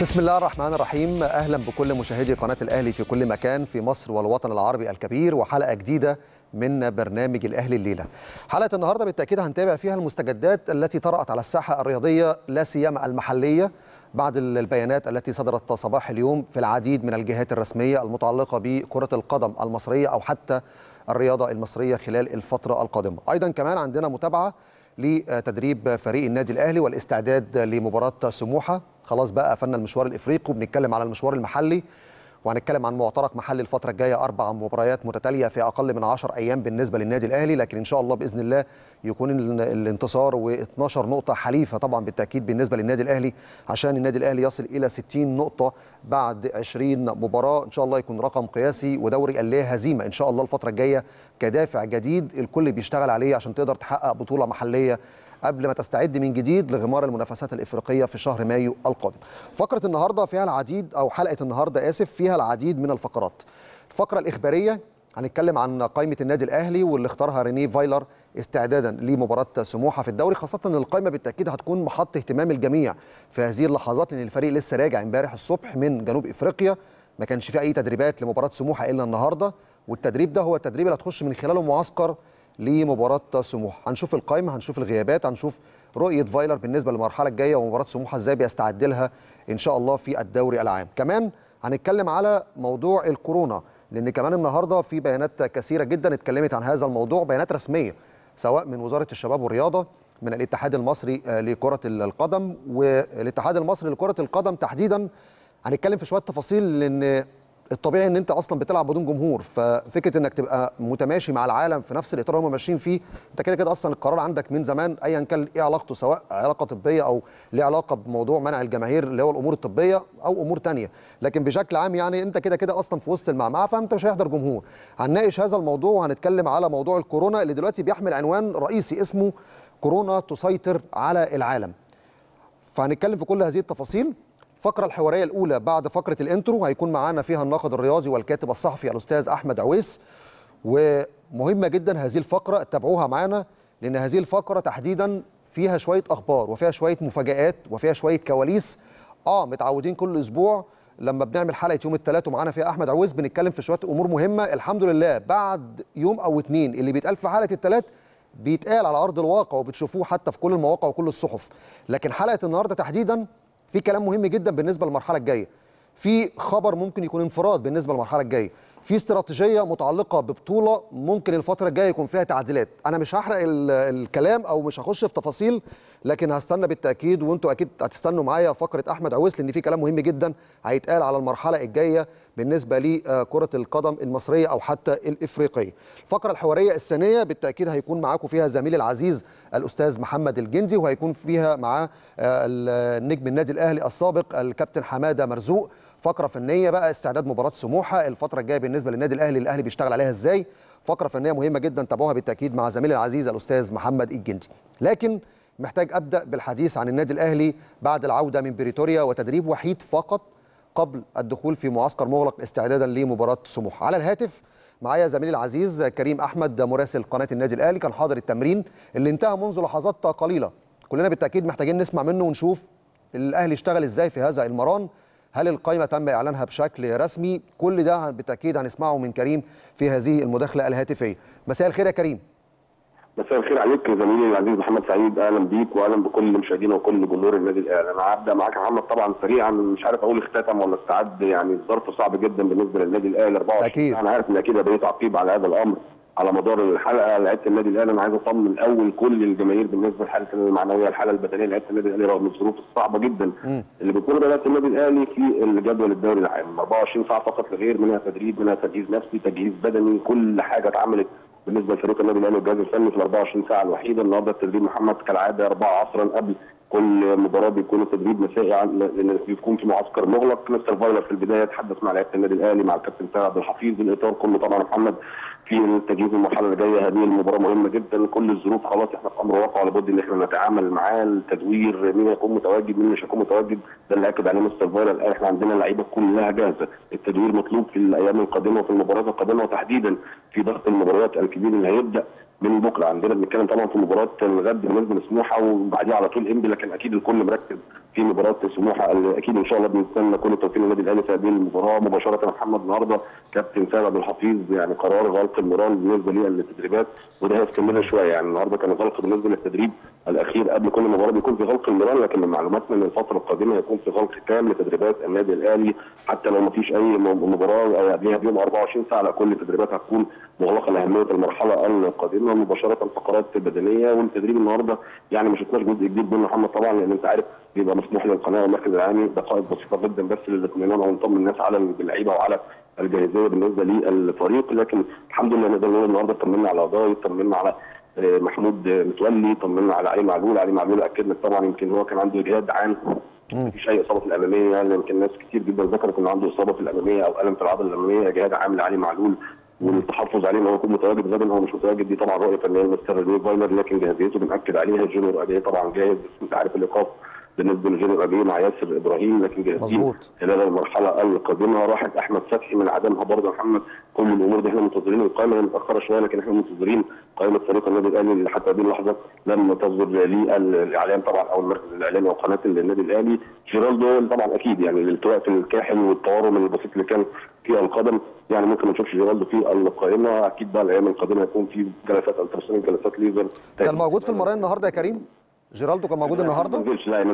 بسم الله الرحمن الرحيم. أهلا بكل مشاهدي قناة الأهلي في كل مكان في مصر والوطن العربي الكبير، وحلقة جديدة من برنامج الأهلي الليلة. حلقة النهاردة بالتأكيد هنتابع فيها المستجدات التي طرأت على الساحة الرياضية لا سيما المحلية بعد البيانات التي صدرت صباح اليوم في العديد من الجهات الرسمية المتعلقة بكرة القدم المصرية أو حتى الرياضة المصرية خلال الفترة القادمة. أيضا كمان عندنا متابعة لتدريب فريق النادي الأهلي والاستعداد لمباراة سموحة. خلاص بقى قفلنا المشوار الإفريقي وبنتكلم على المشوار المحلي، وهنتكلم عن معترك محلي الفترة الجاية 4 مباريات متتالية في أقل من 10 أيام بالنسبة للنادي الأهلي، لكن إن شاء الله بإذن الله يكون الانتصار و12 نقطة حليفة طبعا بالتأكيد بالنسبة للنادي الأهلي، عشان النادي الأهلي يصل إلى 60 نقطة بعد 20 مباراة. إن شاء الله يكون رقم قياسي ودوري اللا هزيمة إن شاء الله الفترة الجاية كدافع جديد الكل بيشتغل عليه عشان تقدر تحقق بطولة محلية قبل ما تستعد من جديد لغمار المنافسات الإفريقية في شهر مايو القادم. فقرة النهاردة فيها العديد، أو حلقة النهاردة آسف، فيها العديد من الفقرات. الفقرة الإخبارية هنتكلم عن قائمة النادي الأهلي واللي اختارها رينيه فايلر استعدادا لمباراة سموحة في الدوري، خاصة أن القائمة بالتأكيد هتكون محط اهتمام الجميع في هذه اللحظات، لأن الفريق لسه راجع امبارح الصبح من جنوب إفريقيا، ما كانش فيه أي تدريبات لمباراة سموحة إلا النهاردة، والتدريب ده هو التدريب اللي هتخش من خلاله معسكر لمباراة سموحة. هنشوف القائمة، هنشوف الغيابات، هنشوف رؤية فايلر بالنسبة للمرحلة الجاية ومباراة سموحة ازاي بيستعد لها إن شاء الله في الدوري العام. كمان هنتكلم على موضوع الكورونا، لأن كمان النهاردة في بيانات كثيرة جدا اتكلمت عن هذا الموضوع، بيانات رسمية سواء من وزارة الشباب والرياضة، من الاتحاد المصري لكرة القدم، والاتحاد المصري لكرة القدم تحديدا. هنتكلم في شوية تفاصيل، لأن الطبيعي ان انت اصلا بتلعب بدون جمهور، ففكره انك تبقى متماشي مع العالم في نفس الاطار اللي هم ماشيين فيه، انت كده كده اصلا القرار عندك من زمان ايا كان ايه علاقته، سواء علاقه طبيه او ليه علاقه بموضوع منع الجماهير اللي هو الامور الطبيه او امور ثانيه، لكن بشكل عام يعني انت كده كده اصلا في وسط المعمعه، فانت مش هيحضر جمهور. هنناقش هذا الموضوع وهنتكلم على موضوع الكورونا اللي دلوقتي بيحمل عنوان رئيسي اسمه كورونا تسيطر على العالم. فهنتكلم في كل هذه التفاصيل. الفقرة الحوارية الأولى بعد فقرة الانترو هيكون معانا فيها الناقد الرياضي والكاتب الصحفي الأستاذ أحمد عويس، ومهمة جدا هذه الفقرة تابعوها معانا، لأن هذه الفقرة تحديدا فيها شوية أخبار وفيها شوية مفاجآت وفيها شوية كواليس. متعودين كل أسبوع لما بنعمل حلقة يوم الثلاث ومعانا فيها أحمد عويس بنتكلم في شوية أمور مهمة. الحمد لله بعد يوم أو اتنين اللي بيتقال في حلقة الثلاث بيتقال على أرض الواقع وبتشوفوه حتى في كل المواقع وكل الصحف، لكن حلقة النهاردة تحديدا في كلام مهم جدا بالنسبه للمرحله الجايه، في خبر ممكن يكون انفراد بالنسبه للمرحله الجايه، في استراتيجيه متعلقه ببطوله ممكن الفتره الجايه يكون فيها تعديلات. انا مش هحرق الكلام او مش هخش في تفاصيل، لكن هستنى بالتاكيد وانتوا اكيد هتستنوا معايا فقره احمد عويس، لان في كلام مهم جدا هيتقال على المرحله الجايه بالنسبه لكره القدم المصريه او حتى الافريقيه. الفقره الحواريه الثانيه بالتاكيد هيكون معاكم فيها زميلي العزيز الاستاذ محمد الجندي، وهيكون فيها معاه النجم النادي الاهلي السابق الكابتن حماده مرزوق. فقره فنيه بقى استعداد مباراه سموحه الفتره الجايه بالنسبه للنادي الاهلي بيشتغل عليها ازاي. فقره فنيه مهمه جدا تابعوها بالتاكيد مع زميلي العزيز الاستاذ محمد الجندي. لكن محتاج ابدا بالحديث عن النادي الاهلي بعد العوده من بريتوريا وتدريب وحيد فقط قبل الدخول في معسكر مغلق استعدادا لمباراه سموحه. على الهاتف معايا زميلي العزيز كريم احمد مراسل قناه النادي الاهلي، كان حاضر التمرين اللي انتهى منذ لحظات قليله. كلنا بالتاكيد محتاجين نسمع منه ونشوف الاهلي اشتغل ازاي في هذا المران، هل القائمه تم اعلانها بشكل رسمي؟ كل ده بالتاكيد هنسمعه من كريم في هذه المداخله الهاتفيه. مساء الخير يا كريم. مساء الخير عليك زميلي العزيز محمد سعيد، اهلا بيك واهلا بكل مشاهدينا وكل جمهور النادي الاهلي. انا هبدا معاك يا محمد طبعا سريعا، مش عارف اقول اختتم ولا استعد، يعني الظرف صعب جدا بالنسبه للنادي الاهلي 24 ساعه. انا عارف ان اكيد هيبقى تعقيب على هذا الامر على مدار الحلقه. لعيبه النادي الاهلي انا عايز اطمن الاول كل الجماهير بالنسبه للحاله المعنويه الحاله البدنيه لعيبه النادي الاهلي رغم الظروف الصعبه جدا اللي بتمر بها لعيبه النادي الاهلي في الجدول الدوري العام. 24 ساعه فقط لغير، منها تدريب، منها تجهيز نفسي، تجهيز بدني، كل حاجه اتعملت بالنسبه لفريق النادي الاهلي والجهاز الفني في ال 24 ساعه الوحيده. النهارده التدريب محمد كالعاده 4 عصرا قبل كل مباراه بيكون التدريب مسائي لان بيكون في معسكر مغلق. مستر فايلر في البدايه تحدث مع لعيبه النادي الاهلي مع الكابتن سيد عبد الحفيظ، الاطار كله طبعا محمد في التجهيز المرحله اللي جايه. هذه المباراه مهمه جدا، كل الظروف خلاص احنا في امر واقع لابد ان احنا نتعامل معاه. التدوير مين هيكون متواجد مين مش هيكون متواجد ده اللي اكد عليه مستر فايلر. احنا عندنا اللعيبه كلها جاهزه، التدوير مطلوب في الايام القادمه وفي المباريات القادمه، وتحديدا في ضغط المباريات الكبير اللي هيبدا من بكره. عندنا بنتكلم طبعا في مباراه الغد بالنسبه لسموحه وبعديها على طول انبي، لكن اكيد الكل مركز في مباراه سموحه اللي اكيد ان شاء الله بنستنى كل التوفيق للنادي الاهلي في هذه المباراه. مباشره محمد النهارده كابتن سيد عبد الحفيظ يعني قرار غلق المران بالنسبه للتدريبات، وده هيستمر شويه. يعني النهارده كان غلق بالنسبه للتدريب الاخير قبل كل مباراه بيكون في غلق المران، لكن من معلوماتنا ان الفتره القادمه هيكون في غلق تام لتدريبات النادي الاهلي حتى لو ما فيش اي مباراه قبلها بيوم 24 ساعه، لا كل التدريبات هتكون مغلقه لاهميه المرحله القادمه. مباشره الفقرات البدنيه والتدريب النهارده يعني ما شفناش جزء جديد منه محمد طبعا، لان انت عارف بيبقى مسموح للقناه والمركز العالمي دقائق بسيطه جدا بس للاطمئنان او نطمن الناس على اللعيبه وعلى الجاهزيه بالنسبه للفريق. لكن الحمد لله نقدر نقول النهارده طمنا على ضاي، طمنا على محمود متولي، طمنا على علي معلول. علي معلول اكد لك طبعا يمكن هو كان عنده اجهاد عام، مفيش اي اصابه في الاماميه، يعني يمكن ناس كتير جدا ذكرت ان عنده اصابه في الاماميه او الم في العضله الاماميه، اجهاد عام لعلي معلول والتحفظ عليه ان هو يكون متواجد. غدا هو مش متواجد، دي طبعا رؤيه فنيه مستر ريني فايلر، لكن جاهزيته بنأكد عليها. جونيور اجاي طبعا جاهز، بس انت عارف الايقاف بالنسبه لجونيور اجاي مع ياسر ابراهيم، لكن جاهزين خلال المرحله القادمه. راحت احمد فتحي من عدمها برضه محمد، كل الامور دي احنا منتظرين. القائمه متاخره شويه لكن احنا منتظرين قائمه فريق النادي الاهلي اللي حتى هذه اللحظه لم تصدر للاعلام طبعا او المركز الاعلامي او قناه النادي الاهلي. جيرالدو طبعا اكيد يعني الالتواء في الكاحل والتورم البسيط اللي كان في القدم يعني ممكن ما نشوفش جيرالدو في القائمه. اكيد بقى الايام القادمه هيكون في جلسات التراسونيك، جلسات ليزر. كان موجود في المباراه النهارده يا كريم؟ جيرالدو كان موجود النهارده؟ ما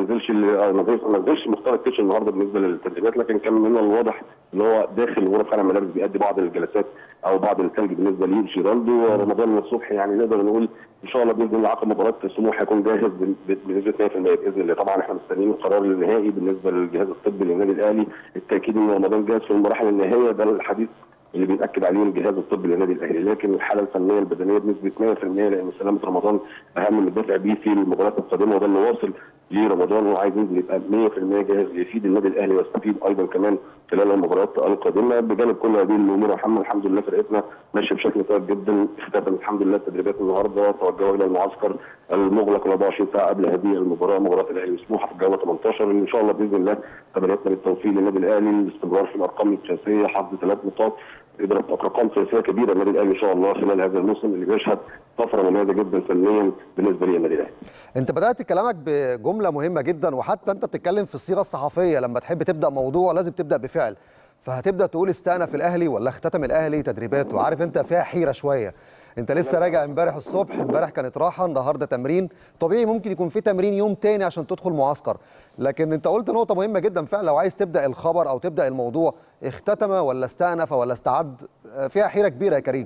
نزلش مختار التتش النهارده بالنسبه للتدريبات، لكن كان من الواضح ان هو داخل غرف خلع الملابس بيأدي بعض الجلسات او بعض الثلج بالنسبه لجيرالدو. رمضان الصبح يعني نقدر نقول ان شاء الله باذن الله عقب مباراه سموحه هيكون جاهز بنسبه 100% باذن الله. طبعا احنا مستنيين القرار النهائي بالنسبه للجهاز الطبي للنادي الاهلي، التاكيد ان رمضان جاهز في المراحل النهائيه، ده الحديث اللي بيتاكد عليه الجهاز الطبي للنادي الاهلي. لكن الحاله الفنيه البدنيه بنسبه 100%، لان سلامه رمضان اهم من الدفع بيه في المباريات القادمه، وده اللي واصل لرمضان هو عايز ينزل يبقى 100% جاهز يفيد النادي الاهلي ويستفيد ايضا كمان خلال المباريات القادمه. بجانب كل هذه الامور يا محمد الحمد لله فرقتنا ماشيه بشكل كويس جدا. اختتمت الحمد لله التدريبات النهارده، توجهوا الى المعسكر المغلق 24 ساعه قبل هذه المباراه، مباراه الاهلي وسموحه في الجوله 18. ان شاء الله باذن الله تمنياتنا بالتوفيق للنادي الاهلي، الاستمرار في الارقام القياسيه، حصد 3 نقاط، ارقام قياسيه كبيره للنادي الاهلي ان شاء الله خلال هذا الموسم اللي بيشهد طفره مميزه جدا فنيا بالنسبه للنادي الاهلي. انت بدات كلامك بجمله مهمه جدا، وحتى انت بتتكلم في الصيغه الصحفيه لما تحب تبدا موضوع لازم تبدا بفعل، فهتبدا تقول استأنف الاهلي ولا اختتم الاهلي تدريباته؟ عارف انت فيها حيره شويه. انت لسه راجع امبارح الصبح، امبارح كانت راحه، النهارده تمرين، طبيعي ممكن يكون في تمرين يوم تاني عشان تدخل معسكر، لكن انت قلت نقطه مهمه جدا فعلا. لو عايز تبدا الخبر او تبدا الموضوع اختتم ولا استأنف ولا استعد، فيها حيره كبيره يا كريم.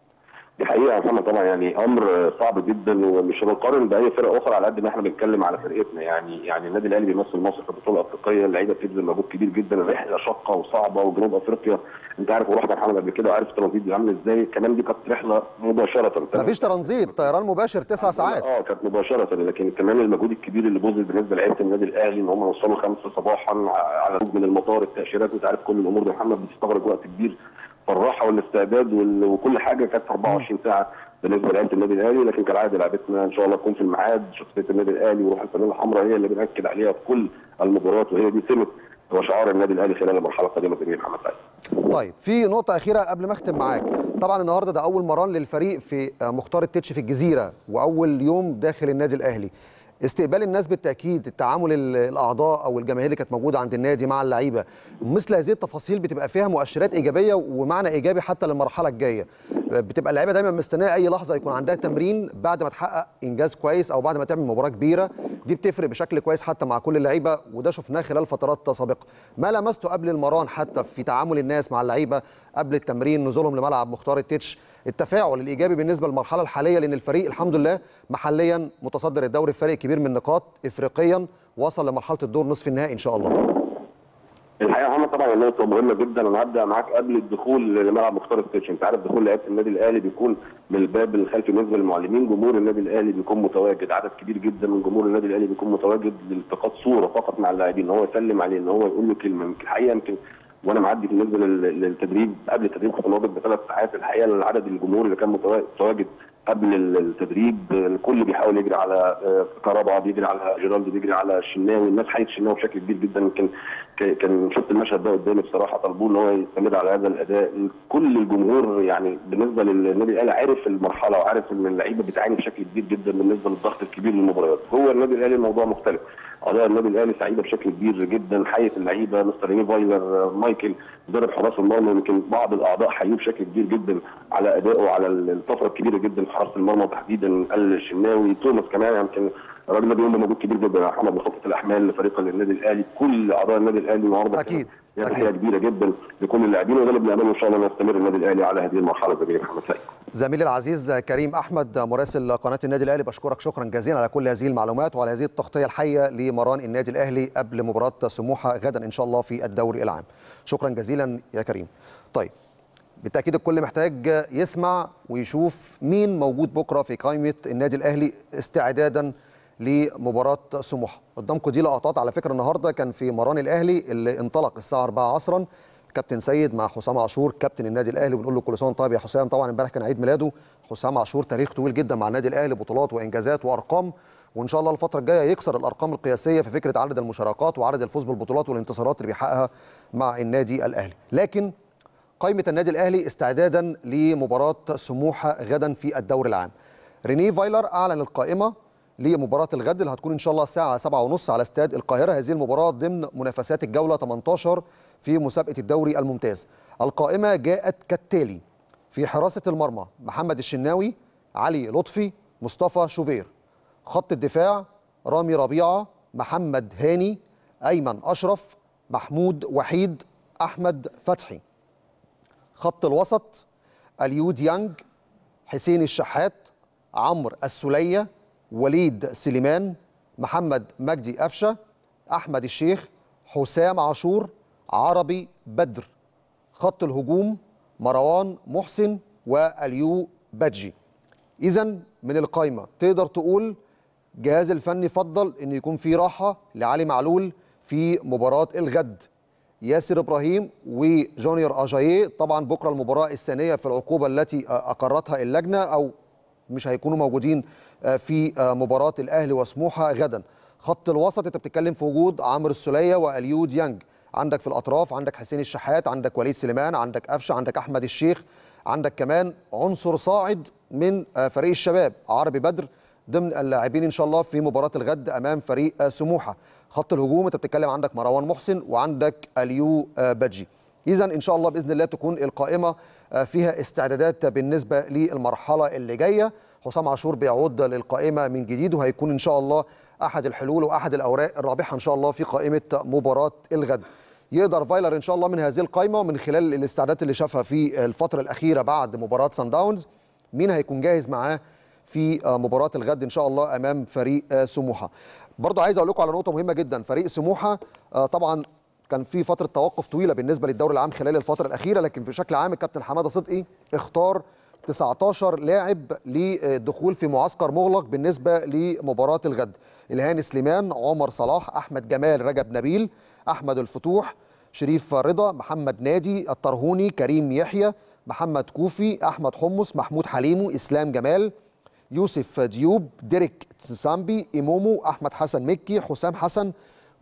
دي حقيقه يا محمد طبعا، يعني امر صعب جدا، ومش بنقارن باي فرقه اخرى على قد ما احنا بنتكلم على فرقتنا. يعني النادي الاهلي بيمثل مصر في بطوله افريقيه، اللعيبه بتبذل مجهود كبير جدا، الرحله شاقه وصعبه، وجنوب افريقيا انت عارف ورحنا محمد قبل كده وعارف الترانزيت عامل ازاي، كمان دي كانت رحله مباشره. مفيش ترانزيت، طيران مباشر 9 ساعات. كانت مباشره، لكن كمان المجهود الكبير اللي بذل بالنسبه لعيبه النادي الاهلي ان هم وصلوا 5 صباحا على من المطار، التاشيرات، انت عارف كل الامور دي محمد بتستغرق وقت كبير، فالراحه والاستعداد وكل حاجه كانت 24 ساعه بالنسبه لعيبه النادي الاهلي. لكن كالعاده لعبتنا ان شاء الله تكون في الميعاد، شخصيه النادي الاهلي وروح الفانيله الحمراء هي اللي بنأكد عليها في كل المباريات، وهي دي سمه وشعار النادي الاهلي خلال المرحله القادمه باذن محمد سعيد. طيب في نقطه اخيره قبل ما اختم معاك، طبعا النهارده ده اول مران للفريق في مختار التتش في الجزيره واول يوم داخل النادي الاهلي، استقبال الناس بالتاكيد، التعامل الاعضاء او الجماهير اللي كانت موجوده عند النادي مع اللعيبه، مثل هذه التفاصيل بتبقى فيها مؤشرات ايجابيه ومعنى ايجابي حتى للمرحله الجايه. بتبقى اللعيبه دايما مستنيه اي لحظه يكون عندها تمرين بعد ما تحقق انجاز كويس او بعد ما تعمل مباراه كبيره، دي بتفرق بشكل كويس حتى مع كل اللعيبه، وده شفناه خلال فترات سابقه. ما لمسته قبل المران حتى في تعامل الناس مع اللعيبه قبل التمرين، نزولهم لملعب مختار التتش، التفاعل الايجابي بالنسبه للمرحله الحاليه، لان الفريق الحمد لله محليا متصدر الدوري، فريق كبير من النقاط، افريقيا وصل لمرحله الدور نصف النهائي ان شاء الله. الحقيقه يا محمد طبعا النقطه مهمه جدا، انا هبدا معاك قبل الدخول لملعب مختار التتش. انت عارف دخول لعيبه النادي الاهلي بيكون من الباب الخلفي بالنسبه للمعلمين، جمهور النادي الاهلي بيكون متواجد، عدد كبير جدا من جمهور النادي الاهلي بيكون متواجد لالتقاط صوره فقط مع اللاعبين، ان هو يسلم عليه، ان هو يقول له كلمه. الحقيقه يمكن وانا معدي بالنسبه للتدريب قبل التدريب كنت موجود ب3 ساعات، الحقيقه العدد الجمهور اللي كان متواجد قبل التدريب الكل بيحاول يجري على كهربا، بيجري على جيرالدو، بيجري على الشناوي، الناس حيت الشناوي بشكل كبير جدا. يمكن كان شفت المشهد ده قدامي بصراحه، طلبوه ان هو يستمر على هذا الاداء. كل الجمهور يعني بالنسبه للنادي الاهلي عارف المرحله وعارف ان اللعيبه بتعاني بشكل كبير جدا بالنسبه للضغط الكبير للمباريات. هو النادي الاهلي الموضوع مختلف، اعضاء النادي الاهلي سعيده بشكل كبير جدا، حياه اللعيبه مستر ريني فايلر، مايكل مدرب حراس المرمى، يمكن بعض الاعضاء حيوه بشكل كبير جدا على ادائه وعلى الطفره الكبيره جدا في حراسه المرمى تحديدا، الشناوي، توماس كمان. يمكن الراجل ده بيقوم بمجهود كبير جدا، محمد بخطه الاحمال لفريق النادي الاهلي، كل اعضاء النادي الاهلي النهارده اكيد تحيه كبيره جدا لكل اللاعبين، وده اللي بنعمله ان شاء الله نستمر النادي الاهلي على هذه المرحله. زميلي محمد سعيد. زميلي العزيز كريم احمد مراسل قناه النادي الاهلي، بشكرك شكرا جزيلا على كل هذه المعلومات وعلى هذه التغطيه الحيه لمران النادي الاهلي قبل مباراه سموحه غدا ان شاء الله في الدوري العام. شكرا جزيلا يا كريم. طيب بالتاكيد الكل محتاج يسمع ويشوف مين موجود بكره في قائمه النادي الاهلي استعدادا لمباراه سموحه. قدامكم دي لقطات على فكره النهارده كان في مران الاهلي اللي انطلق الساعه 4 عصرا، كابتن سيد مع حسام عاشور كابتن النادي الاهلي، وبنقول له كل سنه وانت طيب يا حسام. طبعا امبارح كان عيد ميلاده. حسام عاشور تاريخ طويل جدا مع النادي الاهلي، بطولات وانجازات وارقام، وان شاء الله الفتره الجايه يكسر الارقام القياسيه في فكره عدد المشاركات وعدد الفوز بالبطولات والانتصارات اللي بيحققها مع النادي الاهلي. لكن قائمه النادي الاهلي استعدادا لمباراه سموحه غدا في الدوري العام. ريني فايلر اعلن القائمه لمباراه الغد اللي هتكون ان شاء الله الساعه 7:30 على استاد القاهره. هذه المباراه ضمن منافسات الجوله 18 في مسابقه الدوري الممتاز. القائمه جاءت كالتالي: في حراسه المرمى محمد الشناوي، علي لطفي، مصطفى شوبير. خط الدفاع رامي ربيعه، محمد هاني، ايمن اشرف، محمود وحيد، احمد فتحي. خط الوسط اليو ديانج، حسين الشحات، عمرو السوليه، وليد سليمان، محمد مجدي قفشه، احمد الشيخ، حسام عاشور، عربي بدر. خط الهجوم مروان محسن واليو بادجي. اذا من القائمه تقدر تقول الجهاز الفني فضل ان يكون في راحه لعلي معلول في مباراه الغد. ياسر ابراهيم وجونيور اجاييه طبعا بكره المباراه الثانيه في العقوبه التي اقرتها اللجنه، او مش هيكونوا موجودين في مباراه الاهلي وسموحه غدا. خط الوسط انت بتتكلم في وجود عمرو السوليه واليو ديانج، عندك في الاطراف عندك حسين الشحات، عندك وليد سليمان، عندك قفشه، عندك احمد الشيخ، عندك كمان عنصر صاعد من فريق الشباب عربي بدر ضمن اللاعبين ان شاء الله في مباراه الغد امام فريق سموحه. خط الهجوم انت بتتكلم عندك مروان محسن وعندك اليو بادجي. اذا ان شاء الله باذن الله تكون القائمه فيها استعدادات بالنسبه للمرحله اللي جايه. حسام عاشور بيعود للقائمه من جديد وهيكون ان شاء الله احد الحلول واحد الاوراق الرابحه ان شاء الله في قائمه مباراه الغد. يقدر فايلر ان شاء الله من هذه القائمه ومن خلال الاستعدادات اللي شافها في الفتره الاخيره بعد مباراه سان داونز مين هيكون جاهز معاه في مباراه الغد ان شاء الله امام فريق سموحه. برضه عايز اقول لكم على نقطه مهمه جدا. فريق سموحه طبعا كان في فتره توقف طويله بالنسبه للدوري العام خلال الفتره الاخيره، لكن بشكل عام الكابتن حماده صدقي اختار 19 لاعب للدخول في معسكر مغلق بالنسبه لمباراه الغد. الهاني سليمان، عمر صلاح، احمد جمال، رجب نبيل، احمد الفتوح، شريف رضا، محمد نادي، الطرهوني، كريم يحيى، محمد كوفي، احمد حمص، محمود حليمو، اسلام جمال، يوسف ديوب، ديريك تسامبي، إيمومو، أحمد حسن مكي، حسام حسن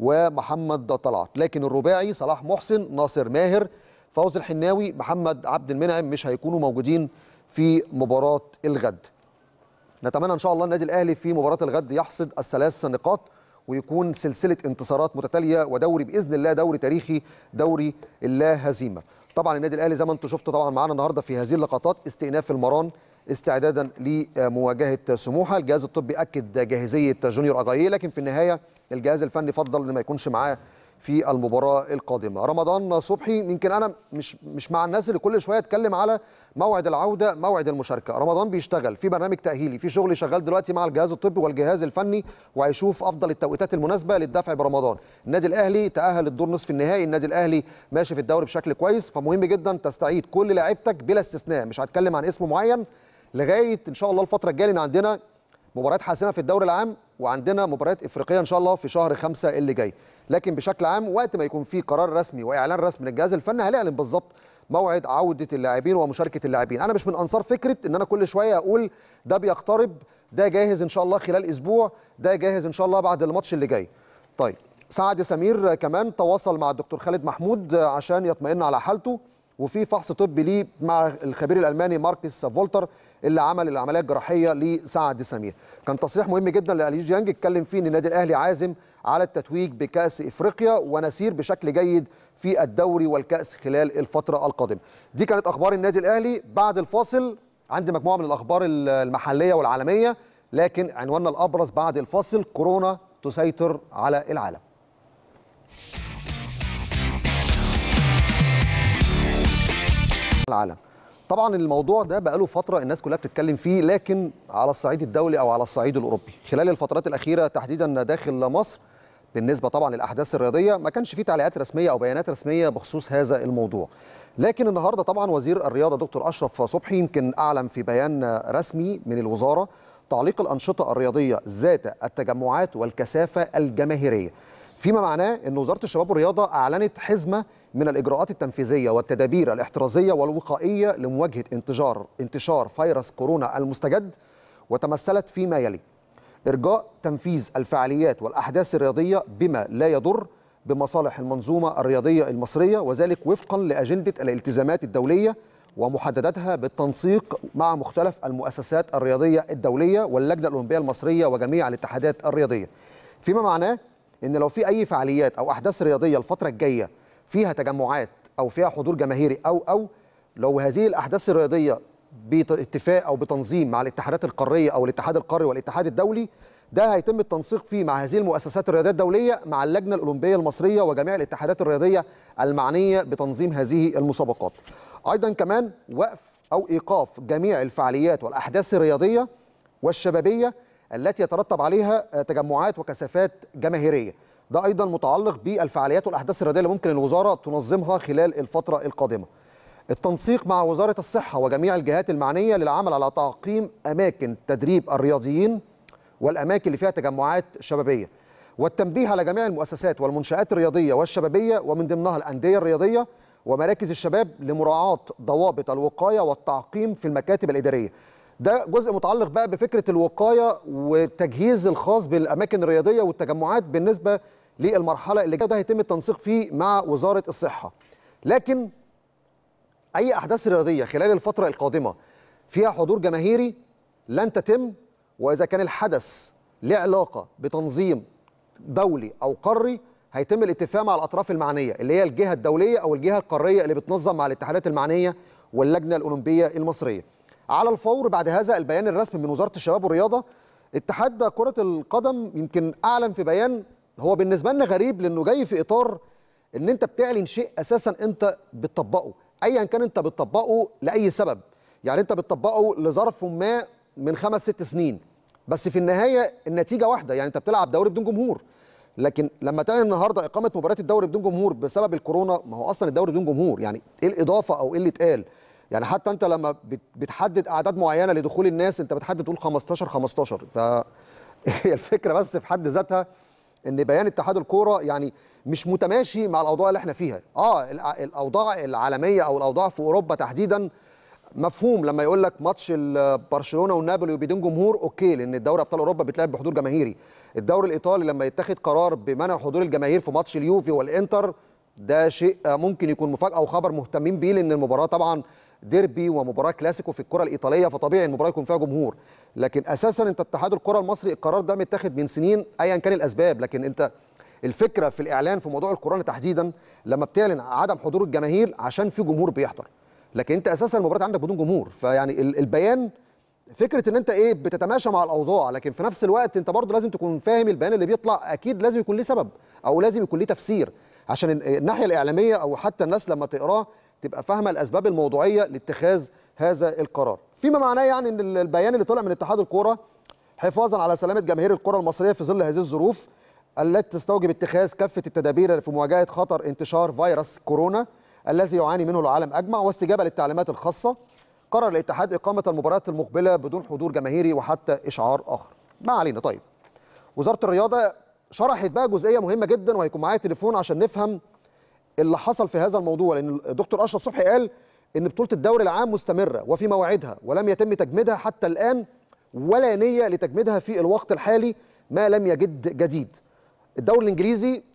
ومحمد طلعت. لكن الرباعي صلاح محسن، ناصر ماهر، فوز الحناوي، محمد عبد المنعم مش هيكونوا موجودين في مباراة الغد. نتمنى إن شاء الله النادي الأهلي في مباراة الغد يحصد الثلاث نقاط ويكون سلسلة انتصارات متتالية ودوري بإذن الله دوري تاريخي، دوري اللا هزيمة. طبعا النادي الأهلي زي ما انتم شفتوا طبعا معانا النهارده في هذه اللقطات استئناف المران استعدادا لمواجهه سموحه. الجهاز الطبي اكد جاهزيه جونيور اجاييه، لكن في النهايه الجهاز الفني فضل ان ما يكونش معاه في المباراه القادمه. رمضان صبحي يمكن انا مش مع الناس اللي كل شويه اتكلم على موعد العوده موعد المشاركه. رمضان بيشتغل في برنامج تاهيلي، في شغل شغال دلوقتي مع الجهاز الطبي والجهاز الفني وهيشوف افضل التوقيتات المناسبه للدفع برمضان. النادي الاهلي تاهل للدور نصف النهائي، النادي الاهلي ماشي في الدوري بشكل كويس، فمهم جدا تستعيد كل لاعيبتك بلا استثناء. مش هتكلم عن اسم معين لغايه ان شاء الله الفتره الجايه، لان عندنا مباريات حاسمه في الدوري العام وعندنا مباريات افريقيه ان شاء الله في شهر 5 اللي جاي. لكن بشكل عام وقت ما يكون في قرار رسمي واعلان رسمي من الجهاز الفني هنعلن بالظبط موعد عوده اللاعبين ومشاركه اللاعبين. انا مش من انصار فكره ان انا كل شويه اقول ده بيقترب، ده جاهز ان شاء الله خلال اسبوع، ده جاهز ان شاء الله بعد الماتش اللي جاي. طيب سعد سمير كمان تواصل مع الدكتور خالد محمود عشان يطمئن على حالته، وفي فحص طبي ليه مع الخبير الالماني ماركس فولتر اللي عمل العمليه الجراحيه لسعد سمير. كان تصريح مهم جدا لاليو ديانج اتكلم فيه ان النادي الاهلي عازم على التتويج بكاس افريقيا ونسير بشكل جيد في الدوري والكاس خلال الفتره القادمه. دي كانت اخبار النادي الاهلي. بعد الفاصل عندي مجموعه من الاخبار المحليه والعالميه، لكن عنواننا الابرز بعد الفاصل: كورونا تسيطر على العالم. طبعا الموضوع ده بقاله فتره الناس كلها بتتكلم فيه، لكن على الصعيد الدولي او على الصعيد الاوروبي خلال الفترات الاخيره تحديدا داخل مصر بالنسبه طبعا للاحداث الرياضيه ما كانش فيه تعليقات رسميه او بيانات رسميه بخصوص هذا الموضوع. لكن النهارده طبعا وزير الرياضه دكتور اشرف صبحي يمكن اعلن في بيان رسمي من الوزاره تعليق الانشطه الرياضيه ذات التجمعات والكثافه الجماهيريه، فيما معناه ان وزاره الشباب والرياضه اعلنت حزمه من الاجراءات التنفيذيه والتدابير الاحترازيه والوقائيه لمواجهه انتشار فيروس كورونا المستجد، وتمثلت فيما يلي: إرجاء تنفيذ الفعاليات والأحداث الرياضية بما لا يضر بمصالح المنظومة الرياضية المصرية، وذلك وفقا لأجندة الالتزامات الدولية ومحدداتها بالتنسيق مع مختلف المؤسسات الرياضية الدولية واللجنة الأولمبية المصرية وجميع الاتحادات الرياضية، فيما معناه إن لو في أي فعاليات أو أحداث رياضية الفترة الجاية فيها تجمعات أو فيها حضور جماهيري أو لو هذه الأحداث الرياضية باتفاق او بتنظيم مع الاتحادات القاريه او الاتحاد القاري والاتحاد الدولي، ده هيتم التنسيق فيه مع هذه المؤسسات الرياضيه الدوليه مع اللجنه الاولمبيه المصريه وجميع الاتحادات الرياضيه المعنيه بتنظيم هذه المسابقات. ايضا كمان وقف او ايقاف جميع الفعاليات والاحداث الرياضيه والشبابيه التي يترتب عليها تجمعات وكثافات جماهيريه، ده ايضا متعلق بالفعاليات والاحداث الرياضيه اللي ممكن الوزاره تنظمها خلال الفتره القادمه. التنسيق مع وزارة الصحة وجميع الجهات المعنية للعمل على تعقيم أماكن تدريب الرياضيين والأماكن اللي فيها تجمعات شبابية، والتنبيه على جميع المؤسسات والمنشآت الرياضية والشبابية ومن ضمنها الأندية الرياضية ومراكز الشباب لمراعاة ضوابط الوقاية والتعقيم في المكاتب الإدارية. ده جزء متعلق بقى بفكرة الوقاية والتجهيز الخاص بالأماكن الرياضية والتجمعات بالنسبة للمرحلة اللي جاية، ده هيتم التنسيق فيه مع وزارة الصحة. لكن أي أحداث رياضية خلال الفترة القادمة فيها حضور جماهيري لن تتم، وإذا كان الحدث له علاقة بتنظيم دولي أو قاري هيتم الاتفاق مع الأطراف المعنية اللي هي الجهة الدولية أو الجهة القارية اللي بتنظم مع الاتحادات المعنية واللجنة الأولمبية المصرية. على الفور بعد هذا البيان الرسمي من وزارة الشباب والرياضة، اتحاد كرة القدم يمكن أعلن في بيان هو بالنسبة لنا غريب لأنه جاي في إطار إن أنت بتعلن شيء أساسا أنت بتطبقه، ايا كان انت بتطبقه لاي سبب، يعني انت بتطبقه لظرف ما من 5-6 سنين، بس في النهايه النتيجه واحده، يعني انت بتلعب دوري بدون جمهور. لكن لما تعلن النهارده اقامه مباريات الدوري بدون جمهور بسبب الكورونا، ما هو اصلا الدوري بدون جمهور، يعني ايه الاضافه او ايه اللي اتقال؟ يعني حتى انت لما بتحدد اعداد معينه لدخول الناس انت بتحدد تقول 15 فهي الفكره بس في حد ذاتها ان بيان اتحاد الكوره يعني مش متماشي مع الاوضاع اللي احنا فيها. الاوضاع العالميه او الاوضاع في اوروبا تحديدا مفهوم لما يقول لك ماتش برشلونه والنابولي بدون جمهور، اوكي، لان الدوري ابطال اوروبا بيتلعب بحضور جماهيري. الدوري الايطالي لما يتخذ قرار بمنع حضور الجماهير في ماتش اليوفي والانتر، ده شيء ممكن يكون مفاجاه او خبر مهتمين بيه، لان المباراه طبعا ديربي ومباراه كلاسيكو في الكره الايطاليه، فطبيعي المباراه يكون فيها جمهور. لكن اساسا انت اتحاد الكره المصري القرار ده متاخد من سنين ايا كان الاسباب، لكن انت الفكره في الاعلان في موضوع الكورونا تحديدا لما بتعلن عدم حضور الجماهير عشان في جمهور بيحضر، لكن انت اساسا المباراه عندك بدون جمهور. فيعني البيان فكره ان انت بتتماشى مع الاوضاع، لكن في نفس الوقت انت برضه لازم تكون فاهم البيان اللي بيطلع اكيد لازم يكون ليه سبب او لازم يكون ليه تفسير عشان الناحيه الاعلاميه او حتى الناس لما تقراه تبقى فاهمه الاسباب الموضوعيه لاتخاذ هذا القرار. فيما معناه يعني ان البيان اللي طلع من اتحاد الكوره حفاظا على سلامه جماهير الكره المصريه في ظل هذه الظروف التي تستوجب اتخاذ كافه التدابير في مواجهه خطر انتشار فيروس كورونا الذي يعاني منه العالم اجمع، واستجابه للتعليمات الخاصه، قرر الاتحاد اقامه المباريات المقبله بدون حضور جماهيري وحتى اشعار اخر. ما علينا. طيب، وزاره الرياضه شرحت بقى جزئيه مهمه جدا، وهيكون معايا تليفون عشان نفهم اللي حصل في هذا الموضوع، لان الدكتور اشرف صبحي قال ان بطوله الدوري العام مستمره وفي موعدها ولم يتم تجميدها حتى الان ولا نيه لتجميدها في الوقت الحالي ما لم يجد جديد. الدوري الانجليزي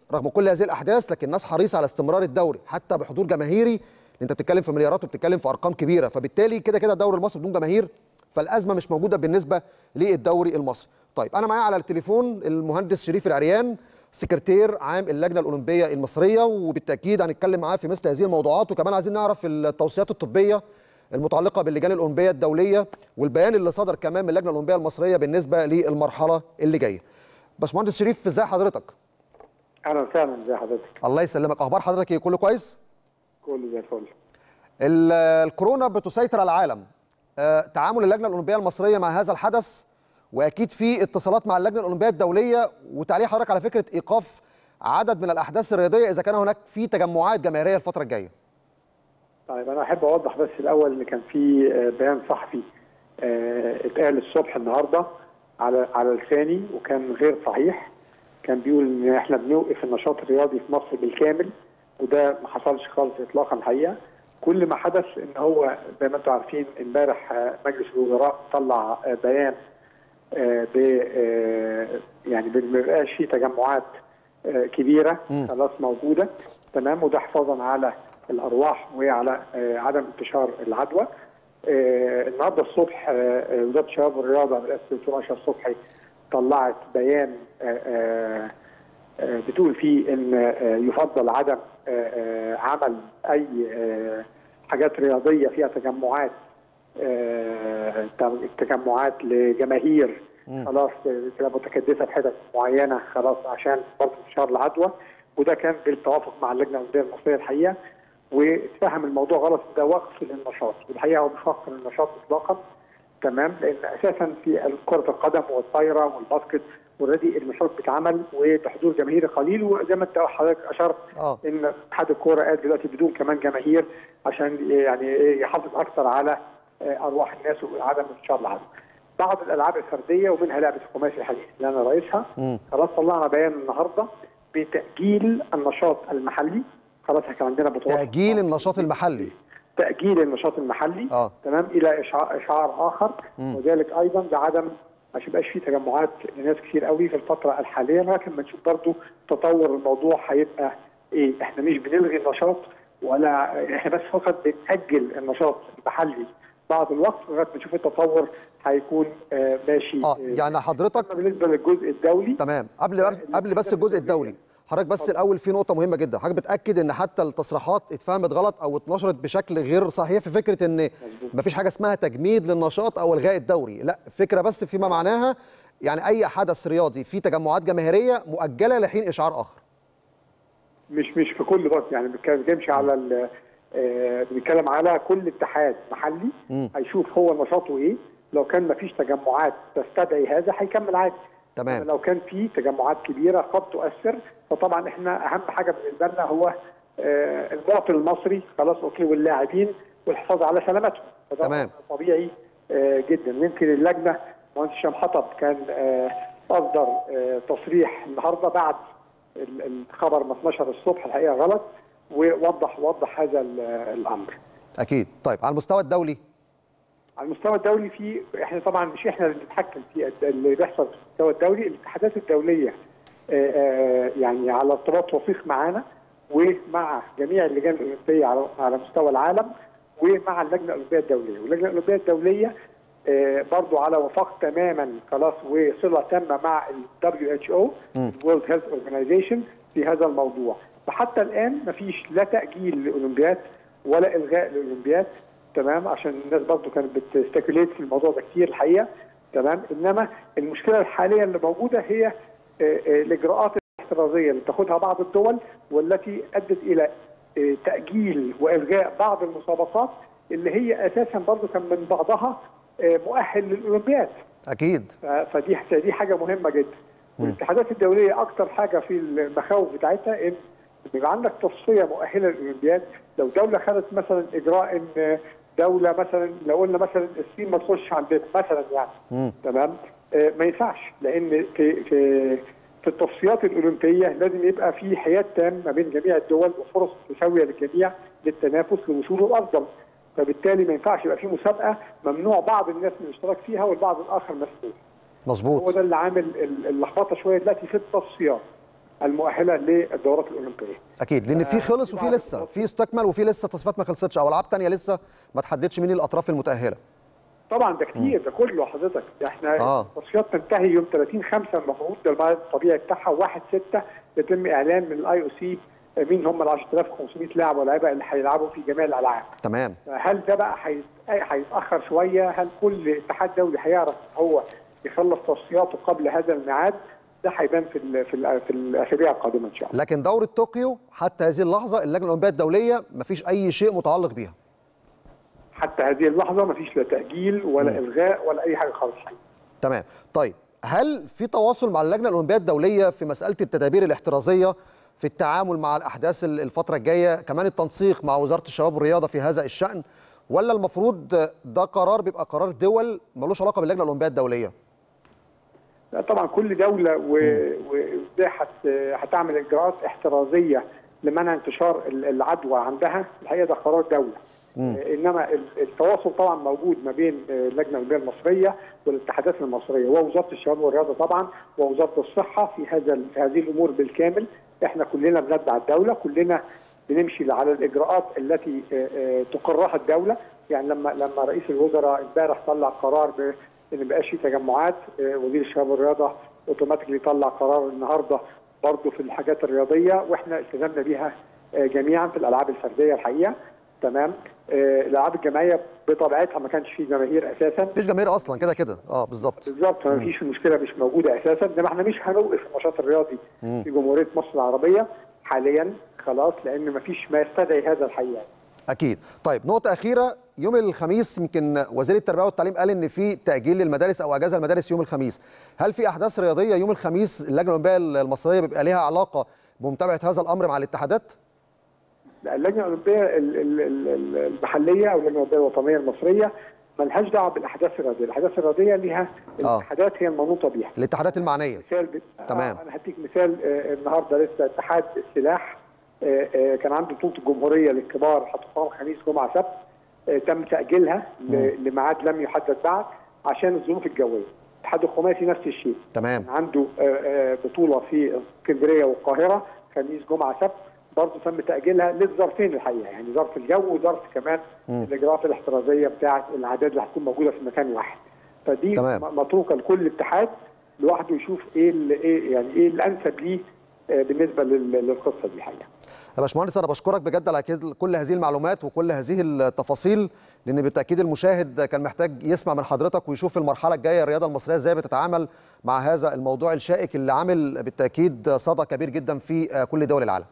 رغم كل هذه الاحداث لكن الناس حريصه على استمرار الدوري حتى بحضور جماهيري. انت بتتكلم في مليارات وبتتكلم في ارقام كبيره، فبالتالي كده كده الدوري المصري بدون جماهير فالازمه مش موجوده بالنسبه للدوري المصري. طيب انا معايا على التليفون المهندس شريف العريان سكرتير عام اللجنه الاولمبيه المصريه، وبالتاكيد هنتكلم معاه في مثل هذه الموضوعات، وكمان عايزين نعرف التوصيات الطبيه المتعلقه باللجان الاولمبيه الدوليه والبيان اللي صدر كمان من اللجنه الاولمبيه المصريه بالنسبه للمرحله اللي جايه. باشمهندس شريف ازي حضرتك؟ اهلا وسهلا، ازي حضرتك؟ الله يسلمك، اخبار حضرتك ايه؟ كله كويس؟ كله زي الفل. الكورونا بتسيطر على العالم، تعامل اللجنه الاولمبيه المصريه مع هذا الحدث، واكيد في اتصالات مع اللجنه الاولمبيه الدوليه، وتعليق حضرتك على فكره ايقاف عدد من الاحداث الرياضيه اذا كان هناك في تجمعات جماهيريه الفتره الجايه. طيب انا احب اوضح بس الاول ان كان في بيان صحفي اتقال الصبح النهارده على لساني وكان غير صحيح. كان بيقول ان احنا بنوقف النشاط الرياضي في مصر بالكامل، وده ما حصلش خالص اطلاقا الحقيقه. كل ما حدث ان هو زي ما انتم عارفين امبارح مجلس الوزراء طلع بيان يعني ما بيبقاش في تجمعات كبيره خلاص موجوده، تمام، وده حفاظا على الارواح وعلى عدم انتشار العدوى. النهارده الصبح وزاره الشباب والرياضه برئاسه الدكتور اشرف صبحي طلعت بيان بتقول فيه ان يفضل عدم عمل اي حاجات رياضيه فيها تجمعات لجماهير خلاص تبقى متكدسه في حتت معينه خلاص عشان برضه انتشار العدوى، وده كان بالتوافق مع اللجنه الاولمبيه المصريه الحقيقه، واتفهم الموضوع غلط ده وقف للنشاط، والحقيقه هو مش وقف للنشاط اطلاقا، تمام، لان اساسا في كره القدم والطايره والباسكت اوريدي النشاط بيتعمل وبحضور جماهيري قليل، وزي ما انت حضرتك اشرت ان اتحاد الكوره قاعد دلوقتي بدون كمان جماهير عشان يعني يحافظ اكثر على ارواح الناس وعدم انتشار العدوى. بعض الالعاب الفرديه ومنها لعبه الخماسي الحديث اللي انا رئيسها خلاص طلعنا بيان النهارده بتاجيل النشاط المحلي. خلاص احنا كان عندنا بطولات تاجيل النشاط المحلي، تاجيل النشاط المحلي تمام الى اشعار اخر، وذلك ايضا بعدم عشان ما يبقاش في تجمعات لناس كتير قوي في الفتره الحاليه، لكن بنشوف برضه تطور الموضوع هيبقى ايه. احنا مش بنلغي النشاط ولا احنا بس فقط بنأجل النشاط المحلي بعض الوقت لغايه ما نشوف التطور هيكون ماشي. يعني حضرتك بالنسبه للجزء الدولي تمام قبل بس الجزء الدولي حضرتك بس الاول في نقطه مهمه جدا، حضرتك بتاكد ان حتى التصريحات اتفهمت غلط او اتنشرت بشكل غير صحيح في فكره ان مفيش حاجه اسمها تجميد للنشاط او الغاء الدوري، لا، فكره بس فيما معناها يعني اي حدث رياضي فيه تجمعات جماهيريه مؤجله لحين اشعار اخر. مش في كل وقت، يعني بنتكلمش على بنتكلم على كل اتحاد محلي هيشوف هو نشاطه ايه، لو كان مفيش تجمعات تستدعي هذا هيكمل عادي، تمام. لو كان في تجمعات كبيره قد تؤثر فطبعا احنا اهم حاجه بالنسبه لنا هو المواطن المصري خلاص اوكي واللاعبين والحفاظ على سلامتهم، تمام، طبيعي جدا. يمكن اللجنه مهندس هشام حطب كان اصدر تصريح النهارده بعد الخبر ما اتنشر الصبح الحقيقه غلط، ووضح هذا الامر. اكيد. طيب على المستوى الدولي؟ على المستوى الدولي في احنا طبعا مش احنا اللي بنتحكم في اللي بيحصل في المستوى الدولي، الاتحادات الدوليه يعني على ارتباط وثيق معانا ومع جميع اللجان الاولمبيه على مستوى العالم ومع اللجنه الاولمبيه الدوليه، واللجنه الاولمبيه الدوليه برضو على وفاق تماما خلاص وصله تامه مع ال WHO World Health Organization في هذا الموضوع. فحتى الان مفيش لا تاجيل للاولمبياد ولا الغاء للاولمبياد، تمام، عشان الناس برضو كانت بتستكوليت في الموضوع ده كتير الحقيقه، تمام. انما المشكله الحاليه اللي موجوده هي الاجراءات الاحترازيه اللي بتاخدها بعض الدول والتي ادت الى تاجيل والغاء بعض المسابقات اللي هي اساسا برضو كان من بعضها مؤهل للاولمبياد. اكيد. فدي حاجه مهمه جدا. والاتحادات الدوليه اكثر حاجه في المخاوف بتاعتها ان يبقى عندك تصفيه مؤهله للاولمبياد. لو دوله خدت مثلا اجراء ان دوله مثلا لو قلنا مثلا الصين ما تخش عندنا مثلا يعني تمام، ما ينفعش، لان في التصفيات الاولمبيه لازم يبقى في حياد تام ما بين جميع الدول وفرص متساويه للجميع للتنافس للوصول الافضل. فبالتالي ما ينفعش يبقى في مسابقه ممنوع بعض الناس من الاشتراك فيها والبعض الاخر مسموح. مظبوط. هو ده اللي عامل اللخبطه شويه دلوقتي في التصفيات. المؤهله للدورات الاولمبيه. اكيد، لان في خلص وفي لسه، في استكمل وفي لسه تصفيات ما خلصتش، او العاب ثانيه لسه ما تحددش مين الاطراف المتاهله. طبعا ده كتير، ده كله حضرتك، ده احنا التصفيات تنتهي يوم 30/5 المفروض، ده الميعاد الطبيعي بتاعها، 1/6 يتم اعلان من الاي او سي مين هم ال 10500 لاعب ولاعيبه اللي هيلعبوا في جميع الالعاب. تمام. هل ده بقى هيتاخر شويه؟ هل كل اتحاد دولي هيعرف هو يخلص تصفياته قبل هذا الميعاد؟ ده هيبان في الاسابيع القادمه ان شاء الله. لكن دوره طوكيو حتى هذه اللحظه اللجنه الاولمبيه الدوليه ما فيش اي شيء متعلق بيها. حتى هذه اللحظه ما فيش لا تاجيل ولا الغاء ولا اي حاجه خالص. تمام. طيب هل في تواصل مع اللجنه الاولمبيه الدوليه في مساله التدابير الاحترازيه في التعامل مع الاحداث الفتره الجايه، كمان التنسيق مع وزاره الشباب والرياضه في هذا الشان، ولا المفروض ده قرار بيبقى قرار دول ملوش علاقه باللجنه الاولمبيه الدوليه؟ لا طبعا كل دوله هتعمل اجراءات احترازيه لمنع انتشار العدوى عندها، الحقيقه ده قرار دوله. انما التواصل طبعا موجود ما بين اللجنه الاولمبيه المصريه والاتحادات المصريه ووزاره الشباب والرياضه طبعا ووزاره الصحه في هذه الامور بالكامل. احنا كلنا بندعم الدوله، كلنا بنمشي على الاجراءات التي تقرها الدوله. يعني لما رئيس الوزراء امبارح طلع قرار ان ما يبقاش في تجمعات، وزير الشباب والرياضه اوتوماتيكلي طلع قرار النهارده برضه في الحاجات الرياضيه، واحنا التزمنا بيها جميعا في الالعاب الفرديه الحقيقه. تمام. الالعاب الجماعيه بطبيعتها ما كانش فيه جماهير اساسا، مفيش جماهير اصلا كده كده. بالظبط ما فيش المشكله، مش موجوده اساسا. انما احنا مش هنوقف النشاط الرياضي في جمهوريه مصر العربيه حاليا خلاص، لان ما فيش ما يستدعي هذا الحقيقه. اكيد. طيب نقطه اخيره، يوم الخميس يمكن وزير التربيه والتعليم قال ان في تاجيل للمدارس او اجازه المدارس يوم الخميس. هل في احداث رياضيه يوم الخميس اللجنه الاولمبيه المصريه بيبقى ليها علاقه بمتابعه هذا الامر مع الاتحادات؟ اللجنه الاولمبيه المحليه او اللجنه الاولمبيه الوطنيه المصريه مالهاش دعوه بالاحداث الرياضيه، الاحداث الرياضيه ليها الاتحادات هي المنوطه بيها. الاتحادات المعنيه. تمام. انا هديك مثال. النهارده لسه اتحاد السلاح كان عنده بطوله الجمهوريه للكبار هتقام خميس جمعه سبت، تم تاجيلها لميعاد لم يحدد بعد عشان الظروف الجويه. الاتحاد الخماسي نفس الشيء. تمام. عنده بطوله في اسكندريه والقاهره خميس جمعه سبت، برضه تم تاجيلها للظرفين الحقيقه، يعني ظرف الجو وظرف كمان الاجراءات الاحترازيه بتاعه الاعداد اللي هتكون موجوده في مكان واحد. فدي متروكه لكل اتحاد لوحده يشوف ايه الانسب ليه بالنسبه للقصه دي الحقيقه. يا باشمهندس انا بشكرك بجد على كل هذه المعلومات وكل هذه التفاصيل، لان بالتاكيد المشاهد كان محتاج يسمع من حضرتك ويشوف المرحله الجايه الرياضه المصريه ازاي بتتعامل مع هذا الموضوع الشائك اللي عامل بالتاكيد صدى كبير جدا في كل دول العالم.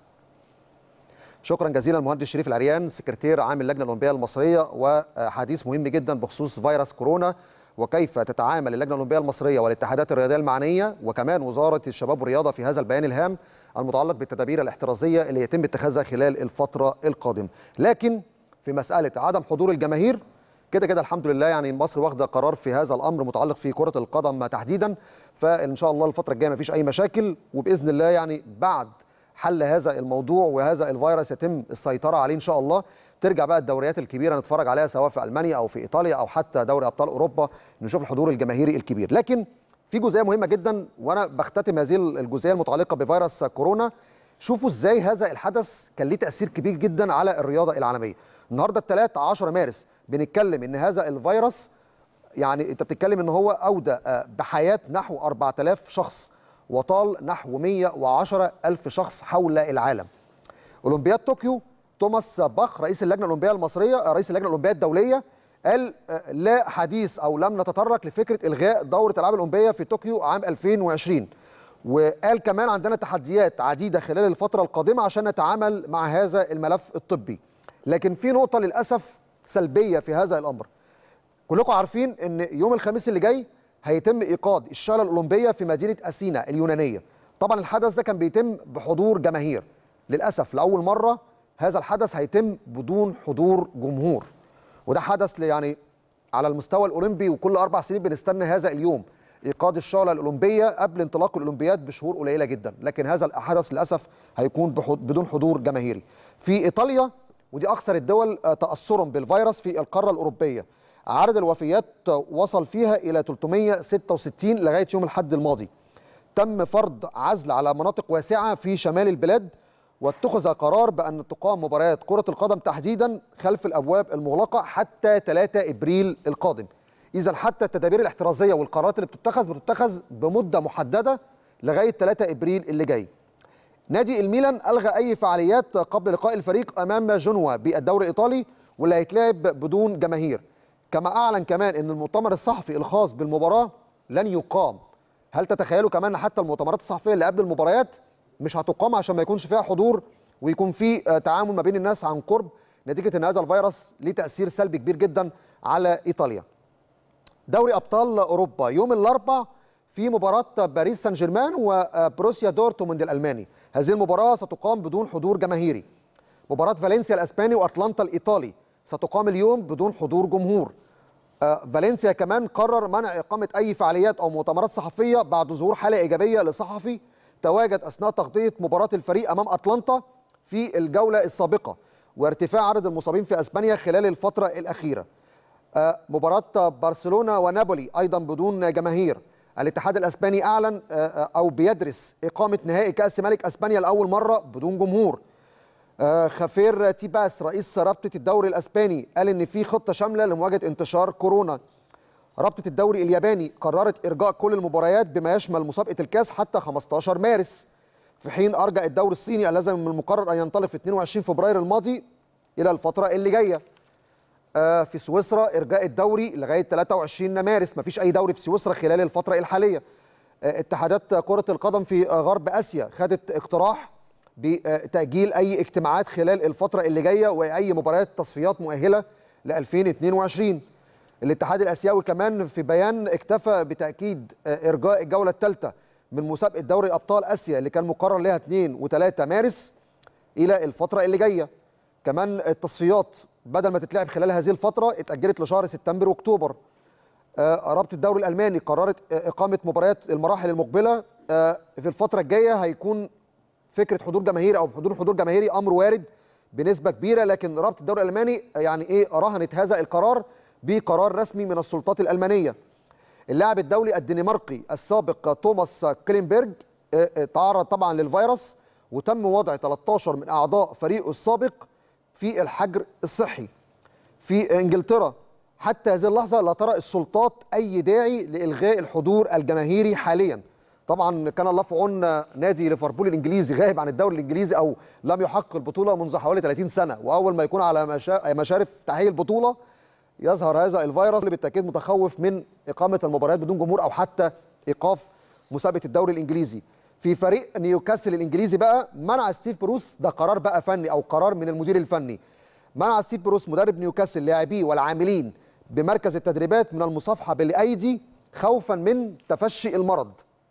شكرا جزيلا المهندس شريف العريان سكرتير عام اللجنه الاولمبيه المصريه، وحديث مهم جدا بخصوص فيروس كورونا وكيف تتعامل اللجنه الاولمبيه المصريه والاتحادات الرياضيه المعنيه وكمان وزاره الشباب والرياضه في هذا البيان الهام المتعلق بالتدابير الاحترازيه اللي يتم اتخاذها خلال الفتره القادمه. لكن في مساله عدم حضور الجماهير كده الحمد لله يعني مصر واخده قرار في هذا الامر متعلق في كره القدم تحديدا، فان شاء الله الفتره الجايه مفيش اي مشاكل، وباذن الله يعني بعد حل هذا الموضوع وهذا الفيروس يتم السيطره عليه ان شاء الله، ترجع بقى الدوريات الكبيره نتفرج عليها سواء في المانيا او في ايطاليا او حتى دوري ابطال اوروبا، نشوف الحضور الجماهيري الكبير. لكن في جزئيه مهمه جدا وانا بختتم هذه الجزئيه المتعلقه بفيروس كورونا، شوفوا ازاي هذا الحدث كان ليه تاثير كبير جدا على الرياضه العالميه. النهارده الثلاث 10 مارس بنتكلم ان هذا الفيروس يعني انت بتتكلم ان هو اودى بحياه نحو 4000 شخص وطال نحو 110,000 شخص حول العالم. اولمبياد طوكيو توماس باخ رئيس اللجنه الاولمبيه المصريه رئيس اللجنه الاولمبيه الدوليه قال لا حديث او لم نتطرق لفكره الغاء دوره الالعاب الاولمبيه في طوكيو عام 2020، وقال كمان عندنا تحديات عديده خلال الفتره القادمه عشان نتعامل مع هذا الملف الطبي. لكن في نقطه للاسف سلبيه في هذا الامر. كلكم عارفين ان يوم الخميس اللي جاي هيتم ايقاد الشعلة الاولمبيه في مدينه اثينا اليونانيه. طبعا الحدث ده كان بيتم بحضور جماهير، للاسف لاول مره هذا الحدث هيتم بدون حضور جمهور، وده حدث يعني على المستوى الاولمبي وكل 4 سنين بنستنى هذا اليوم ايقاد الشعلة الاولمبيه قبل انطلاق الاولمبياد بشهور قليله جدا، لكن هذا الحدث للاسف هيكون بدون حضور جماهيري. في ايطاليا ودي اكثر الدول تاثرا بالفيروس في القاره الاوروبيه، عدد الوفيات وصل فيها الى 366 لغايه يوم الاحد الماضي. تم فرض عزل على مناطق واسعة في شمال البلاد، واتخذ قرار بأن تقام مباريات كرة القدم تحديدا خلف الأبواب المغلقة حتى 3 إبريل القادم. إذا حتى التدابير الاحترازية والقرارات اللي بتتخذ بمدة محددة لغاية 3 إبريل اللي جاي. نادي الميلان ألغى أي فعاليات قبل لقاء الفريق أمام جنوا بالدوري الإيطالي واللي هيتلعب بدون جماهير. كما أعلن كمان أن المؤتمر الصحفي الخاص بالمباراة لن يقام. هل تتخيلوا كمان حتى المؤتمرات الصحفية اللي قبل المباريات مش هتقام عشان ما يكونش فيها حضور ويكون في تعامل ما بين الناس عن قرب، نتيجة أن هذا الفيروس ليه تأثير سلبي كبير جدا على إيطاليا. دوري أبطال أوروبا يوم الأربعاء في مباراة باريس سان جيرمان وبروسيا دورتموند الألماني. هذه المباراة ستقام بدون حضور جماهيري. مباراة فالنسيا الأسباني وأتلانتا الإيطالي ستقام اليوم بدون حضور جمهور. فالنسيا كمان قرر منع إقامة أي فعاليات أو مؤتمرات صحفية بعد ظهور حالة إيجابية لصحفي تواجد أثناء تغطية مباراة الفريق أمام أتلانتا في الجولة السابقة، وارتفاع عدد المصابين في أسبانيا خلال الفترة الأخيرة. مباراة برشلونة ونابولي أيضا بدون جماهير. الاتحاد الأسباني أعلن أو بيدرس إقامة نهائي كأس ملك أسبانيا لأول مرة بدون جمهور. خافير تيباس رئيس رابطة الدوري الأسباني قال إن في خطة شاملة لمواجهة انتشار كورونا. رابطة الدوري الياباني قررت إرجاء كل المباريات بما يشمل مسابقة الكاس حتى 15 مارس، في حين أرجع الدوري الصيني الذي من المقرر أن ينطلق في 22 فبراير الماضي إلى الفترة اللي جاية. في سويسرا إرجاء الدوري لغاية 23 مارس، مفيش أي دوري في سويسرا خلال الفترة الحالية. اتحادات كرة القدم في غرب آسيا خدت اقتراح بتأجيل أي اجتماعات خلال الفترة اللي جاية وأي مباريات تصفيات مؤهلة ل 2022. الاتحاد الآسيوي كمان في بيان اكتفى بتأكيد إرجاء الجولة الثالثة من مسابقة دوري أبطال آسيا اللي كان مقرر لها 2 و3 مارس إلى الفترة اللي جاية. كمان التصفيات بدل ما تتلعب خلال هذه الفترة اتأجلت لشهر سبتمبر وأكتوبر. رابطة الدوري الألماني قررت إقامة مباريات المراحل المقبلة في الفترة الجاية. هيكون فكرة حضور جماهيري أو حضور جماهيري أمر وارد بنسبة كبيرة، لكن رابطة الدوري الألماني يعني رهنت هذا القرار بقرار رسمي من السلطات الألمانية. اللاعب الدولي الدنماركي السابق توماس كلينبرج تعرض طبعا للفيروس وتم وضع 13 من أعضاء فريقه السابق في الحجر الصحي. في إنجلترا حتى هذه اللحظة لا ترى السلطات أي داعي لإلغاء الحضور الجماهيري حاليا. طبعا كان الله في عون نادي ليفربول الإنجليزي غائب عن الدوري الإنجليزي أو لم يحقق البطولة منذ حوالي 30 سنة، وأول ما يكون على مشارف تحقيق البطولة يظهر هذا الفيروس اللي بالتأكيد متخوف من إقامة المباريات بدون جمهور أو حتى إيقاف مسابقة الدوري الإنجليزي. في فريق نيوكاسل الإنجليزي بقى منع ستيف بروس، ده قرار بقى فني أو قرار من المدير الفني، منع ستيف بروس مدرب نيوكاسل لاعبيه والعاملين بمركز التدريبات من المصافحة بالأيدي خوفا من تفشي المرض.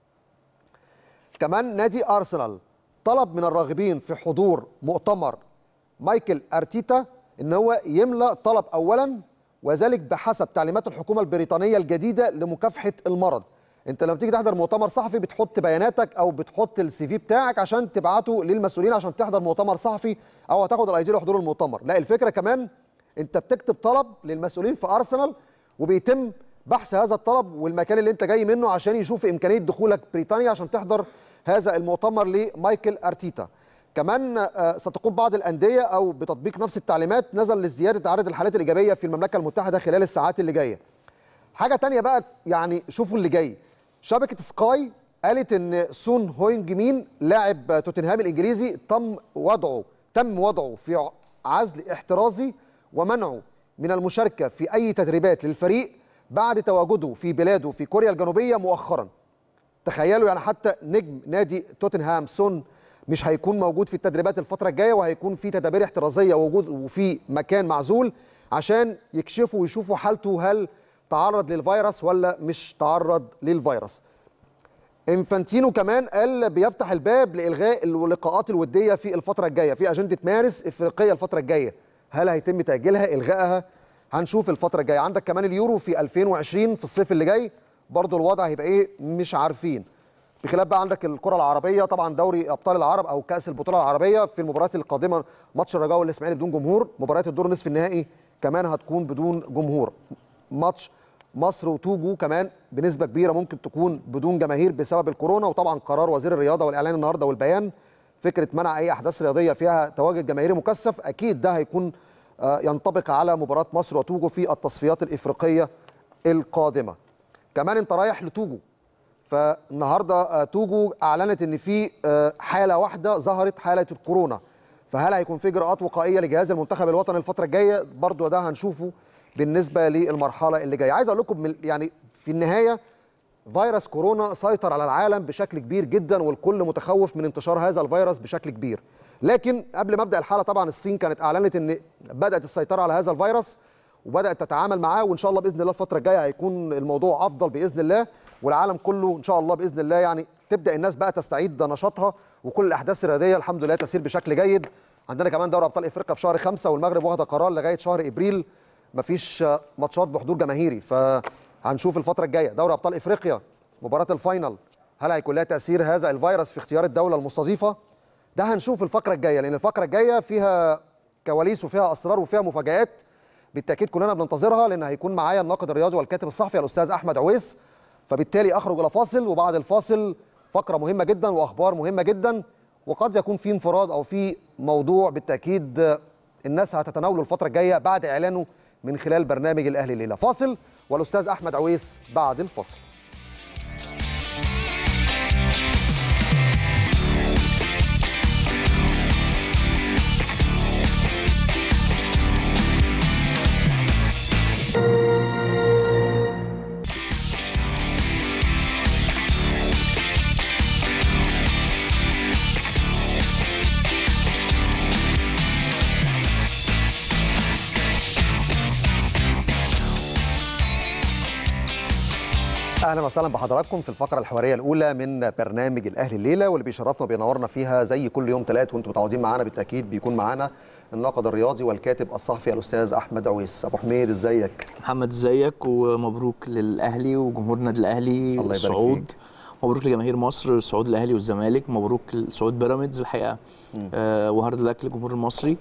كمان نادي أرسنال طلب من الراغبين في حضور مؤتمر مايكل أرتيتا إن هو يملأ طلب أولا، وذلك بحسب تعليمات الحكومة البريطانية الجديدة لمكافحة المرض. انت لما تيجي تحضر مؤتمر صحفي بتحط بياناتك او بتحط السي في بتاعك عشان تبعته للمسؤولين عشان تحضر مؤتمر صحفي او هتاخد الاي جي لحضور المؤتمر. لا، الفكره كمان انت بتكتب طلب للمسؤولين في ارسنال وبيتم بحث هذا الطلب والمكان اللي انت جاي منه عشان يشوف امكانيه دخولك بريطانيا عشان تحضر هذا المؤتمر لمايكل أرتيتا. كمان ستقوم بعض الأندية أو بتطبيق نفس التعليمات نظرا لزيادة عدد الحالات الإيجابية في المملكة المتحدة خلال الساعات اللي جاية. حاجة تانية بقى يعني شوفوا اللي جاي، شبكة سكاي قالت إن سون هوينج مين لاعب توتنهام الإنجليزي تم وضعه في عزل احترازي ومنعه من المشاركة في أي تدريبات للفريق بعد تواجده في بلاده في كوريا الجنوبية مؤخرا. تخيلوا يعني حتى نجم نادي توتنهام سون مش هيكون موجود في التدريبات الفترة الجاية، وهيكون في تدابير احترازية ووجود وفي مكان معزول عشان يكشفوا ويشوفوا حالته هل تعرض للفيروس ولا مش تعرض للفيروس. انفانتينو كمان قال بيفتح الباب لإلغاء اللقاءات الودية في الفترة الجاية في أجندة مارس إفريقية الفترة الجاية. هل هيتم تأجيلها إلغائها؟ هنشوف الفترة الجاية. عندك كمان اليورو في 2020 في الصيف اللي جاي، برضو الوضع هيبقى إيه مش عارفين. بخلاف بقى عندك الكرة العربية طبعا دوري أبطال العرب أو كأس البطولة العربية في المباريات القادمة ماتش الرجاء والإسماعيلي بدون جمهور، مباريات الدور نصف النهائي كمان هتكون بدون جمهور. ماتش مصر وتوجو كمان بنسبه كبيره ممكن تكون بدون جماهير بسبب الكورونا، وطبعا قرار وزير الرياضه والاعلان النهارده والبيان فكره منع اي احداث رياضيه فيها تواجد جماهيري مكثف، اكيد ده هيكون ينطبق على مباراه مصر وتوجو في التصفيات الافريقيه القادمه. كمان انت رايح لتوجو، فالنهارده توجو اعلنت ان في حاله واحده ظهرت، حاله الكورونا، فهل هيكون في اجراءات وقائيه لجهاز المنتخب الوطني الفتره الجايه؟ برضو ده هنشوفه بالنسبه للمرحله اللي جايه. عايز اقول لكم يعني في النهايه فيروس كورونا سيطر على العالم بشكل كبير جدا، والكل متخوف من انتشار هذا الفيروس بشكل كبير. لكن قبل ما ابدا الحلقه طبعا الصين كانت اعلنت ان بدات السيطره على هذا الفيروس وبدات تتعامل معاه، وان شاء الله باذن الله الفتره الجايه هيكون الموضوع افضل باذن الله، والعالم كله ان شاء الله باذن الله يعني تبدا الناس بقى تستعيد نشاطها، وكل الاحداث الرياضيه الحمد لله تسير بشكل جيد. عندنا كمان دوري ابطال افريقيا في شهر 5، والمغرب واخده قرار لغايه شهر ابريل مفيش ماتشات بحضور جماهيري، فهنشوف الفتره الجايه دوري ابطال افريقيا مباراه الفاينل هل هيكون لها تاثير هذا الفيروس في اختيار الدوله المستضيفه؟ ده هنشوف الفقره الجايه، لان الفقره الجايه فيها كواليس وفيها اسرار وفيها مفاجآت بالتاكيد كلنا بننتظرها، لان هيكون معايا الناقد الرياضي والكاتب الصحفي الاستاذ احمد عويس. فبالتالي اخرج الى فاصل، وبعد الفاصل فقره مهمه جدا واخبار مهمه جدا، وقد يكون في انفراد او في موضوع بالتاكيد الناس هتتناوله الفتره الجايه بعد اعلانه من خلال برنامج الاهلي الليله. فاصل والاستاذ احمد عويس بعد الفاصل. اهلا وسهلا بحضراتكم في الفقره الحواريه الاولى من برنامج الاهلي الليله، واللي بيشرفنا وبينورنا فيها زي كل يوم ثلاث وانتم متعودين معانا بالتاكيد بيكون معانا الناقد الرياضي والكاتب الصحفي الاستاذ احمد عويس. ابو حميد ازيك؟ محمد ازيك، ومبروك للاهلي وجمهور النادي الاهلي الصعود، مبروك لجماهير مصر صعود الاهلي والزمالك، مبروك لصعود بيراميدز الحقيقه. وهارد لك للجمهور المصري.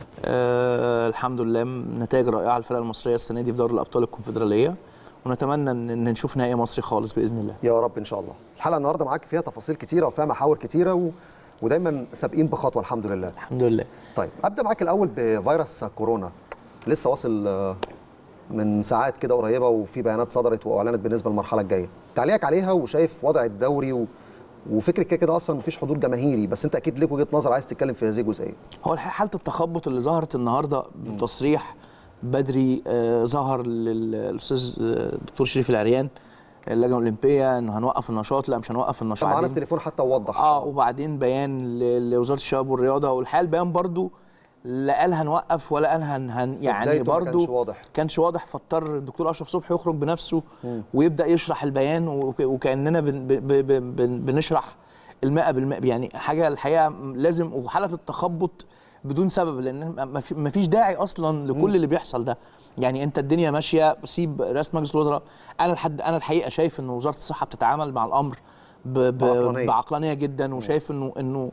الحمد لله نتائج رائعه الفرقه المصريه السنه دي في دوري الابطال الكونفدراليه، ونتمنى ان نشوف نهائي مصري خالص باذن الله يا رب ان شاء الله. الحلقه النهارده معاك فيها تفاصيل كتيره وفيها محاور كتيره ودايما سابقين بخطوه الحمد لله. الحمد لله. طيب ابدا معاك الاول بفيروس كورونا، لسه واصل من ساعات كده قريبه وفي بيانات صدرت واعلنت بالنسبه للمرحله الجايه، تعليقك عليها وشايف وضع الدوري وفكره كده اصلا مفيش حضور جماهيري، بس انت اكيد ليك وجهه نظر عايز تتكلم في هذه الجزئيه. هو حاله التخبط اللي ظهرت النهارده بتصريح بدري ظهر للاستاذ الدكتور شريف العريان اللجنه الاولمبيه انه هنوقف النشاط، لا مش هنوقف النشاط. معانا في التليفون حتى ووضح. وبعدين بيان لوزاره الشباب والرياضه، والحقيقه البيان برضو لا قال هنوقف ولا قال يعني برضو كانش واضح، فاضطر الدكتور اشرف صبحي يخرج بنفسه ويبدا يشرح البيان، وكاننا بنشرح 100%، يعني حاجه الحقيقه لازم. وحاله التخبط بدون سبب، لان ما فيش داعي اصلا لكل اللي بيحصل ده. يعني انت الدنيا ماشيه، سيب رئاسه مجلس الوزراء. انا الحقيقه شايف ان وزاره الصحه بتتعامل مع الامر بعقلانيه جدا، وشايف انه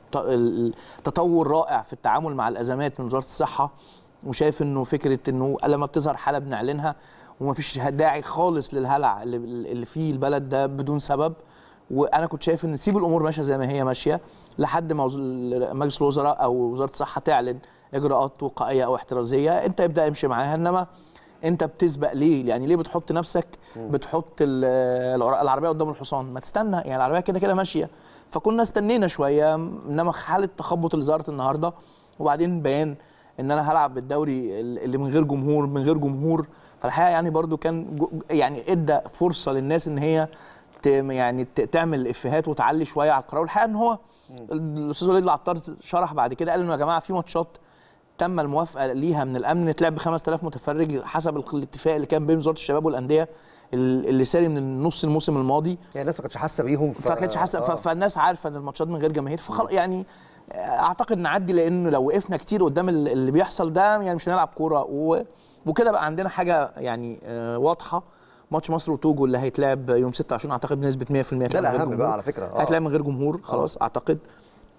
تطور رائع في التعامل مع الازمات من وزاره الصحه، وشايف انه فكره انه لما بتظهر حاله بنعلنها، وما فيش داعي خالص للهلع اللي فيه البلد ده بدون سبب. وانا كنت شايف ان نسيب الامور ماشيه زي ما هي ماشيه لحد ما مجلس الوزراء او وزاره الصحه تعلن اجراءات وقائيه او احترازيه، انت ابدا امشي معاها. انما انت بتسبق ليه؟ يعني ليه بتحط نفسك بتحط العربيه قدام الحصان؟ ما تستنى، يعني العربيه كده كده ماشيه. فكنا استنينا شويه، انما حاله التخبط اللي ظهرت النهارده، وبعدين بيان ان انا هلعب بالدوري اللي من غير جمهور فالحقيقه يعني برضو كان يعني ادى فرصه للناس ان هي يعني تعمل افيهات وتعلي شويه على القرار. والحقيقه ان هو الاستاذ وليد العطار شرح بعد كده، قال انه يا جماعه في ماتشات تم الموافقه ليها من الامن تلعب ب 5000 متفرج حسب الاتفاق اللي كان بين وزاره الشباب والانديه اللي ساري من نص الموسم الماضي. يعني الناس ما كانتش حاسه بيهم فكانتش حاسه فالناس عارفه ان الماتشات من غير جماهير، يعني اعتقد نعدي، لانه لو وقفنا كتير قدام اللي بيحصل ده يعني مش هنلعب كوره. وكده بقى عندنا حاجه يعني واضحه، ماتش مصر وتوجو اللي هيتلعب يوم 26 اعتقد بنسبه 100% ده الاهم بقى على فكره. هيتلعب من غير جمهور خلاص اعتقد.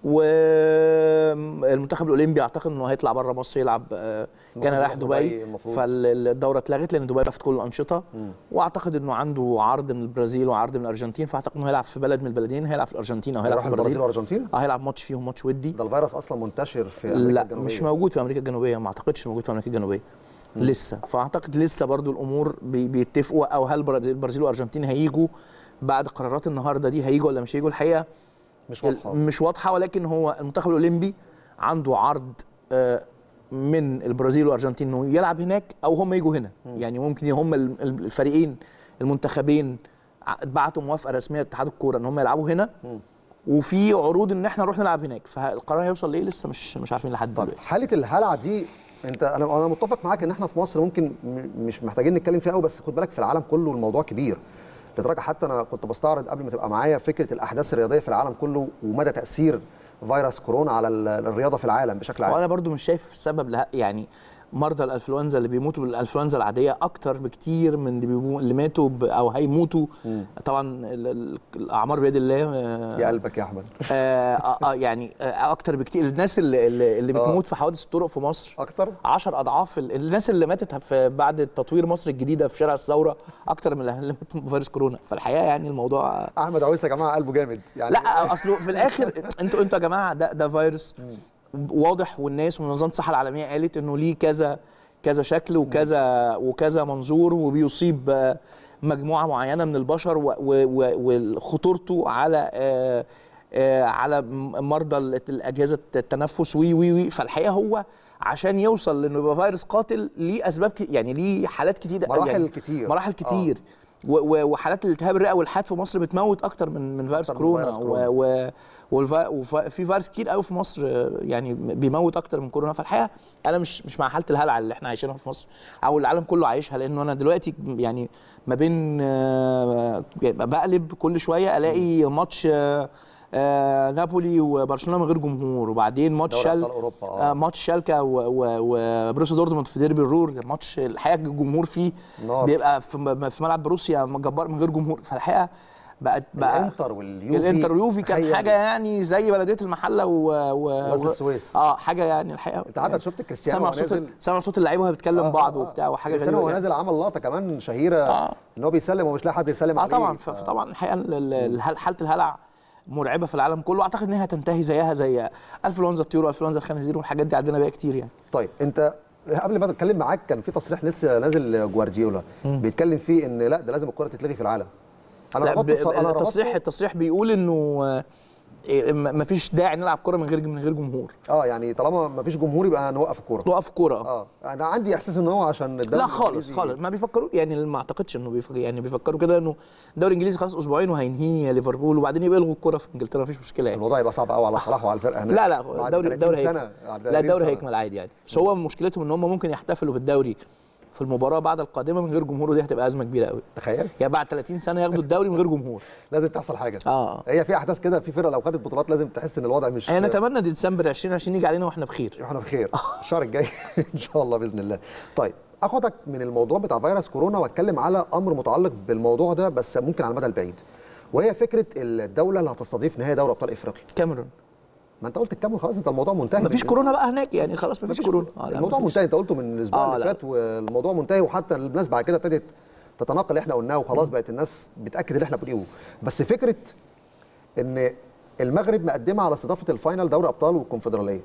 والمنتخب الاولمبي اعتقد انه هيطلع بره مصر يلعب، كان رايح دبي، فالدوره اتلغت لان دبي رفضت كل الانشطه. واعتقد انه عنده عرض من البرازيل وعرض من الارجنتين، فاعتقد انه هيلعب في بلد من البلدين، هيلعب في الارجنتين او هيلعب في البرازيل والارجنتين. هيلعب ماتش فيهم، ماتش ودي. ده الفيروس اصلا منتشر في امريكا لا الجنوبيه؟ مش موجود في امريكا الجنوبيه، ما اعتقدش موجود في امريكا الجنوبيه لسه. فاعتقد لسه برضو الامور بيتفقوا، او هل البرازيل والارجنتين هيجوا بعد قرارات النهارده دي، هيجوا ولا مش هيجوا؟ الحقيقه مش واضحه. ولكن هو المنتخب الاولمبي عنده عرض من البرازيل والارجنتين انه يلعب هناك او هم يجوا هنا. يعني ممكن هم الفريقين المنتخبين بعتوا موافقه رسميه لاتحاد الكوره ان هم يلعبوا هنا، وفي عروض ان احنا نروح نلعب هناك. فالقرار هيوصل لايه لسه مش عارفين لحد دلوقتي. حاله الهلع دي انا متفق معاك ان احنا في مصر ممكن مش محتاجين نتكلم فيها قوي، بس خد بالك في العالم كله الموضوع كبير لدرجه حتى انا كنت بستعرض قبل ما تبقى معايا فكره الاحداث الرياضيه في العالم كله ومدى تاثير فيروس كورونا على الرياضه في العالم بشكل عام. وانا برضو مش شايف سبب يعني مرضى الانفلونزا اللي بيموتوا بالانفلونزا العاديه اكتر بكتير من اللي ماتوا او هيموتوا. طبعا الاعمار بيد الله. يا قلبك يا احمد. يعني اكتر بكتير. الناس اللي بتموت في حوادث الطرق في مصر اكتر 10 اضعاف الناس اللي ماتت بعد تطوير مصر الجديده في شارع الثوره، اكتر من اللي ماتوا بفيروس كورونا. فالحقيقه يعني الموضوع احمد عويس يا جماعه قلبه جامد يعني. لا اصله في الاخر انتوا يا جماعه ده فيروس واضح، والناس ومنظمه الصحه العالميه قالت انه ليه كذا شكل وكذا منظور، وبيصيب مجموعه معينه من البشر، وخطورته على مرضى الاجهزه التنفس وي. فالحقيقه هو عشان يوصل لانه يبقى فيروس قاتل ليه اسباب يعني ليه حالات كتير، مراحل كتير. وحالات الالتهاب الرئوي والحاد في مصر بتموت اكتر من فيروس كورونا. وفي فيروس كتير قوي في مصر يعني بيموت اكتر من كورونا. فالحقيقه انا مش مع حاله الهلع اللي احنا عايشينها في مصر او العالم كله عايشها، لانه انا دلوقتي يعني ما بين بقلب كل شويه الاقي ماتش نابولي وبرشلونه من غير جمهور، وبعدين ماتش شالكا وبروسيا دورتموند في ديربي الرور، ماتش الحقيقه الجمهور فيه بيبقى في ملعب بروسيا جبار من غير جمهور. فالحقيقه بقى الانتر واليوفي كان حاجه يعني زي بلديه المحله وغزل السويس. حاجه يعني الحقيقه. انت عادة شفت كريستيانو سمع صوت اللعيبه وهي بتكلم بعض وبتاع، وحاجه غريبه. كريستيانو وهو نازل عمل لقطه كمان شهيره ان هو بيسلم ومش لاقي حد يسلم عليه. طبعا فطبعا الحقيقه حاله الهلع مرعبه في العالم كله. اعتقد انها تنتهي زيها زي انفلونزا الطيور وانفلونزا الخنازير والحاجات دي عندنا بقى كتير يعني. طيب انت قبل ما اتكلم معاك كان في تصريح لسه نازل جوارديولا بيتكلم فيه ان لا ده لازم الكره تتلغي في العالم. التصريح بيقول انه مفيش داعي نلعب كوره من غير جمهور. يعني طالما مفيش جمهور يبقى نوقف الكوره. انا عندي احساس ان هو عشان الدوري لا خالص ما بيفكروا يعني، ما اعتقدش انه بيفكروا كده انه الدوري الانجليزي خلاص اسبوعين وهينهي ليفربول وبعدين يبقى يلغوا الكوره في انجلترا، مفيش مشكله يعني. الموضوع يبقى صعب قوي على صلاح وعلى الفرقه هناك. لا الدوري هيكمل عادي يعني. بس هو مشكلتهم ان هم ممكن يحتفلوا بالدوري في المباراه بعد القادمه من غير جمهور، ودي هتبقى ازمه كبيره قوي. تخيل يعني بعد 30 سنه ياخدوا الدوري من غير جمهور. لازم تحصل حاجه. هي في احداث كده، في فرق لو خدت بطولات لازم تحس ان الوضع مش نتمنى ديسمبر 2020 يجي علينا واحنا بخير. الشهر الجاي ان شاء الله باذن الله. طيب اخدك من الموضوع بتاع فيروس كورونا واتكلم على امر متعلق بالموضوع ده بس ممكن على المدى البعيد، وهي فكره الدوله اللي هتستضيف نهائي دوري ابطال افريقيا. كاميرون. ما انت قلت الكاميرون خلاص، انت الموضوع منتهي. مفيش كورونا بقى هناك يعني، خلاص مفيش كورونا. الموضوع منتهي، انت قلته من الاسبوع اللي فات والموضوع منتهي، وحتى الناس بعد كده ابتدت تتناقل اللي احنا قلناه وخلاص بقت الناس بتاكد اللي احنا بنقوله. بس فكره ان المغرب مقدمه على استضافه الفاينل دوري ابطال والكونفدراليه.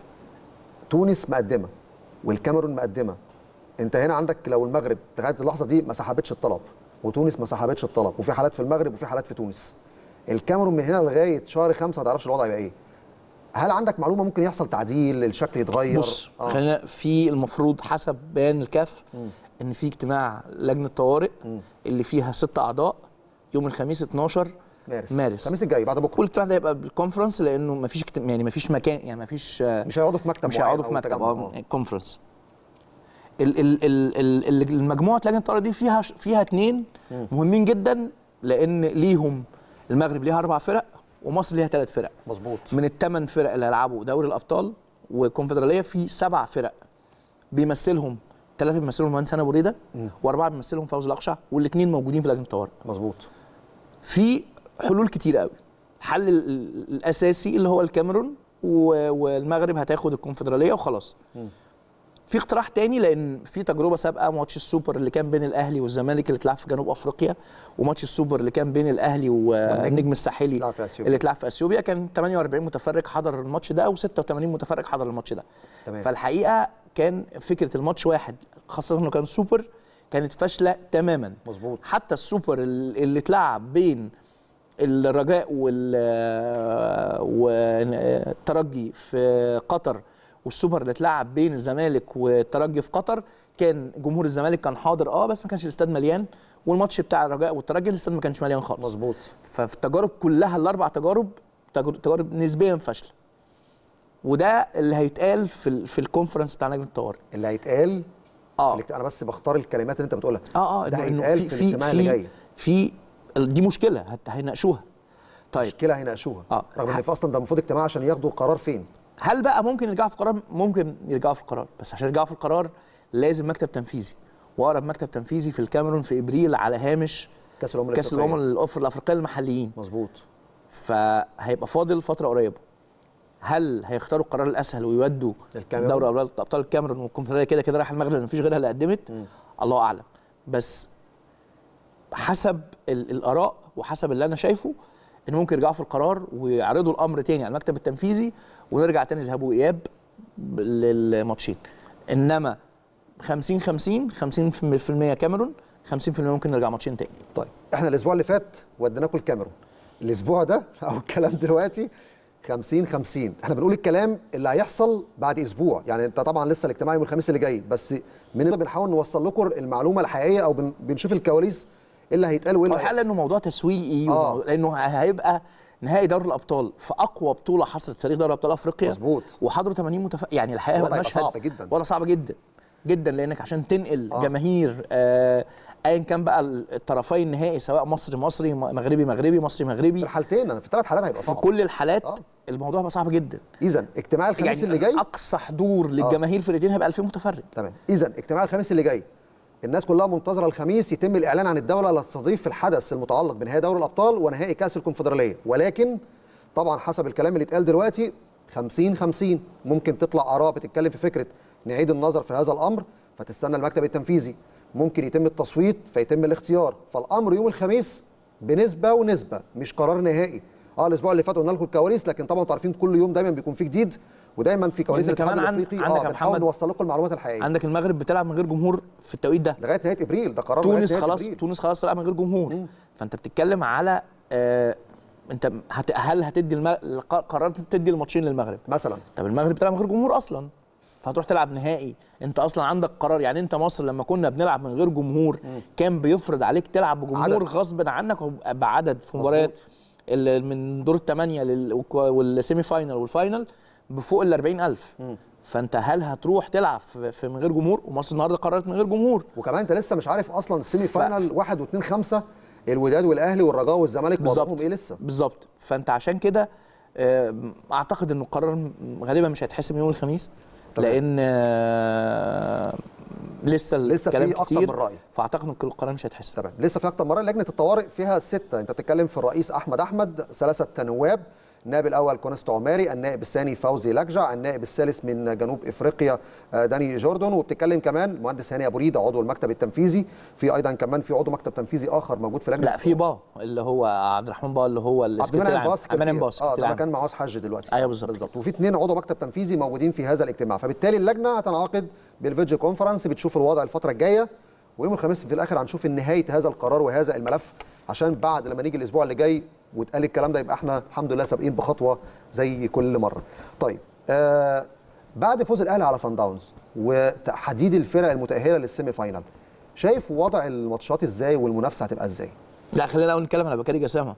تونس مقدمه والكاميرون مقدمه. انت هنا عندك لو المغرب لغايه اللحظه دي ما سحبتش الطلب وتونس ما سحبتش الطلب، وفي حالات في المغرب وفي حالات في تونس، الكاميرون من هنا لغايه شهر 5 ما تعرفش الوضع يبقى ايه. هل عندك معلومه ممكن يحصل تعديل، الشكل يتغير؟ بص خلينا في المفروض حسب بيان الكاف ان في اجتماع لجنه طوارئ اللي فيها 6 اعضاء يوم الخميس 12 مارس الخميس الجاي بعد بكره. والاجتماع ده يبقى بالكونفرنس لانه ما فيش مكان يعني مش هيقعدوا في مكتب، مش هيقعدوا في مكتب كونفرنس. المجموعه لجنه الطوارئ دي فيها 2 مهمين جدا، لان ليهم المغرب ليها 4 فرق ومصر ليها 3 فرق. مظبوط. من ال8 فرق اللي هيلعبوا دوري الابطال والكونفدراليه في 7 فرق بيمثلهم 3 بيمثلهم مهندس هنا ابو ريده و4 بيمثلهم فوزي الاقشع، والاثنين موجودين في لجنه الطوارئ. مظبوط. في حلول كتير قوي. الحل الاساسي اللي هو الكاميرون، والمغرب هتاخد الكونفدراليه وخلاص. في اقتراح تاني، لان في تجربه سابقه، ماتش السوبر اللي كان بين الاهلي والزمالك اللي اتلعب في جنوب افريقيا، وماتش السوبر اللي كان بين الاهلي والنجم الساحلي اللي اتلعب في اثيوبيا، كان 48 متفرج حضر الماتش ده و86 متفرج حضر الماتش ده. تمام. فالحقيقه كان فكره الماتش واحد، خاصه انه كان سوبر، كانت فاشله تماما. مظبوط. حتى السوبر اللي اتلعب بين الرجاء والترجي في قطر، والسوبر اللي اتلعب بين الزمالك والترجي في قطر، كان جمهور الزمالك كان حاضر بس ما كانش الاستاد مليان، والماتش بتاع الرجاء والترجي الاستاد ما كانش مليان خالص. مظبوط. ففي التجارب كلها الاربع تجارب نسبيا فاشله. وده اللي هيتقال في الكونفرنس بتاع لجنه الطوارئ، اللي هيتقال انا بس بختار الكلمات اللي انت بتقولها. ده هيتقال في الاجتماع اللي جاي. دي مشكله هيناقشوها. طيب مشكله هيناقشوها رغم ان في اصلا ده المفروض اجتماع عشان ياخدوا القرار فين. هل بقى ممكن يرجعوا في قرار؟ ممكن يرجعوا في القرار، بس عشان يرجعوا في القرار لازم مكتب تنفيذي، واقرب مكتب تنفيذي في الكاميرون في ابريل على هامش كاس الامم الافريقيه المحليين. مظبوط. فهيبقى فاضل فتره قريبه. هل هيختاروا القرار الاسهل ويودوا دوري ابطال الكاميرون والكونفدراليه كده رايح المغرب لان مفيش غيرها اللي قدمت؟ الله اعلم. بس حسب الاراء وحسب اللي انا شايفه ان ممكن يرجعوا في القرار ويعرضوا الامر تاني على المكتب التنفيذي، ونرجع تاني ذهاب واياب للماتشين. انما 50-50 50% كاميرون، 50% ممكن نرجع ماتشين تاني. طيب احنا الاسبوع اللي فات وديناكم الكاميرون، الاسبوع ده او الكلام دلوقتي 50-50. احنا بنقول الكلام اللي هيحصل بعد اسبوع، يعني انت طبعا لسه الاجتماع يوم الخميس اللي جاي، بس بنحاول نوصل لكم المعلومه الحقيقيه او بنشوف الكواليس اللي هيتقال وايه اللي هيحصل. لانه موضوع تسويقي لانه هيبقى نهائي دوري الابطال في اقوى بطوله حصلت في تاريخ دوري ابطال افريقيا. مظبوط. وحضروا 80 يعني الحقيقه هو مشهد صعب جدا، ولا صعب جدا جدا، لانك عشان تنقل جماهير ايا كان بقى الطرفين النهائي، سواء مصري مغربي مصري في الحالتين. انا في 3 حالات هيبقى صعب، في كل الحالات الموضوع هيبقى صعب جدا. اذا اجتماع الخميس اللي جاي اقصى حضور للجماهير في الاثنين هيبقى 2000 متفرج. تمام. اذا اجتماع الخميس اللي جاي الناس كلها منتظره الخميس يتم الاعلان عن الدوله اللي هتستضيف الحدث المتعلق بنهائي دوري الابطال ونهائي كاس الكونفدراليه، ولكن طبعا حسب الكلام اللي اتقال دلوقتي 50-50. ممكن تطلع اراء بتتكلم في فكره نعيد النظر في هذا الامر فتستنى المكتب التنفيذي، ممكن يتم التصويت فيتم الاختيار، فالامر يوم الخميس بنسبه ونسبه، مش قرار نهائي. الاسبوع اللي فات قلنا لكم الكواليس، لكن طبعا انتوا عارفين كل يوم دايما بيكون في جديد، ودايما في كواليس الاتحاد الافريقي بنحاول نوصل لكم المعلومات الحقيقيه. عندك المغرب بتلعب من غير جمهور في التوقيت ده لغايه نهايه ابريل، ده قرار تونس خلاص تلعب من غير جمهور. فانت بتتكلم على انت هل هتدي قررت تدي الماتشين للمغرب مثلا؟ طب المغرب بتلعب من غير جمهور اصلا، فهتروح تلعب نهائي. انت اصلا عندك قرار، يعني انت مصر لما كنا بنلعب من غير جمهور كان بيفرض عليك تلعب بجمهور غصب عنك بعدد في مباريات من دور الثمانيه والسيمي فاينل والفاينل بفوق ال 40,000. فانت هل هتروح تلعب في من غير جمهور؟ ومصر النهارده قررت من غير جمهور. وكمان انت لسه مش عارف اصلا السيمي فاينل 1 و2 5 الوداد والاهلي والرجاء والزمالك وضعهم ايه لسه. بالظبط. فانت عشان كده اعتقد انه القرار غالبا مش هيتحسم يوم الخميس. طبعا. لان لسه في اكتر من راي، فاعتقد ان القرار مش هيتحسم. تمام. لسه في اكتر من راي. لجنه الطوارئ فيها 6، انت بتتكلم في الرئيس احمد 3 نواب، النائب الاول كونست عماري، النائب الثاني فوزي لجع، النائب الثالث من جنوب افريقيا داني جوردون، وبتتكلم كمان المهندس هاني ابو ريده عضو المكتب التنفيذي. في ايضا كمان في عضو مكتب تنفيذي اخر موجود في لجنه. لا في اللي هو عبد الرحمن اللي هو عبد المنعم باص ده كان معاذ حج دلوقتي. ايوه بالظبط. وفي 2 عضو مكتب تنفيذي موجودين في هذا الاجتماع، فبالتالي اللجنه هتنعقد بالفيديو كونفرنس بتشوف الوضع الفتره الجايه، ويوم الخميس في الاخر هنشوف نهايه هذا القرار وهذا الملف، عشان بعد لما نيجي الاسبوع اللي جاي واتقال الكلام ده يبقى احنا الحمد لله سابقين بخطوه زي كل مره. طيب بعد فوز الاهلي على صن داونز وتحديد الفرق المتاهله للسيمي فاينال، شايف وضع الماتشات ازاي والمنافسه هتبقى ازاي؟ لا خلينا الاول نتكلم على بكاري جسامه.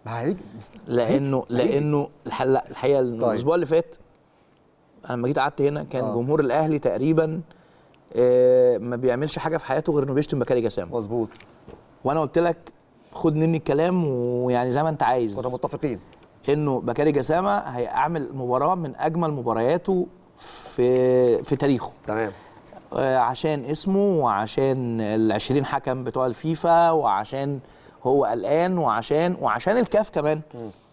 لانه الحقيقه الاسبوع اللي فات انا لما جيت قعدت هنا كان جمهور الاهلي تقريبا ما بيعملش حاجه في حياته غير انه بيشتم بكاري جسامه. مظبوط. وانا قلت لك خد مني الكلام ويعني زي ما انت عايز، كنا متفقين انه بكاري جسامه هيعمل مباراه من اجمل مبارياته في تاريخه. تمام. عشان اسمه وعشان ال20 حكم بتوع الفيفا وعشان هو قلقان وعشان الكاف كمان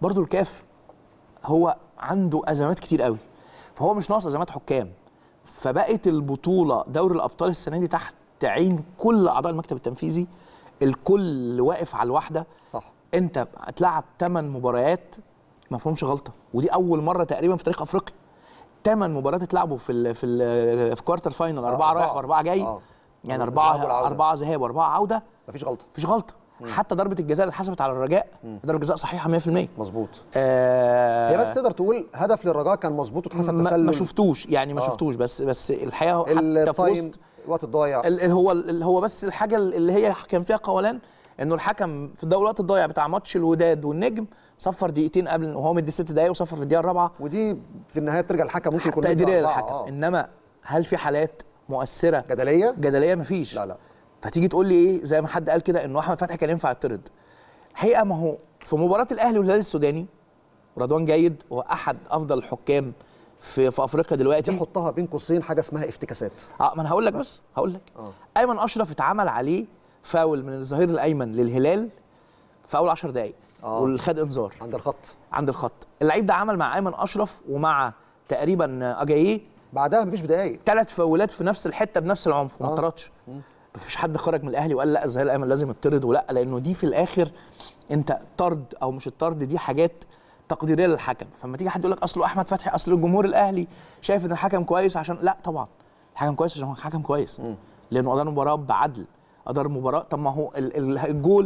برضو الكاف هو عنده ازمات كتير قوي، فهو مش ناقص ازمات حكام. فبقت البطوله دوري الابطال السنه دي تحت عين كل اعضاء المكتب التنفيذي، الكل واقف على الواحده. صح. انت هتلعب 8 مباريات ما فيهمش غلطه، ودي اول مره تقريبا في تاريخ افريقيا 8 مباريات اتلعبوا في كوارتر فاينل، 4 رايح و4 جاي. يعني 4 ذهاب و4 عوده، مفيش غلطه. مفيش غلطه. حتى ضربه الجزاء اللي اتحسبت على الرجاء ضربه جزاء صحيحه 100%. مظبوط. هي بس تقدر تقول هدف للرجاء كان مظبوط واتحسب تسلل. ما شفتوش يعني، ما شفتوش، بس الحقيقه حتى في وسط الوقت الضايع هو بس الحاجه اللي هي كان فيها قولان، انه الحكم في الوقت الضايع بتاع ماتش الوداد والنجم صفر دقيقتين قبل، وهو مدي 6 دقايق وصفر في الدقيقه الرابعه، ودي في النهايه بترجع الحكم ممكن يكون تقديريه للحكم. انما هل في حالات مؤثره جدليه؟ مفيش. لا. فتيجي تقول لي ايه زي ما حد قال كده انه احمد فتحي كان ينفع يطرد. الحقيقه ما هو في مباراه الاهلي والهلال السوداني رضوان جيد هو احد افضل الحكام في افريقيا دلوقتي. دي حطها بين قوسين حاجه اسمها افتكاسات. ما انا هقول لك، بس هقول لك ايمن اشرف اتعمل عليه فاول من الظهير الايمن للهلال في اول 10 دقائق والخد انذار عند الخط. اللعيب ده عمل مع ايمن اشرف ومع تقريبا اجاييه بعدها مفيش بدقايق 3 فاولات في نفس الحته بنفس العنف وما اتطردش. مفيش حد خرج من الاهلي وقال لا الظهير الايمن لازم يطرد، ولا، لانه دي في الاخر انت طرد او مش الطرد دي حاجات تقديريه للحكم. فلما تيجي حد يقول لك اصله احمد فتحي، اصل الجمهور الاهلي شايف ان الحكم كويس عشان، لا طبعا الحكم كويس عشان هو حكم كويس، لانه ادار مباراه بعدل، ادار مباراه. طب ما هو الجول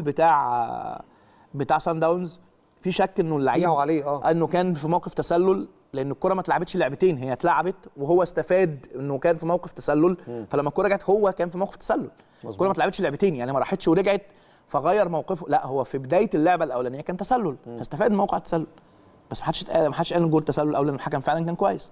بتاع سان داونز في شك انه اللعيب انه كان في موقف تسلل، لان الكره ما اتلعبتش لعبتين، هي اتلعبت وهو استفاد انه كان في موقف تسلل. فلما الكره جت هو كان في موقف تسلل، الكره ما اتلعبتش لعبتين، يعني ما راحتش ورجعت فغير موقفه، لا هو في بدايه اللعبه الاولانيه كان تسلل فاستفاد من موقع التسلل. بس ما حدش قال الجول تسلل الاول، لان الحكم فعلا كان كويس.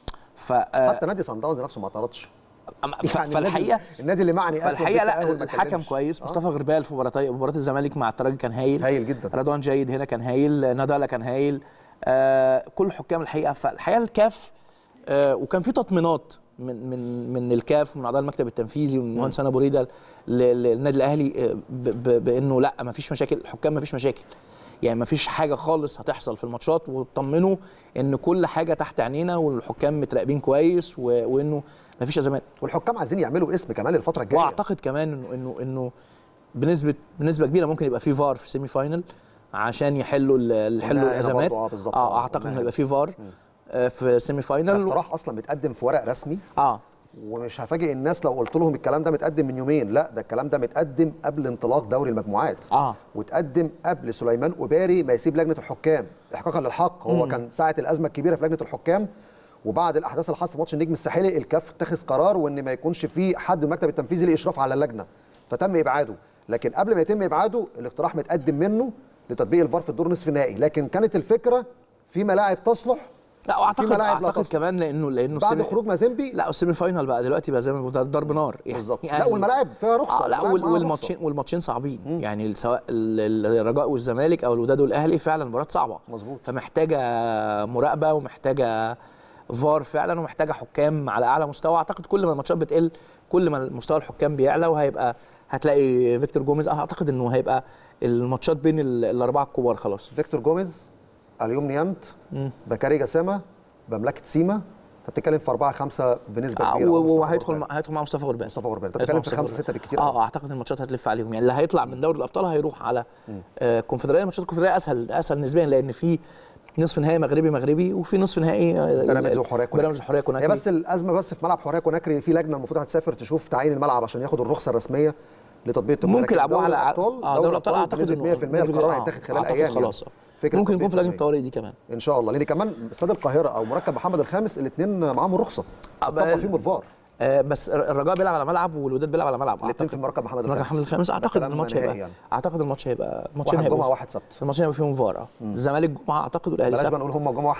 حتى نادي سان داونز نفسه ما اعترضش. فالحقيقه النادي اللي معني فالحقيقه لا الحكم كويس. مصطفى غربال في مباراه الزمالك مع الترجي كان هايل جدا. رضوان جيد هنا كان هايل، نضالة كان هايل، كل الحكام الحقيقه. فالحقيقه الكاف وكان في تطمينات من الكاف ومن اعضاء المكتب التنفيذي ومن المهندس ابو ريده للنادي الاهلي بانه لا ما فيش مشاكل، الحكام ما فيش مشاكل، يعني ما فيش حاجه خالص هتحصل في الماتشات، وطمنوا ان كل حاجه تحت عينينا والحكام متراقبين كويس وانه ما فيش ازمات. والحكام عايزين يعملوا اسم كمان الفتره الجايه. واعتقد كمان انه بنسبه كبيره ممكن يبقى في فار في سيمي فاينل عشان يحلوا الازمات. اعتقد انه هيبقى في فار في سيمي فاينل. الاقتراح اصلا متقدم في ورق رسمي. ومش هفاجئ الناس لو قلت لهم الكلام ده متقدم من يومين، لا ده الكلام ده متقدم قبل انطلاق دوري المجموعات. وتقدم قبل سليمان قباري ما يسيب لجنه الحكام احقاقا للحق. هو كان ساعه الازمه الكبيره في لجنه الحكام، وبعد الاحداث اللي حصلت في ماتش النجم الساحلي الكاف اتخذ قرار وان ما يكونش في حد من المكتب التنفيذي لاشراف على اللجنه، فتم ابعاده. لكن قبل ما يتم ابعاده الاقتراح متقدم منه لتطبيق الفار في الدور نصف النهائي. لكن كانت الفكره في ملاعب تصلح. لا واعتقد كمان لانه بعد خروج مازيمبي لا السيمي فاينال بقى دلوقتي بقى زي ما ضرب نار بالظبط. يعني لا والملاعب فيها رخصه. لا والماتشين صعبين. يعني سواء الرجاء والزمالك او الوداد والاهلي فعلا مباراه صعبه. مظبوط. فمحتاجه مراقبه ومحتاجه فار فعلا ومحتاجه حكام على اعلى مستوى. اعتقد كل ما الماتشات بتقل كل ما مستوى الحكام بيعلى، وهيبقى هتلاقي فيكتور جوميز. اعتقد انه هيبقى الماتشات بين الاربعه الكبار خلاص. فيكتور جوميز، اليوم نيانت، بكاري جسامه، بمملكه سيما. انت بتتكلم في 4-5 بنسبه كبيره. وهيدخل مع مصطفى غربال. انت بتتكلم في 5-6 بالكثير. اعتقد الماتشات هتلف عليهم. يعني اللي هيطلع من دوري الابطال هيروح على كونفدراليه. ماتشات الكونفدراليه اسهل نسبيا، لان في نصف نهائي مغربي وفي نصف نهائي بيراميدز وحوريه كوناكري. هي بس الازمه بس في ملعب حوريه كوناكري في لجنه المفروض هتسافر تشوف تعيين الملعب عشان ياخد الرخصه الرسميه لتطبيق التطبيق. ممكن يلعبوها على دوري الابطال اعتقد 100% القرار هيتاخد خلال ايام. خلاص ممكن يكون في لجنه الطوارئ دي كمان ان شاء الله، لان كمان استاد القاهره او مركب محمد الخامس الاثنين معاهم الرخصه طبعا فيهم الفار. بس الرجاء بيلعب على ملعب والوداد بيلعب على ملعب. الاثنين في مركب محمد الخامس. اعتقد الماتش هيبقى يعني. اعتقد الماتش هيبقى ماتشين هيبقى جمعه واحد سبت. الماتشين هيبقى فيهم فار. الزمالك جمعه اعتقد والاهلي سبت. بلاش نقول هم جمعه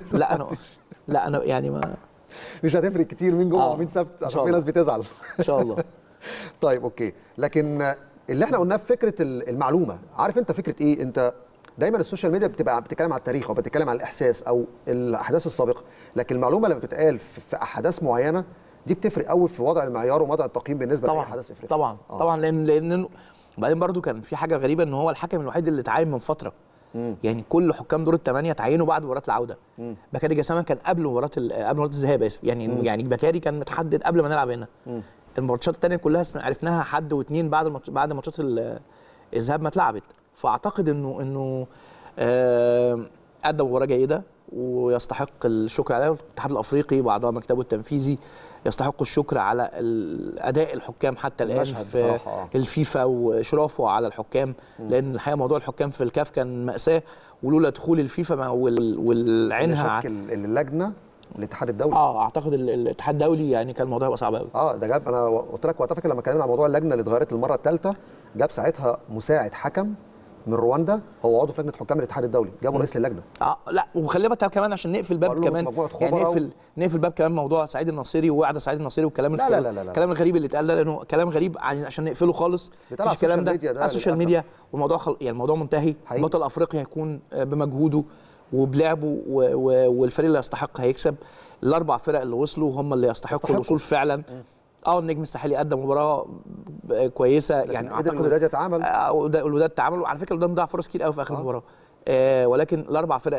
لا انا يعني ما مش هتفرق كتير مين جمعه ومين سبت عشان في ناس بتزعل ان شاء الله. طيب اوكي، لكن اللي احنا قلناه في فكره المعلومه، عارف انت فكره ايه؟ انت دايما السوشيال ميديا بتبقى بتتكلم على التاريخ او بتتكلم على الاحساس او الاحداث السابقه، لكن المعلومه لما بتتقال في احداث معينه دي بتفرق قوي في وضع المعيار ووضع التقييم بالنسبه لاي حدث افريقي. طبعا لان بعدين برضو كان في حاجه غريبه ان هو الحكم الوحيد اللي اتعين من فتره. يعني كل حكام دور الثمانيه تعينوا بعد مباراه العوده. بكاري جسامه كان قبل مباراه الذهاب، اسف يعني بكاري كان متحدد قبل ما نلعب هنا. الماتشات الثانيه كلها عرفناها حد واثنين بعد ماتشات الذهاب ما اتلعبت. فاعتقد انه قدم مباراه جيده ويستحق الشكر عليها. الاتحاد الافريقي واعضاء مكتبه التنفيذي يستحقوا الشكر على اداء الحكام حتى الان في الفيفا واشرافه على الحكام، لان الحقيقه موضوع الحكام في الكاف كان ماساه، ولولا دخول الفيفا والعنها شكل اللجنه الاتحاد الدولي. اعتقد الاتحاد الدولي يعني كان الموضوع هيبقى صعب قوي. ده جاب، انا قلت لك وقتها لما اتكلمنا عن موضوع اللجنه اللي اتغيرت المره الثالثه، جاب ساعتها مساعد حكم من رواندا، هو عضو في لجنه حكام الاتحاد الدولي، جابوا رئيس للجنه. لا وخلي بالك كمان عشان نقفل باب كمان، يعني نقفل باب كمان موضوع سعيد الناصري ووعد سعيد الناصري والكلام الكلام الغريب اللي اتقال ده، لانه كلام غريب عشان نقفله خالص. مفيش الكلام ده على السوشيال ميديا، والموضوع يعني الموضوع منتهي. بطل افريقيا هيكون بمجهوده وبلعبه، والفريق اللي يستحق هيكسب. الاربع فرق اللي وصلوا هم اللي يستحقوا الوصول فعلا. النجم الساحلي قدم مباراه كويسه، يعني اعتقد الوداد يتعامل، الوداد تعامل، وعلى فكره الوداد ضيع فرص كتير قوي في اخر المباراه. ولكن الاربع فرق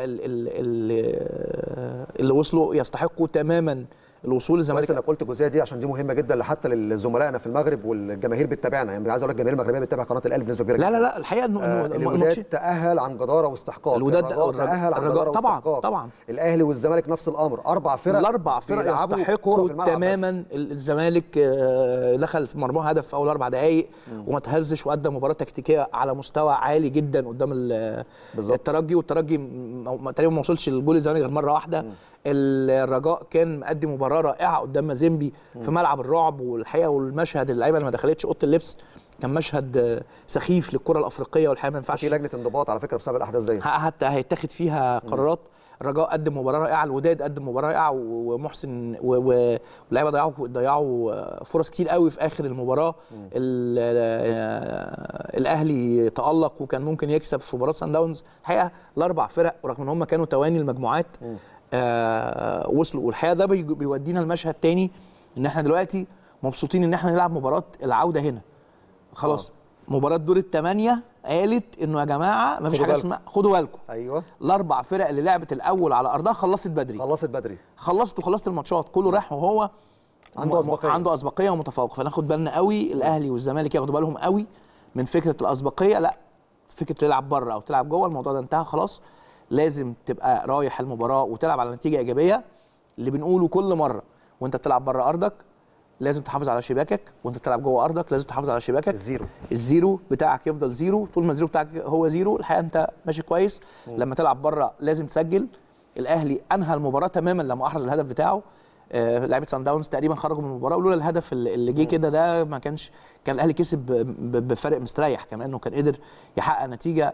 اللي وصلوا يستحقوا تماما الوصول. الزمالك انا قلت الجزئيه دي عشان دي مهمه جدا حتى لزملائنا في المغرب والجماهير بتتابعنا، يعني عايز اقول لك الجماهير المغربيه بتتابع قناه الاهلي بنسبه كبيره جدا. لا الحقيقه انه الوداد تاهل عن جداره واستحقاق، الوداد تاهل عن جداره واستحقاق طبعا. الاهلي والزمالك نفس الامر، الاربع فرق يستحقوا تماما. الزمالك دخل في مرماه هدف في اول 4 دقائق وما تهزش، وقدم مباراه تكتيكيه على مستوى عالي جدا قدام الترجي، والترجي تقريبا ما وصلش لجول الزمالك غير مره واحده. الرجاء كان مقدم مباراه رائعه قدام مازيمبي في ملعب الرعب، والحقيقه والمشهد اللعيبه اللي ما دخلتش اوضه اللبس كان مشهد سخيف للكره الافريقيه، والحقيقه ما ينفعش. في لجنه انضباط على فكره بسبب الاحداث دي، حتى هيتاخد فيها قرارات. الرجاء قدم مباراه رائعه، الوداد قدم مباراه رائعه، ومحسن واللعيبه ضيعوا فرص كتير قوي في اخر المباراه. الاهلي تالق وكان ممكن يكسب في مباراه سان داونز. الحقيقه الاربع فرق رغم ان هم كانوا تواني المجموعات وصلوا، والحقيقه ده بيودينا المشهد تاني، ان احنا دلوقتي مبسوطين ان احنا نلعب مباراه العوده هنا خلاص. مباراه دور الثمانيه قالت انه يا جماعه ما فيش حاجه اسمها خدوا بالكم. ايوه، الاربع فرق اللي لعبت الاول على ارضها خلصت بدري، خلصت الماتشات، كله راح وهو عنده اسبقيه ومتفوق. فناخد بالنا قوي، الاهلي والزمالك ياخدوا بالهم قوي من فكره الاسبقيه، لا فكره تلعب بره او تلعب جوه، الموضوع ده انتهى خلاص. لازم تبقى رايح المباراه وتلعب على نتيجه ايجابيه، اللي بنقوله كل مره، وانت بتلعب بره ارضك لازم تحافظ على شباكك، وانت بتلعب جوه ارضك لازم تحافظ على شباكك. الزيرو بتاعك يفضل زيرو، طول ما الزيرو بتاعك هو زيرو الحقيقه انت ماشي كويس. لما تلعب بره لازم تسجل. الاهلي انهى المباراه تماما لما احرز الهدف بتاعه. لعيبه سان داونز تقريبا خرجوا من المباراه، ولولا الهدف اللي جه كده ده ما كان الاهلي كسب بفرق مستريح، كمان انه كان قدر يحقق نتيجه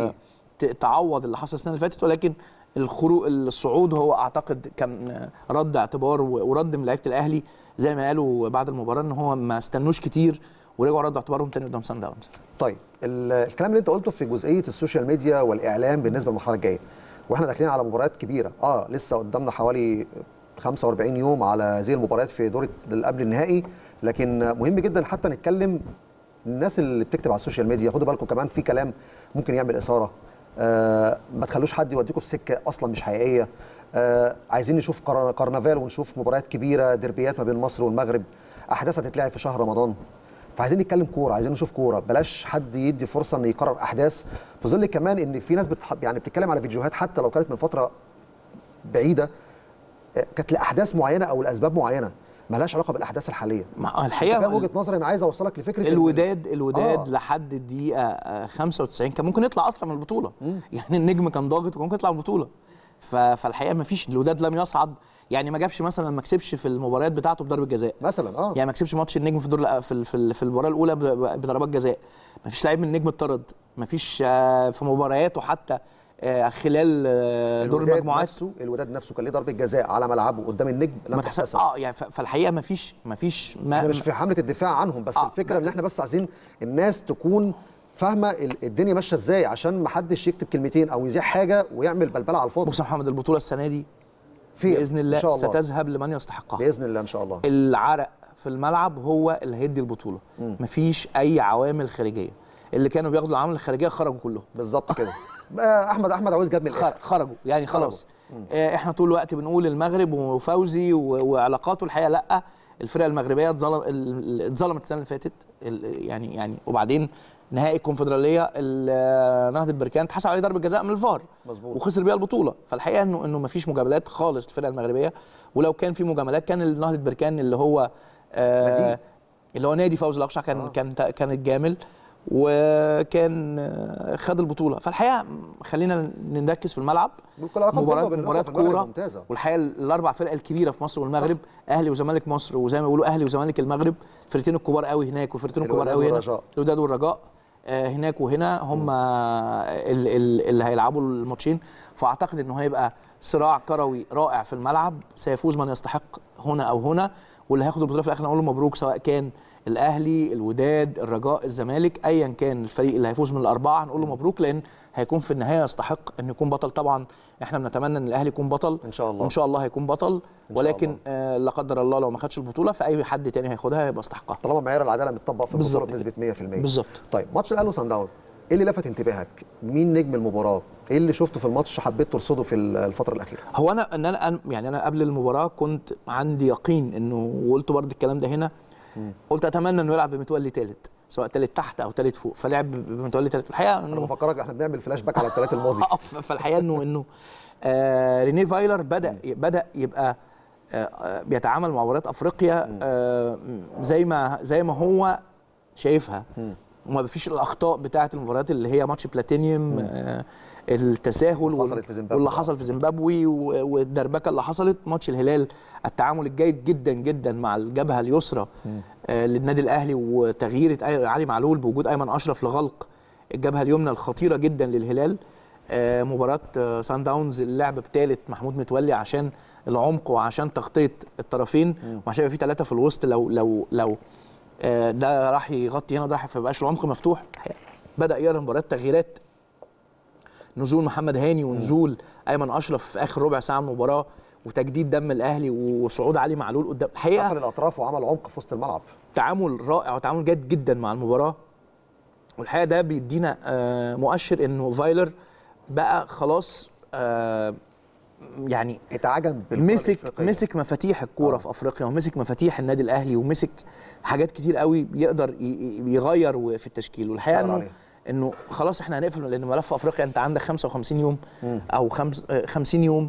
تعوض اللي حصل السنه اللي فاتت. ولكن الصعود هو اعتقد كان رد اعتبار ورد من لعيبه الاهلي، زي ما قالوا بعد المباراه ان هو ما استنوش كتير ورجعوا ردوا اعتبارهم تاني قدام سان داونز. طيب الكلام اللي انت قلته في جزئيه السوشيال ميديا والاعلام بالنسبه للمرحله الجايه، واحنا داخلين على مباريات كبيره، لسه قدامنا حوالي 45 يوم على هذه المباريات في دور قبل النهائي، لكن مهم جدا حتى نتكلم الناس اللي بتكتب على السوشيال ميديا، خدوا بالكم كمان في كلام ممكن يعمل اثاره، ما تخلوش حد يوديكم في سكه اصلا مش حقيقيه. عايزين نشوف كرنفال ونشوف مباريات كبيره، ديربيات ما بين مصر والمغرب، احداث هتتلعب في شهر رمضان، فعايزين نتكلم كوره، عايزين نشوف كوره، بلاش حد يدي فرصه ان يقرر احداث، في ظل كمان ان في ناس يعني بتتكلم على فيديوهات حتى لو كانت من فتره بعيده كانت لاحداث معينه او لاسباب معينه مالهاش علاقه بالاحداث الحاليه. الحقيقه وجهه نظري انا عايز اوصلك لفكره الوداد لحد الدقيقه 95 كان ممكن يطلع اصلا من البطوله. يعني النجم كان ضاغط وكان ممكن يطلع من البطوله. فالحقيقه ما فيش، الوداد لم يصعد، يعني ما جابش مثلا، ما كسبش في المباريات بتاعته بضربه جزاء مثلا. يعني ما كسبش ماتش النجم في الدور في المباراه الاولى بضربات جزاء. ما فيش لعيب من النجم اتطرد، ما فيش في مبارياته حتى خلال دور المجموعات. الوداد نفسه كان ليه ضربه جزاء على ملعبه قدام النجم لم تحتسب. يعني فالحقيقه ما فيش احنا مش في حمله الدفاع عنهم، بس الفكره ان احنا بس عايزين الناس تكون فاهمه الدنيا ماشيه ازاي، عشان ما حدش يكتب كلمتين او يذيع حاجه ويعمل بلبله على الفاضي. بص يا محمد، البطوله السنه دي باذن الله ستذهب لمن يستحقها باذن الله ان شاء الله. العرق في الملعب هو اللي هيدي البطوله، مفيش اي عوامل خارجيه. اللي كانوا بياخدوا العوامل الخارجيه خرجوا كلهم. بالظبط كده احمد عاوز جاب من الاخر. خرجوا يعني خلاص. احنا طول الوقت بنقول المغرب وفوزي وعلاقاته، الحقيقه لا، الفرقه المغربيه اتظلمت السنه اللي فاتت يعني وبعدين نهائي الكونفدراليه نهضه بركان اتحسب عليه ضربه جزاء من الفار مظبوط وخسر بيها البطوله. فالحقيقه انه ما فيش مجاملات خالص للفرقه المغربيه، ولو كان في مجاملات كان نهضه بركان اللي هو نادي فوزي الاقصى كان الجامل وكان خد البطوله. فالحقيقه خلينا نركز في الملعب. مباراه كوره، والحقيقه الاربع فرق الكبيره في مصر والمغرب، اهلي وزمالك مصر، وزي ما بيقولوا اهلي وزمالك المغرب، الفرقتين الكبار قوي هناك والفرقتين الكبار قوي هنا، الوداد والرجاء هناك وهنا، هم اللي هيلعبوا الماتشين. فاعتقد انه هيبقى صراع كروي رائع في الملعب، سيفوز من يستحق هنا او هنا، واللي هياخد البطوله في الاخر نقول له مبروك، سواء كان الاهلي، الوداد، الرجاء، الزمالك، ايا كان الفريق اللي هيفوز من الاربعه هنقول له مبروك، لان هيكون في النهايه يستحق ان يكون بطل. طبعا احنا بنتمنى ان الاهلي يكون بطل ان شاء الله، وان شاء الله هيكون بطل، ولكن لا قدر الله لو ما خدش البطوله فاي حد تاني هياخدها هيبقى استحقها، طالما معيار العداله متطبق في البطوله بنسبه 100%. بالظبط. طيب ماتش الاهلي وصن داونز، ايه اللي لفت انتباهك؟ مين نجم المباراه؟ ايه اللي شفته في الماتش حبيت ترصده في الفتره الاخيره؟ هو انا قبل المباراه كنت عندي يقين انه، وقلت برضه الكلام ده هنا، قلت اتمنى انه يلعب بمتولي ثالث، سواء ثالث تحت او ثالث فوق، فلعب بمتولي ثالث. الحقيقه انا بفكرك احنا بنعمل فلاش باك على الثلاث الماضي. فالحقيقه انه رينيه فايلر بدا يبقى بيتعامل مع مباريات افريقيا زي ما هو شايفها، وما فيش الاخطاء بتاعه المباريات اللي هي ماتش بلاتينيوم، التساهل واللي حصل في زيمبابوي والدربكه اللي حصلت. ماتش الهلال التعامل الجيد جدا جدا مع الجبهه اليسرى للنادي الاهلي، وتغيير علي معلول بوجود ايمن اشرف لغلق الجبهه اليمنى الخطيره جدا للهلال. مباراه سان داونز اللعب بثالث محمود متولي عشان العمق وعشان تغطيه الطرفين، وعشان يبقى في ثلاثه في الوسط. لو ده راح يغطي هنا، ده راح فيبقاش العمق مفتوح. بدا يقرا مباريات تغييرات، نزول محمد هاني ونزول ايمن اشرف في اخر ربع ساعه من المباراه، وتجديد دم الاهلي وصعود علي معلول قدام. الحقيقه قفل الاطراف وعمل عمق في وسط الملعب، تعامل رائع وتعامل جيد جدا مع المباراه. والحقيقه ده بيدينا مؤشر انه فايلر بقى خلاص يعني اتعجب مسك مفاتيح الكوره في افريقيا، ومسك مفاتيح النادي الاهلي، ومسك حاجات كتير قوي يقدر يغير في التشكيل. والحقيقه انه خلاص احنا هنقفل، لان ملف افريقيا انت عندك 55 يوم او 50 يوم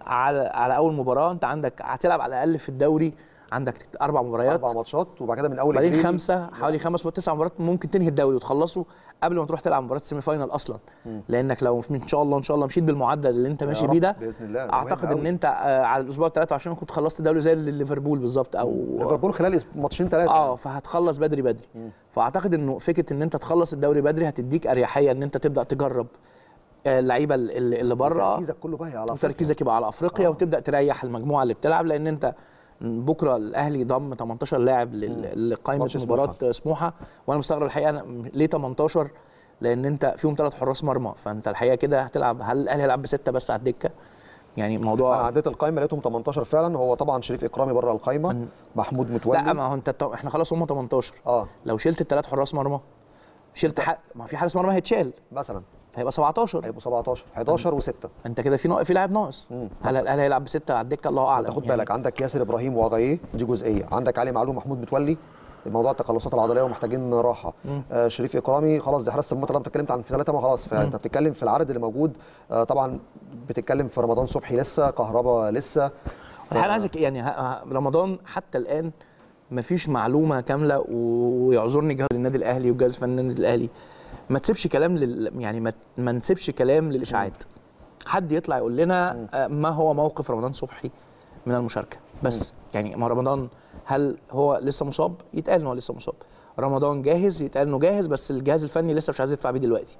على اول مباراه. انت عندك هتلعب على الاقل في الدوري عندك 4 ماتشات، وبعد كده من اول بعدين 5 حوالي 5 و9 مباريات ممكن تنهي الدوري وتخلصه قبل ما تروح تلعب مباراه السيمي فاينال اصلا. لانك لو ان شاء الله مشيت بالمعدل اللي انت ماشي بيه ده باذن الله، اعتقد ان انت على الاسبوع 23 كنت خلصت الدوري زي ليفربول بالظبط، او ليفربول خلال ماتشين 3 فهتخلص بدري. فاعتقد انه فكره ان انت تخلص الدوري بدري هتديك اريحيه ان انت تبدا تجرب اللعيبه اللي بره، تركيزك كله بقى على افريقيا، تركيزك يبقى على افريقيا وتبدا تريح المجموعه اللي بتلعب. لان انت بكره الاهلي ضم 18 لاعب لقائمه مباراه سموحه، وانا مستغرب الحقيقه ليه 18، لان انت فيهم 3 حراس مرمى، فانت الحقيقه كده هتلعب، هل الاهلي هيلعب ب6 بس على الدكه؟ يعني موضوع انا عديت القائمه لقيتهم 18 فعلا. هو طبعا شريف اكرامي بره القائمه، محمود متولي، لا ما هو انت احنا خلاص هم 18 لو شلت ال3 حراس مرمى، شلت ما في حارس مرمى هيتشال مثلا، هيبقى 17، هيبقوا 17 11 و6، انت كده في لاعب ناقص. هل الاهلي هيلعب ب6 على الدكه؟ الله اعلم. خد بالك عندك ياسر ابراهيم واغاييه، دي جزئيه، عندك علي معلول محمود متولي، موضوع التقلصات العضليه ومحتاجين راحه. شريف اكرامي خلاص دي حراسه المرمى، طالما اتكلمت عن في 3 ما خلاص، فانت بتتكلم في العدد اللي موجود. طبعا بتتكلم في رمضان صبحي لسه، كهربا لسه. انا عايزك يعني رمضان حتى الان مفيش معلومه كامله، ويعذرني جهاز النادي الاهلي وجهاز فني النادي الاهلي، ما تسيبش كلام يعني ما نسيبش كلام للاشاعات. حد يطلع يقول لنا ما هو موقف رمضان صبحي من المشاركه بس. يعني ما رمضان هل هو لسه مصاب؟ يتقال انه لسه مصاب. رمضان جاهز؟ يتقال انه جاهز، بس الجهاز الفني لسه مش عايز يدفع بيه دلوقتي.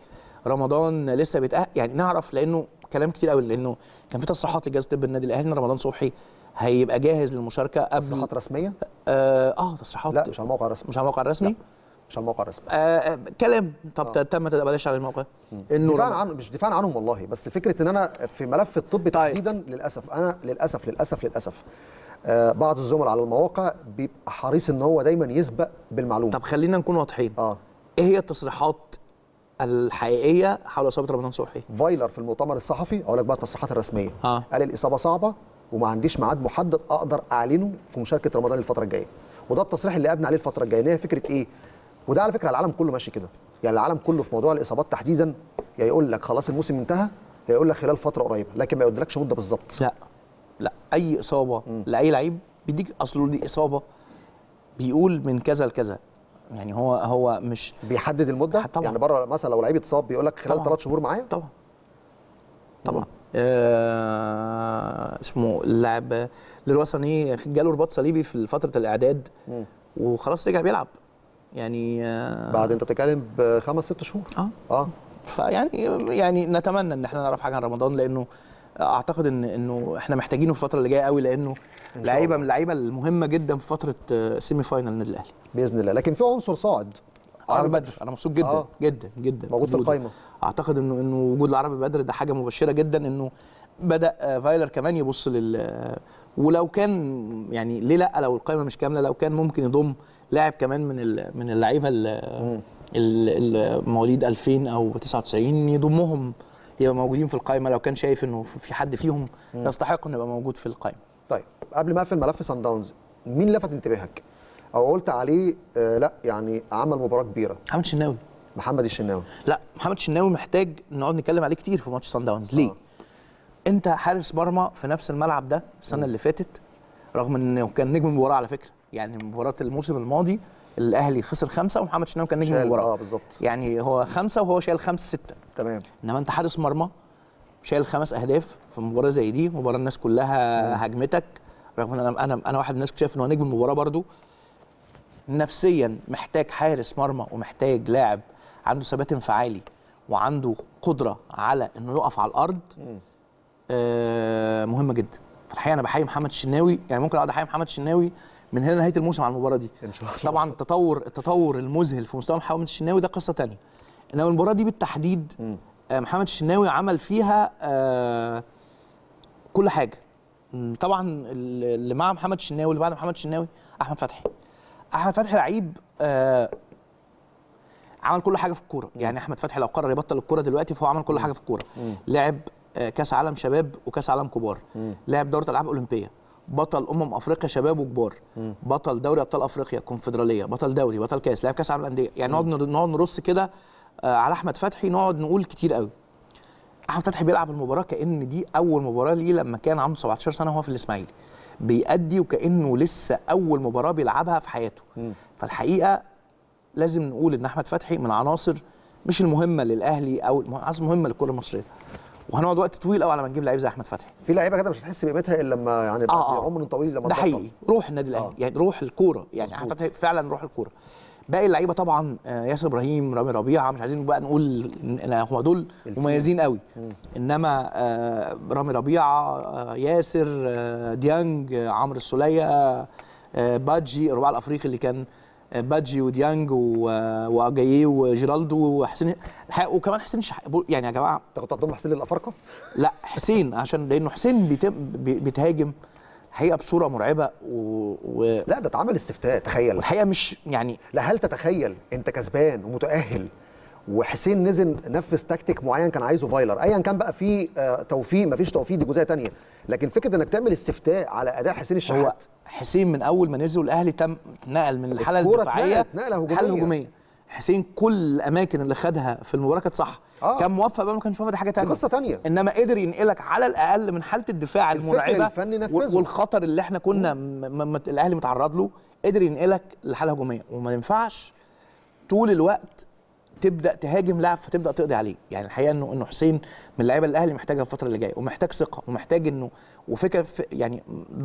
رمضان لسه بيتأهل، يعني نعرف، لانه كلام كتير قوي، لانه كان في تصريحات لجهاز طب النادي الاهلي ان رمضان صبحي هيبقى جاهز للمشاركه قبل. تصريحات رسميه؟ تصريحات، لا مش على الموقع الرسمي. مش على الموقع الرسمي؟ مش على الموقع الرسمي. كلام. طب تم بلاش على الموقع. انه دفاعا عن مش دفاعا عنهم والله، بس فكره ان انا في ملف الطب تحديدا للاسف، انا للاسف بعض الزملاء على المواقع بيبقى حريص ان هو دايما يسبق بالمعلومه. طب خلينا نكون واضحين. ايه هي التصريحات الحقيقيه حول اصابه رمضان صبحي. فايلر في المؤتمر الصحفي اقول لك بقى التصريحات الرسميه قال الاصابه صعبه وما عنديش ميعاد محدد اقدر اعلنه في مشاركه رمضان الفتره الجايه، وده التصريح اللي ابني عليه الفتره الجايه. ان هي فكره ايه؟ وده على فكره العالم كله ماشي كده، يعني العالم كله في موضوع الاصابات تحديدا يا يقول لك خلاص الموسم انتهى يا يقول لك خلال فتره قريبه، لكن ما يقولكش مده بالظبط. لا اي اصابه لاي لعيب بيديك اصله دي اصابه بيقول من كذا لكذا، يعني هو مش بيحدد المده طبعا. يعني بره مثلا لو لعيب اتصاب بيقول لك خلال 3 شهور معايا طبعا اسمه اللاعب للوصني جاله رباط صليبي في فتره الاعداد وخلاص رجع بيلعب يعني بعد انت بتتكلم ب5 6 شهور. فيعني نتمنى ان احنا نعرف حاجه عن رمضان، لانه اعتقد انه احنا محتاجينه في الفتره اللي جايه قوي، لانه لعيبه من اللعيبه المهمه جدا في فتره سيمي فاينال النادي الاهلي باذن الله. لكن في عنصر صاعد عربي بدر، انا مبسوط جدا جدا جدا موجود في القائمه. اعتقد انه وجود العربي بدر ده حاجه مبشره جدا، انه بدا فايلر كمان يبص ولو كان يعني ليه لا، لو القائمه مش كامله لو كان ممكن يضم لاعب كمان من اللعيبه المواليد 2000 او 99 يضمهم يبقى موجودين في القائمه لو كان شايف انه في حد فيهم يستحق انه يبقى موجود في القائمه. طيب قبل ما اقفل ملف سان داونز، مين لفت انتباهك او قلت عليه لا يعني عمل مباراه كبيره؟ محمد الشناوي. لا محمد الشناوي محتاج نقعد نتكلم عليه كتير في ماتش سان داونز. ليه؟ انت حارس مرمى في نفس الملعب ده السنه اللي فاتت، رغم انه كان نجم المباراه على فكره، يعني مباراه الموسم الماضي الاهلي خسر 5 ومحمد الشناوي كان نجم المباراه. بالظبط. يعني هو 5 وهو شايل 5-6. تمام. انما انت حارس مرمى شايل 5 اهداف في مباراه زي دي، مباراه الناس كلها هاجمتك، رغم ان انا واحد من الناس كنت شايف ان هو نجم المباراه برده. نفسيا محتاج حارس مرمى ومحتاج لاعب عنده ثبات انفعالي وعنده قدره على انه يقف على الارض. مهمه جدا. الحقيقه انا بحيي محمد الشناوي، يعني ممكن اقعد احيي محمد الشناوي من هنا لنهايه الموسم على المباراه دي ان شاء الله. طبعا التطور المذهل في مستوى محمد الشناوي ده قصه ثانيه، انما المباراه دي بالتحديد محمد الشناوي عمل فيها كل حاجه. طبعا اللي مع محمد الشناوي اللي بعد محمد الشناوي احمد فتحي لعيب عمل كل حاجه في الكوره. يعني احمد فتحي لو قرر يبطل الكوره دلوقتي فهو عمل كل حاجه في الكوره. لعب كاس عالم شباب وكاس عالم كبار، لعب دوره العاب اولمبيه، بطل افريقيا شباب وكبار، بطل دوري ابطال افريقيا كونفدراليه، بطل دوري، بطل كاس، لعب كاس عالم الانديه. يعني نقعد نرص كده على احمد فتحي، نقعد نقول كتير قوي. احمد فتحي بيلعب المباراه كأن دي اول مباراه ليه لما كان عنده 17 سنه وهو في الاسماعيلي، بيأدي وكأنه لسه اول مباراه بيلعبها في حياته. فالحقيقه لازم نقول ان احمد فتحي من عناصر مش المهمه للاهلي او عناصر مهمه للكره المصريه، وهنقعد وقت طويل قوي على ما نجيب لعيب زي احمد فتحي. في لعيبه كده مش هتحس بقيمتها الا لما يعني عمر طويل لما ده حقيقي روح النادي الاهلي. يعني روح الكوره، يعني احمد فتحي فعلا روح الكوره. باقي اللعيبه طبعا ياسر ابراهيم، رامي ربيعه، مش عايزين بقى نقول ان هم دول مميزين قوي، انما رامي ربيعه، ياسر، ديانج، عمرو السوليه، بادجي، الرباعي الافريقي اللي كان بادجي وديانج واجاييه وجيرالدو وحسين، وكمان حسين يعني يا جماعه انت كنت هتضم حسين للافارقه؟ لا حسين، عشان لانه حسين بيتهاجم الحقيقه بصوره مرعبه لا ده اتعمل استفتاء، تخيل. والحقيقه مش يعني لا، هل تتخيل انت كسبان ومتاهل وحسين نزل نفذ تكتيك معين كان عايزه فايلر، ايا كان بقى في توفيق مفيش توفيق دي جزئيه ثانيه، لكن فكره انك تعمل استفتاء على اداء حسين الشحات. هو حسين من اول ما نزل الاهلي تم نقل من الحاله الدفاعيه للحاله الهجوميه. حسين كل الاماكن اللي خدها في المباراه كانت صح. كان موفق بقى ما كانش موفق، دي حاجه ثانيه، قصه ثانيه. انما قدر ينقلك على الاقل من حاله الدفاع المرعبه والخطر اللي احنا كنا الاهلي متعرض له، قدر ينقلك للحاله الهجوميه. وما ينفعش طول الوقت تبدا تهاجم لاعب فتبدا تقضي عليه. يعني الحقيقه انه حسين من اللعيبه اللي الاهلي محتاجها الفتره اللي جايه، ومحتاج ثقه، ومحتاج انه وفكره يعني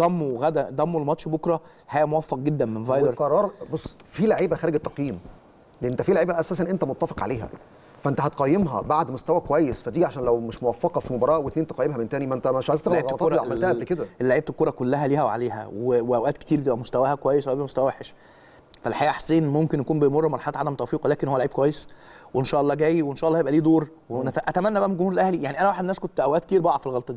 ضمه الماتش بكره الحقيقه موفق جدا من فايلر. والقرار بص، في لعيبه خارج التقييم، لان انت في لعيبه اساسا انت متفق عليها، فانت هتقيمها بعد مستوى كويس، فتيجي عشان لو مش موفقه في مباراه واثنين تقيمها من تاني، ما انت مش عايز تغلط الغلطات اللي عملتها قبل كده. لعيبه الكوره كلها ليها وعليها، واوقات كتير بيبقى مستواها كويس واوقات مستواها وحش. فالحقيقه حسين ممكن يكون بيمر مرحله عدم توفيق، ولكن هو لعيب كويس وان شاء الله جاي، وان شاء الله هيبقى ليه دور. واتمنى بقى من جمهور الاهلي، يعني انا واحد من الناس كنت اوقات كتير بقع في الغلطه دي،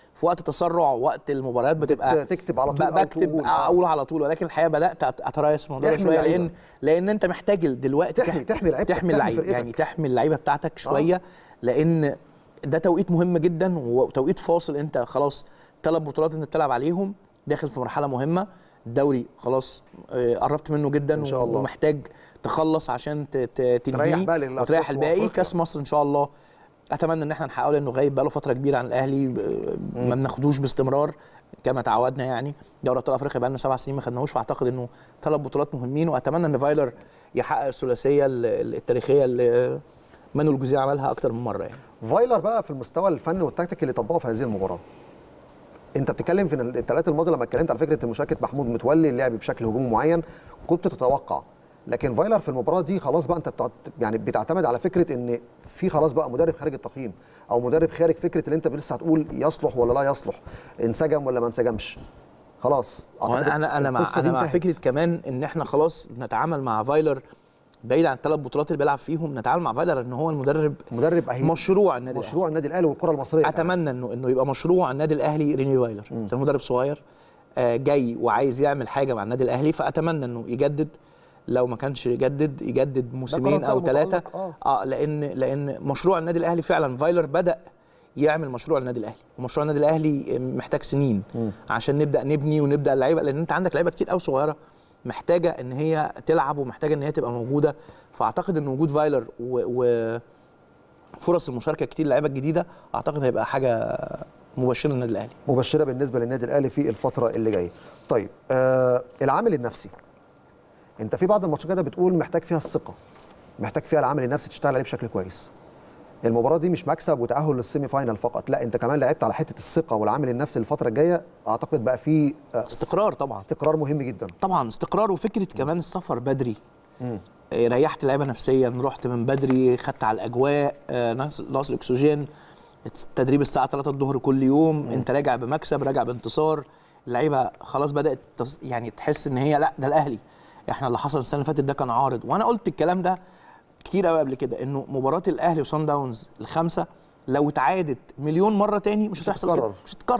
في وقت تسرع وقت المباريات بتبقى تكتب على طول بكتب اقول على طول، ولكن الحقيقه بدات اتريث في الموضوع شويه، لان انت محتاج دلوقتي تحمي اللعيبه يعني تحمي اللعيبه بتاعتك شويه، لان ده توقيت مهم جدا وتوقيت فاصل. انت خلاص 3 بطولات انت بتلعب عليهم، داخل في مرحله مهمه، الدوري خلاص قربت منه جدا إن شاء الله. ومحتاج تخلص عشان تنهيه وتريح الباقي. كاس مصر ان شاء الله اتمنى ان احنا نحققه، لانه غايب بقاله فتره كبيره عن الاهلي، ما بناخدوش باستمرار كما تعودنا. يعني دوري ابطال افريقيا بقى لنا 7 سنين ما خدناهوش، فاعتقد انه 3 بطولات مهمين، واتمنى ان فايلر يحقق الثلاثيه التاريخيه اللي مانويل جوزيه عملها اكتر من مره. يعني فايلر بقى في المستوى الفني والتكتيكي اللي طبقه في هذه المباراه، انت بتتكلم في الثلاث الماضي لما اتكلمت على فكره مشاركه محمود متولي اللعب بشكل هجومي معين كنت تتوقع، لكن فايلر في المباراه دي خلاص بقى انت يعني بتعتمد على فكره ان في خلاص بقى مدرب خارج التقييم او مدرب خارج فكره اللي انت لسه هتقول يصلح ولا لا يصلح، انسجم ولا ما انسجمش. خلاص انا مع فكره كمان ان احنا خلاص بنتعامل مع فايلر بعيد عن ال3 بطولات اللي بيلعب فيهم، نتعامل مع فايلر ان هو مدرب مشروع النادي الاهلي والكره المصريه. اتمنى انه يبقى مشروع النادي الاهلي ريني فايلر. ده مدرب صغير جاي وعايز يعمل حاجه مع النادي الاهلي، فاتمنى انه يجدد، لو ما كانش يجدد موسمين او 3 لان مشروع النادي الاهلي فعلا فايلر بدا يعمل مشروع النادي الاهلي، ومشروع النادي الاهلي محتاج سنين عشان نبدا نبني ونبدا اللعيبه، لان انت عندك لعيبه كتير قوي صغيره محتاجه ان هي تلعب ومحتاجه ان هي تبقى موجوده. فاعتقد ان وجود فايلر وفرص المشاركه كتير للعيبه الجديده اعتقد هيبقى حاجه مبشره للنادي الاهلي، مبشره بالنسبه للنادي الاهلي في الفتره اللي جايه. طيب العامل النفسي، انت في بعض الماتشات كده بتقول محتاج فيها الثقه، محتاج فيها العامل النفسي تشتغل عليه بشكل كويس. المباراه دي مش مكسب وتاهل للسيمي فاينال فقط، لا انت كمان لعبت على حته الثقه والعامل النفسي الفتره الجايه. اعتقد بقى في استقرار، طبعا استقرار مهم جدا، طبعا استقرار، وفكره كمان السفر بدري. ريحت اللعيبه نفسيا، رحت من بدري، خدت على الاجواء، ناقص الاكسجين، التدريب الساعه 3 الظهر كل يوم، انت راجع بمكسب، راجع بانتصار، اللعيبه خلاص بدات يعني تحس ان هي لا ده الاهلي، احنا اللي حصل السنه اللي فاتت ده كان عارض. وانا قلت الكلام ده كتير قوي قبل كده، انه مباراه الاهلي وصن داونز ال5 لو اتعادت مليون مره تاني مش هتحصل كده،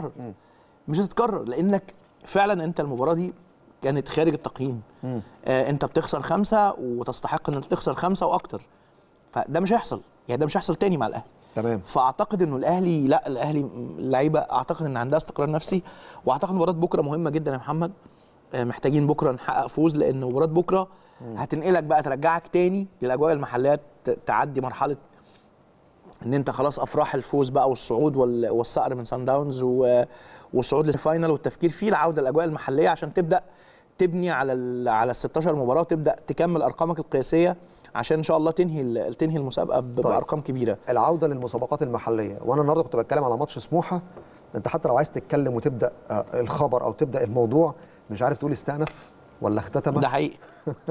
مش هتتكرر، لانك فعلا انت المباراه دي كانت خارج التقييم. انت بتخسر 5 وتستحق ان انت تخسر 5 واكتر، فده مش هيحصل، يعني ده مش هيحصل تاني مع الاهلي. تمام. فاعتقد انه الاهلي لا، الاهلي اللعيبه اعتقد ان عندها استقرار نفسي، واعتقد مباراه بكره مهمه جدا يا محمد. محتاجين بكره نحقق فوز، لان مباراه بكره هتنقلك بقى، ترجعك تاني للاجواء المحليه، تعدي مرحله ان انت خلاص افراح الفوز بقى والصعود والصقر من سان داونز والصعود للفاينل والتفكير فيه، العوده للاجواء المحليه عشان تبدا تبني على ال 16 مباراه وتبدا تكمل ارقامك القياسيه عشان ان شاء الله تنهي المسابقه بارقام كبيره. العوده للمسابقات المحليه، وانا النهارده كنت بتكلم على ماتش سموحه، انت حتى لو عايز تتكلم وتبدا الخبر او تبدا الموضوع مش عارف تقول استأنف ولا اختتم. ده حقيقي.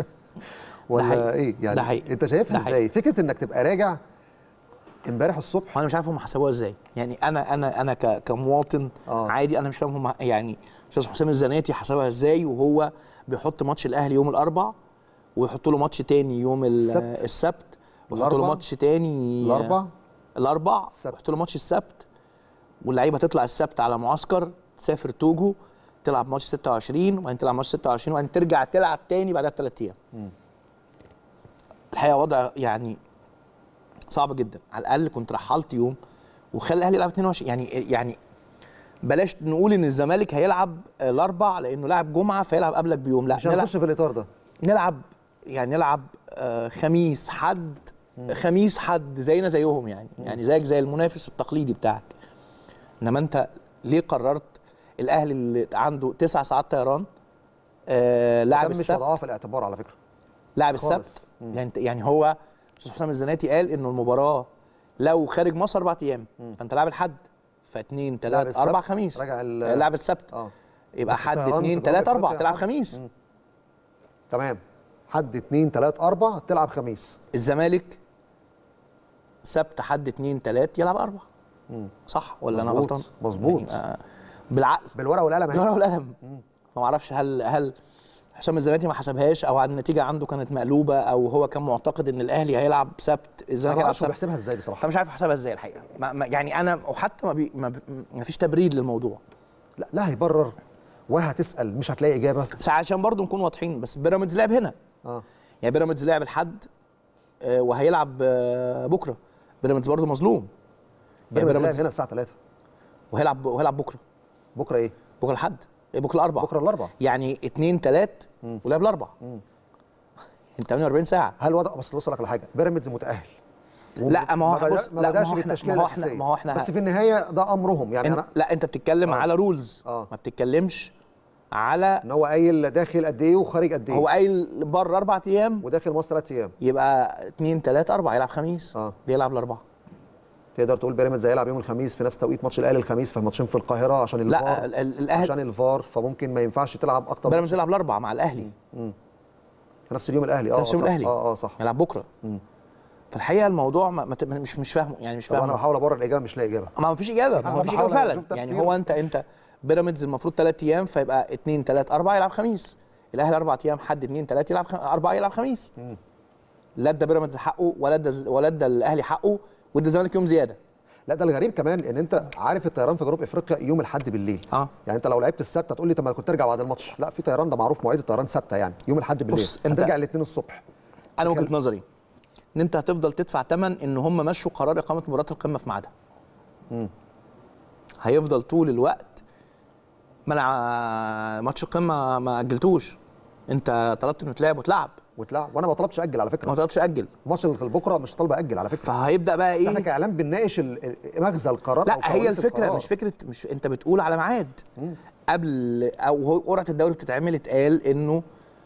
ولا ايه يعني؟ ده حقيقي. انت شايفها ازاي فكره انك تبقى راجع امبارح الصبح؟ وانا مش عارف هم حسبوها ازاي، يعني انا كمواطن عادي انا مش فاهم هم، يعني استاذ حسام الزناتي حسبها ازاي وهو بيحط ماتش الاهلي يوم الاربع ويحط له ماتش تاني يوم السبت ويحط له ماتش تاني الاربع ويحط له ماتش السبت، واللعيبه تطلع السبت على معسكر، تسافر توجو، تلعب ماتش 26 وبعدين تلعب ماتش 26 وبعدين ترجع تلعب تاني بعدها ب3 ايام. الحقيقه وضع يعني صعب جدا. على الاقل كنت رحلت يوم وخلي الاهلي يلعب 22. يعني بلاش نقول ان الزمالك هيلعب الاربع لانه لاعب جمعه فيلعب قبلك بيوم، لا مش هنخش في الاطار ده. نلعب خميس حد زينا زيهم، يعني زيك زي المنافس التقليدي بتاعك. انما انت ليه قررت الاهلي اللي عنده 9 ساعات طيران لاعب السبت؟ مش وضعها في الاعتبار على فكره، لاعب السبت. يعني هو استاذ حسام الزناتي قال انه المباراه لو خارج مصر 4 ايام فانت لاعب الحد، ف2 3 4 خميس لاعب السبت، يبقى حد 2 3 4 تلعب خميس. تمام، حد 2 3 4 تلعب خميس. الزمالك سبت حد 2 3 يلعب 4. صح ولا انا غلطان؟ مظبوط. بالعقل، بالورقه والقلم. بالورقه والقلم. فما اعرفش هل حسام الزناتي ما حسبهاش، او النتيجه عنده كانت مقلوبه، او هو كان معتقد ان الاهلي هيلعب سبت، الزمالك هيلعب سبت. بيحسبها ازاي بصراحه؟ فمش عارف احسبها ازاي الحقيقه. يعني انا وحتى ما فيش تبرير للموضوع. لا هيبرر وهتسال مش هتلاقي اجابه. بس عشان برضو نكون واضحين، بس بيراميدز لعب هنا. يعني بيراميدز لعب الحد وهيلعب بكره. بيراميدز برضو مظلوم. بيراميدز لعب هنا الساعه 3 وهيلعب بكره. بكره ايه؟ بكره الحد، بكره الاربعاء. بكره الاربعاء يعني 2 3 ولعب الاربعاء. 48 ساعه. هل وضع بص لك على حاجه، بيراميدز متاهل. لا ما هو بص، ما بداش بالتشكيله الاساسيه. ما هو احنا بس في النهايه ده امرهم يعني. لا انت بتتكلم على رولز، ما بتتكلمش على ان هو قايل داخل قد ايه وخارج قد ايه. هو قايل بره 4 ايام وداخل مصر 3 ايام، يبقى 2 3 4 يلعب خميس. بيلعب الاربعاء. تقدر تقول بيراميدز هيلعب يوم الخميس في نفس توقيت ماتش الاهلي الخميس، في ماتشين في القاهره عشان الفار. لا الاهلي عشان الفار، فممكن ما ينفعش تلعب اكتر. بيراميدز يلعب الاربعاء مع الاهلي في نفس اليوم الاهلي. نفس اليوم الاهلي صح يلعب بكره. فالحقيقه الموضوع مش فاهمه يعني، مش فاهمه. انا بحاول ابرر الاجابه، مش لاقي اجابه. ما فيش اجابه، ما فيش اجابه فعلا. يعني هو انت بيراميدز المفروض 3 ايام، فيبقى 2 3 4 يلعب خميس. الاهلي 4 ايام، حد 2 3 يلعب 4 يلعب خميس. لا ادى بيراميدز حقه ولا ادى الاهلي حقه، وادى الزمالك يوم زياده. لا ده الغريب كمان ان انت عارف الطيران في جنوب افريقيا يوم الاحد بالليل. يعني انت لو لعبت السبت هتقول لي طب ما كنت ترجع بعد الماتش. لا في طيران، ده معروف مواعيد الطيران ثابته يعني يوم الاحد بالليل. هترجع الاثنين الصبح. انا وجهه نظري ان انت هتفضل تدفع ثمن ان هم مشوا قرار اقامه مباراه القمه في ميعادها. هيفضل طول الوقت منع ماتش القمه، ما اجلتوش. انت طلبت انه يتلعب واتلعب، وانا ما طلبتش اجل على فكره. ما طلبتش اجل ماتش بكره، مش طالبه اجل على فكره. فهيبدا بقى ايه؟ احنا كاعلام بنناقش مغزى القرار. لا هي الفكره مش انت بتقول على ميعاد قبل، او قرعه الدوري بتتعمل اتقال انه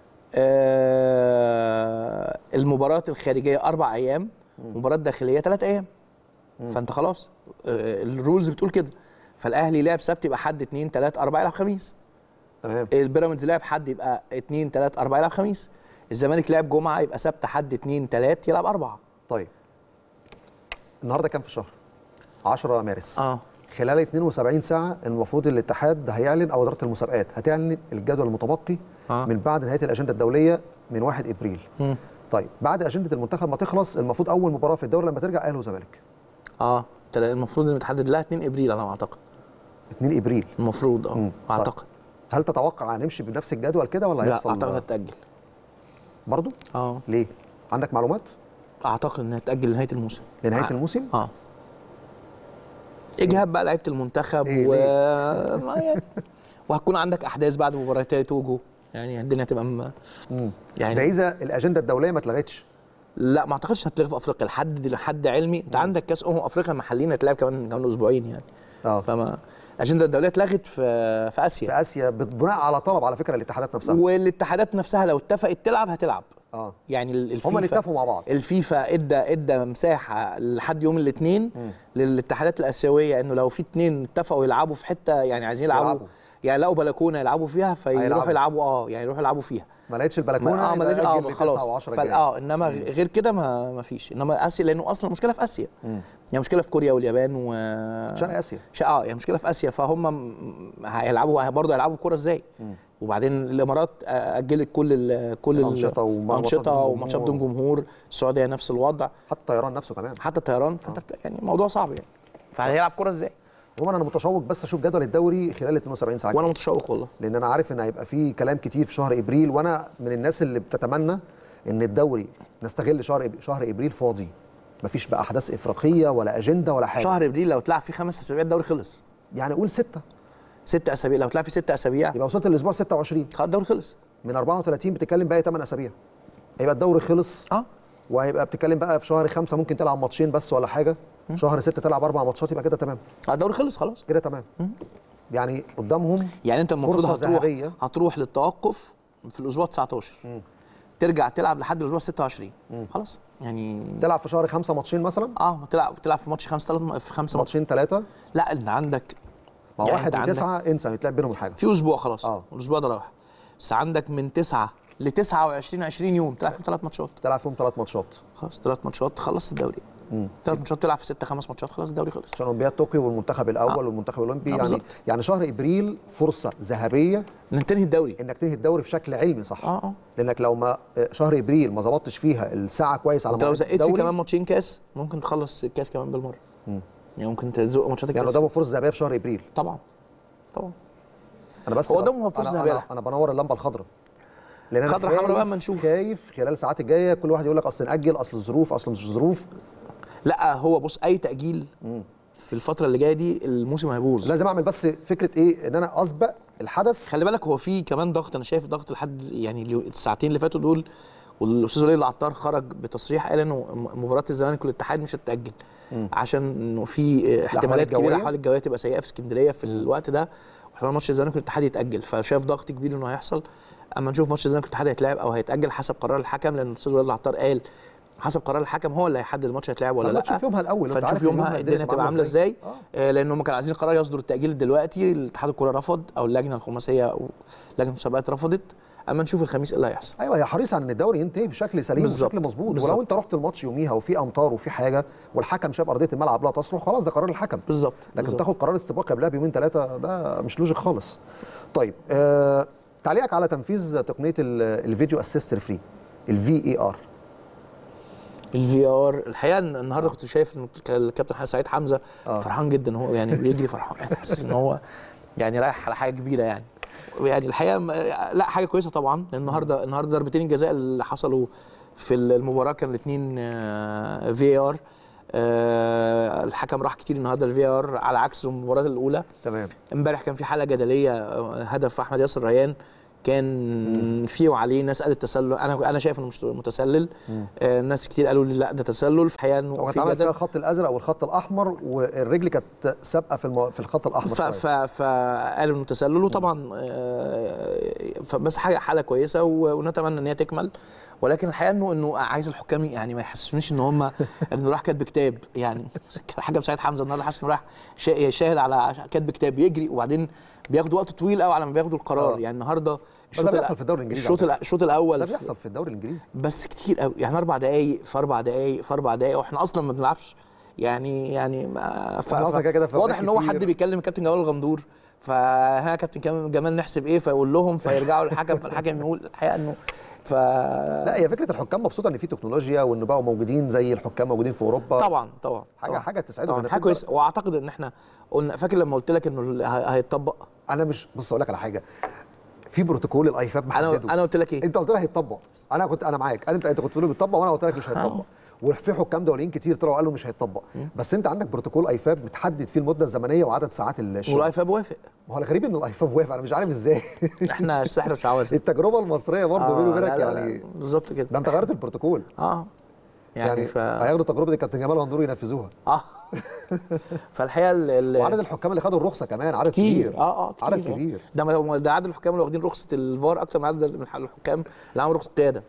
المباراه الخارجيه 4 ايام، المباراه الداخليه 3 ايام. فانت خلاص الرولز بتقول كده. فالاهلي لعب سبت يبقى حد 2 3 4 يلعب خميس. تمام. البيراميدز لعب حد يبقى 2 3 4 يلعب خميس. الزمالك لعب جمعه يبقى سبت حد 2 3 يلعب 4. طيب النهارده كام في الشهر؟ 10 مارس. خلال 72 ساعه المفروض الاتحاد هيعلن، او اداره المسابقات هتعلن الجدول المتبقي من بعد نهايه الاجنده الدوليه من 1 ابريل. طيب بعد اجنده المنتخب ما تخلص، المفروض اول مباراه في الدوري لما ترجع اهلي وزمالك. المفروض ان متحدد لها 2 ابريل على ما اعتقد. 2 ابريل المفروض اعتقد. طيب. هل تتوقع هنمشي بنفس الجدول كده ولا هيحصل؟ لا اعتقد هتتاجل برضه. ليه؟ عندك معلومات؟ اعتقد انها تتاجل لنهايه الموسم. لنهايه الموسم؟ اجهاد بقى لعيبه المنتخب وهتكون عندك احداث بعد مباراتي توجو، يعني الدنيا هتبقى يعني ده اذا الاجنده الدوليه ما اتلغتش. لا ما اعتقدش هتلغي في افريقيا لحد علمي. انت عندك كاس افريقيا المحليين هتلعب كمان اسبوعين يعني. فما الاجنده الدوليه اتلغت في اسيا. في اسيا بناء على طلب على فكره الاتحادات نفسها. والاتحادات نفسها لو اتفقت تلعب هتلعب. يعني الفيفا هم اللي اتفقوا مع بعض. الفيفا ادى مساحه لحد يوم الاثنين للاتحادات الاسيويه انه لو في 2 اتفقوا يلعبوا في حته، يعني عايزين يلعبوا يعني لقوا بلكونه يلعبوا فيها فيروحوا يلعبوا يعني يروحوا يلعبوا فيها. ما لقيتش البلكونه خلاص. انما غير كده ما فيش. انما اسيا لانه اصلا المشكله في اسيا. يعني مشكله في كوريا واليابان شرق اسيا. يعني مشكله في اسيا، فهم هيلعبوا برضه هيلعبوا كوره ازاي؟ وبعدين الامارات اجلت كل الانشطه وماتشات بدون جمهور. السعوديه نفس الوضع، حتى الطيران نفسه كمان. حتى الطيران. فانت يعني الموضوع صعب يعني. فهيلعب كوره ازاي؟ عموما انا متشوق بس اشوف جدول الدوري خلال 72 ساعه. وانا متشوق والله، لان انا عارف ان هيبقى فيه كلام كتير في شهر ابريل، وانا من الناس اللي بتتمنى ان الدوري نستغل شهر ابريل فاضي، مفيش بقى احداث افريقيه ولا اجنده ولا حاجه. شهر ابريل لو اتلعب فيه 5 اسابيع الدوري خلص. يعني قول 6 اسابيع. لو اتلعب فيه 6 اسابيع يبقى وصلت للاسبوع 26 خلاص الدوري خلص. من 34 بتتكلم بقى 8 اسابيع هيبقى الدوري خلص. وهيبقى بتتكلم بقى في شهر 5 ممكن تلعب ماتشين بس ولا حاجه. شهر 6 تلعب 4 ماتشات، يبقى كده تمام. الدوري خلص خلاص كده تمام. يعني قدامهم يعني انت المفروض هتروح للتوقف في الاسبوع 19 ترجع تلعب لحد الاسبوع 26 خلاص. يعني تلعب في شهر 5 ماتشين مثلا. تلعب في ماتش 5 ماتشين 3. لا انت عندك ما يعني 1 و9 انسى يتلعب بينهم الحاجه في اسبوع خلاص. الاسبوع ده رايح. بس عندك من 9 ل 29 20 يوم تلعب فيهم 3 ماتشات. تلعب فيهم 3 ماتشات خلاص. 3 ماتشات خلصت الدوري. 3 ماتشات تلعب في 6 5 ماتشات خلاص الدوري خلص. عشان اولمبياد طوكيو والمنتخب الاول والمنتخب الاولمبي يعني شهر ابريل فرصه ذهبيه انك تنهي الدوري، بشكل علمي صح. لانك لو ما شهر ابريل ما ظبطتش فيها الساعه كويس على لو زقيت فيه كمان ماتشين كاس ممكن تخلص الكاس كمان بالمره. يعني ممكن تزق ماتشات الكاس. يعني قدامه فرصه ذهبيه في شهر ابريل. طبعا. انا بس هو قدامه فرصه ذهبيه. انا بنور اللمبه الخضراء لان انا خضرا حمراء بقى اما نشوف. خايف خلال الساعات الجايه كل واحد يقول لك اصل ناجل، اصل الظروف، اصل مش ظروف. لا هو بص اي تاجيل في الفتره اللي جايه دي الموسم هيبوظ. لازم اعمل بس فكره ايه ان انا اسبق الحدث. خلي بالك هو في كمان ضغط، انا شايف ضغط لحد يعني الساعتين اللي فاتوا دول، والاستاذ وليد العطار خرج بتصريح قال انه مباراه الزمالك والاتحاد مش هتتاجل عشان انه في احتمالات كبيره الاحوال الجويه تبقى سيئه في اسكندريه في الوقت ده، واحتمال ماتش الزمالك والاتحاد يتاجل، فشايف ضغط كبير انه هيحصل. اما نشوف ماتش الزمالك والاتحاد هيتلعب او هيتاجل حسب قرار الحكم، لان الاستاذ وليد العطار قال حسب قرار الحكم هو اللي هيحدد الماتش هيتلعب ولا لا. نشوف يومها الاول، فنشوف يومها الدنيا هتبقى عامله ازاي. لان هم كانوا عايزين القرار يصدر التاجيل دلوقتي، الاتحاد الكوره رفض او اللجنه الخماسيه او لجنه المسابقات رفضت. اما نشوف الخميس ايه اللي هيحصل. ايوه هي حريصه ان الدوري ينتهي بشكل سليم وبشكل مظبوط، ولو انت رحت الماتش يوميها وفي امطار وفي حاجه والحكم شاف ارضيه الملعب لا تصلح خلاص ده قرار الحكم. بالظبط. لكن تاخد قرار استباقي قبلها بيومين 3 ده مش لوجيك خالص. طيب تعليقك على تنفيذ تقنيه الفيديو اسيست ريفري الفي ار. الحقيقه النهارده كنت شايف ان الكابتن سعيد حمزه فرحان جدا، هو يعني بيجري فرحان، يعني حاسس ان هو يعني رايح على حاجه كبيره يعني الحقيقه لا حاجه كويسه طبعا. النهارده ضربتين الجزاء اللي حصلوا في المباراه كان الاثنين في ار. الحكم راح كتير النهارده الفي ار على عكس المباراه الاولى. تمام. امبارح كان في حاله جدليه، هدف احمد ياسر ريان كان فيه وعليه، ناس قالت تسلل، انا شايف انه مش متسلل. ناس كتير قالوا لي لا ده تسلل. في الحقيقه انه في جدل فيها الخط الازرق والخط الاحمر والرجل كانت سابقه في الخط الاحمر فقالوا انه تسلل. وطبعا بس حاله كويسه ونتمنى ان هي تكمل، ولكن الحقيقه انه عايز الحكام يعني ما يحسسونيش ان هم انه راح كاتب كتاب. يعني الحكم سعيد حمزه النهارده حاسس انه راح شاهد على كاتب كتاب يجري، وبعدين بياخدوا وقت طويل قوي على ما بياخدوا القرار. يعني النهارده ده بيحصل في الدوري الانجليزي، الشوط الاول ده بيحصل في الدوري الانجليزي بس كتير قوي، يعني 4 دقائق في 4 دقائق في 4 دقائق، واحنا اصلا ما بنلعبش يعني واضح ان هو حد بيكلم الكابتن جمال الغندور، فها كابتن جمال نحسب ايه فيقول لهم فيرجعوا للحكم، فالحكم يقول الحقيقه انه لا هي فكره الحكام مبسوطه ان في تكنولوجيا وان بقوا موجودين زي الحكام موجودين في اوروبا. طبعا حاجه تسعدهم. حاجه كويسه، واعتقد ان احنا قلنا، فاكر لما قلت لك انه هيتطبق. انا مش بص اقول لك على حاجه، في بروتوكول الايفاب محدده. انا قلت لك ايه؟ انت قلت لي هيتطبق، انا معاك، انت كنت بتقول بيتطبق وانا قلت لك مش هيتطبق. وفي حكام دوليين كتير طلعوا قالوا مش هيتطبق، بس انت عندك بروتوكول ايفاب متحدد فيه المده الزمنيه وعدد ساعات الشغل، والايفاب وافق. ما هو الغريب ان الايفاب وافق، انا مش عارف ازاي. احنا السحر مش عاوز التجربه المصريه برضه بيني وبينك يعني بالظبط كده. ده انت غيرت البروتوكول. يعني هياخدوا تجربه الكابتن جمال الغندور ينفذوها. فالحقيقه وعدد الحكام اللي خدوا الرخصه كمان عدد كبير. عدد كبير. ده عدد الحكام اللي واخدين رخصه الفار اكتر من عدد الحكام اللي عملوا رخصه قياده.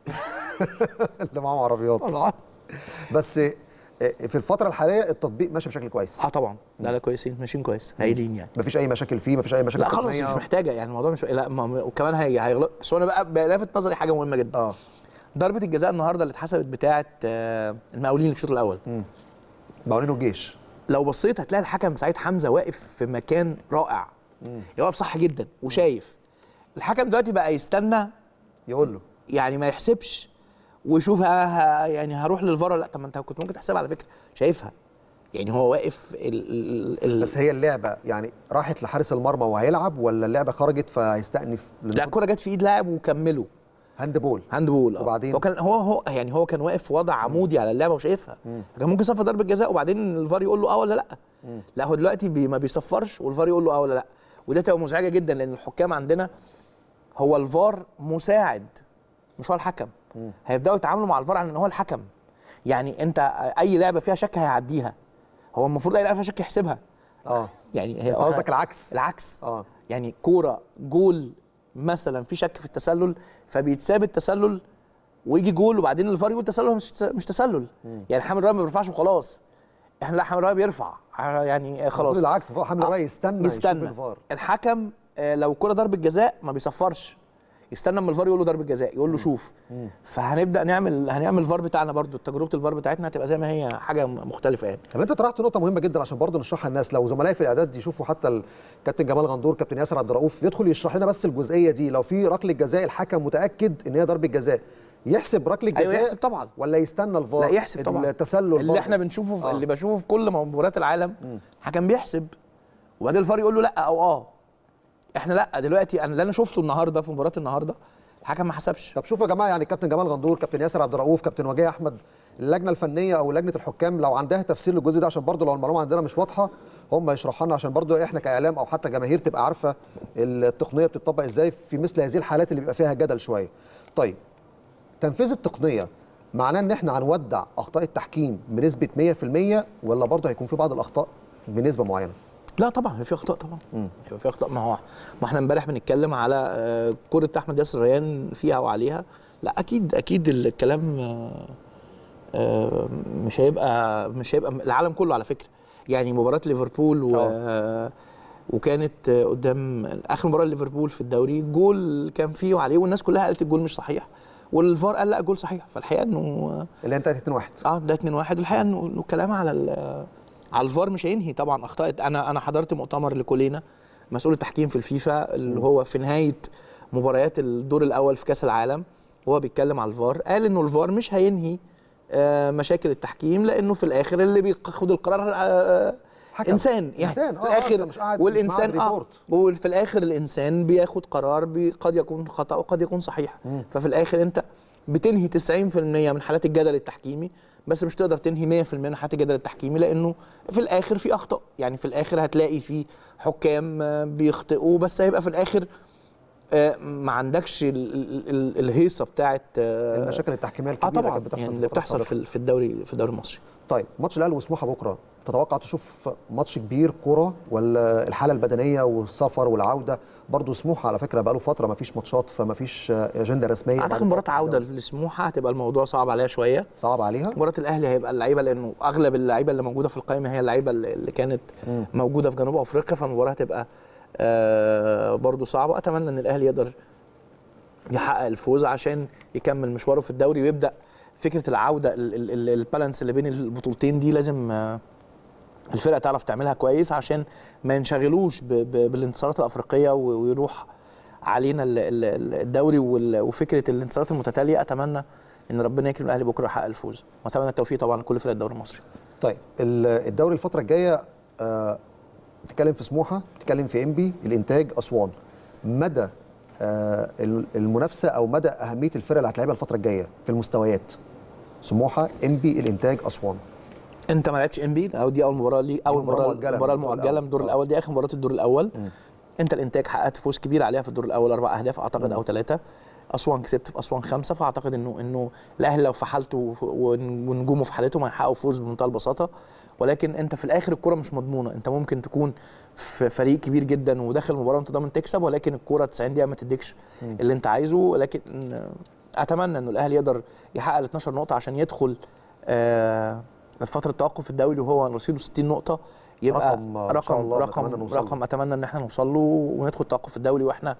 اللي معاهم عربيات. بس في الفتره الحاليه التطبيق ماشي بشكل كويس. طبعا لا كويسين، ماشيين كويس، هايلين يعني. مفيش اي مشاكل فيه، مفيش اي مشاكل لا خلاص مش محتاجه يعني الموضوع مش وكمان هيغلط. بس انا بقى لافت نظري حاجه مهمه جدا. ضربه الجزاء النهارده اللي اتحسبت بتاعه المقاولين في الشوط الاول. مقاولين والجيش. لو بصيت هتلاقي الحكم سعيد حمزه واقف في مكان رائع. واقف صح جدا وشايف. الحكم دلوقتي بقى يستنى يقول له يعني ما يحسبش ويشوف يعني هروح للفار. لا طب ما انت كنت ممكن تحسبها على فكره، شايفها يعني هو واقف بس هي اللعبه يعني راحت لحارس المرمى وهيلعب ولا اللعبه خرجت فهيستأنف؟ لا الكره جت في ايد لاعب وكملوا هاند بول. وبعدين هو كان واقف في وضع عمودي على اللعبه وشايفها. كان ممكن يصفر ضربه جزاء وبعدين الفار يقول له ولا لا. لا هو دلوقتي ما بيصفرش والفار يقول له ولا لا، وده تبقى مزعجه جدا لان الحكام عندنا هو الفار مساعد مش هو الحكم. هيبداوا يتعاملوا مع الفار على ان هو الحكم. يعني انت اي لعبه فيها شك هيعديها، هو المفروض اي لعبه فيها شك يحسبها. يعني هي قصدك العكس. يعني كوره جول مثلا في شك في التسلل فبيتساب التسلل ويجي جول وبعدين الفار يقول تسلل مش تسلل. يعني حامل الرايه ما بيرفعش وخلاص، احنا لا حامل الرايه بيرفع يعني خلاص. العكس حامل الرايه يستنى يشوف الفار. الحكم لو كرة ضربة جزاء ما بيصفرش، يستنى اما الفار يقول له ضربه جزاء، يقول له شوف. فهنبدا هنعمل الفار بتاعنا برضو، تجربه الفار بتاعتنا هتبقى زي ما هي، حاجه مختلفه يعني. طب انت طرحت نقطه مهمه جدا عشان برضو نشرحها للناس، لو زملائي في الاعداد يشوفوا حتى الكابتن جمال غندور، كابتن ياسر عبد الرؤوف، يدخل يشرح لنا بس الجزئيه دي. لو في ركله جزاء الحكم متاكد ان هي ضربه جزاء، يحسب ركله جزاء؟ ايوه يحسب طبعا، ولا يستنى الفار؟ لا يحسب طبعا. التسلل اللي احنا بنشوفه اللي بشوفه في كل مباريات العالم، الحكم بيحسب وبعدين الفار يقول له لا او احنا لا. دلوقتي اللي انا شفته النهارده في مباراه النهارده الحكم ما حسبش. طب شوفوا يا جماعه، يعني كابتن جمال غندور، كابتن ياسر عبد الرؤوف، كابتن وجيه احمد، اللجنه الفنيه او لجنه الحكام لو عندها تفسير للجزء ده، عشان برضو لو المعلومه عندنا مش واضحه هم يشرحوا لنا، عشان برضو احنا كاعلام او حتى جماهير تبقى عارفه التقنيه بتطبق ازاي في مثل هذه الحالات اللي بيبقى فيها جدل شويه. طيب تنفيذ التقنيه معناه ان احنا هنودع اخطاء التحكيم بنسبه 100% ولا برضو هيكون في بعض الاخطاء بنسبه معينه؟ لا طبعا في اخطاء طبعا. في اخطاء. ما احنا امبارح بنتكلم على كره احمد ياسر ريان فيها وعليها. لا اكيد الكلام مش هيبقى العالم كله على فكره. يعني مباراه ليفربول وكانت قدام اخر مباراه ليفربول في الدوري، جول كان فيه وعليه والناس كلها قالت الجول مش صحيح، والفار قال لا الجول صحيح. فالحقيقه انه اللي انتهت 2-1 ده 2-1. الحقيقه انه الكلام على الفار مش هينهي طبعا اخطاء. انا حضرت مؤتمر لكولينا مسؤول التحكيم في الفيفا اللي هو في نهايه مباريات الدور الاول في كاس العالم، وهو بيتكلم على الفار، قال انه الفار مش هينهي مشاكل التحكيم، لانه في الاخر اللي بياخد القرار انسان يعني في الاخر، والانسان وفي الاخر الانسان بياخد قرار قد يكون خطا وقد يكون صحيح. ففي الاخر انت بتنهي 90% من حالات الجدل التحكيمي، بس مش تقدر تنهي 100% من حالات الجدل التحكيمي، لانه في الاخر في اخطاء. يعني في الاخر هتلاقي في حكام بيخطئوا، بس هيبقى في الاخر ما عندكش الهيصه بتاعت المشاكل التحكيميه الكبيره طبعا كانت بتحصل يعني اللي بتحصل في الدوري المصري. طيب ماتش الاهلي وسموحه بكره، تتوقع تشوف ماتش كبير كوره ولا الحاله البدنيه والسفر والعوده؟ برضه سموحه على فكره بقى له فتره ما فيش ماتشات، فما فيش اجنده رسميه. اعتقد مباراه عوده لسموحه هتبقى الموضوع صعب عليها شويه. صعب عليها. مباراه الاهلي هيبقى اللعيبه، لانه اغلب اللعيبه اللي موجوده في القائمه هي اللعيبه اللي كانت موجوده في جنوب افريقيا، فالمباراه هتبقى برضه صعبه. اتمنى ان الاهلي يقدر يحقق الفوز عشان يكمل مشواره في الدوري ويبدا فكره العوده. البالانس اللي بين البطولتين دي لازم الفرقه تعرف تعملها كويس عشان ما ينشغلوش بالانتصارات الافريقيه ويروح علينا الدوري وفكره الانتصارات المتتاليه. اتمنى ان ربنا يكرم الاهلي بكره يحقق الفوز، واتمنى التوفيق طبعا لكل فرق الدوري المصري. طيب الدوري الفتره الجايه تتكلم في سموحه، تتكلم في انبي، الانتاج، اسوان، مدى المنافسه او مدى اهميه الفرق اللي هتلعبها الفتره الجايه في المستويات؟ سموحه، انبي، الانتاج، اسوان. انت ما لعبتش انبي او دي اول مباراه ليك، المباراه المؤجله من الدور الاول، دي اخر مباراه الدور الاول. انت الانتاج حققت فوز كبير عليها في الدور الاول 4 أهداف اعتقد او 3. اسوان كسبت في اسوان 5، فاعتقد انه الاهلي لو في حالته ونجومه في حالتهم هيحققوا فوز بمنتهى البساطه. ولكن انت في الاخر الكره مش مضمونه، انت ممكن تكون في فريق كبير جدا وداخل المباراه وانت ضامن تكسب، ولكن الكره 90 دقيقه ما تديكش اللي انت عايزه. ولكن اتمنى انه الاهلي يقدر يحقق ال 12 نقطه عشان يدخل فتره توقف الدوري وهو رصيده 60 نقطه، يبقى رقم اتمنى ان احنا نوصل له وندخل توقف الدوري واحنا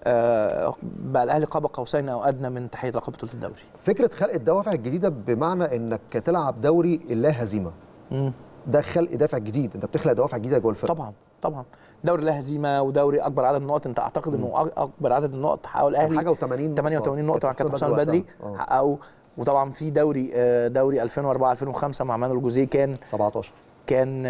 بقى الاهلي قاب قوسين او ادنى من تحقيق لقب بطوله الدوري. فكره خلق الدوافع الجديده بمعنى انك تلعب دوري اللا هزيمه، ده خلق دافع جديد، انت بتخلق دوافع جديده جوه الفرقه. طبعا دوري لا هزيمه ودوري اكبر عدد النقط. انت اعتقد انه اكبر عدد النقط حققه الاهلي حاجه 88 نقطه مع كابتن حسام البدري حققوا. وطبعا في دوري 2004 2005 مع مانويل جوزيه كان 17 كان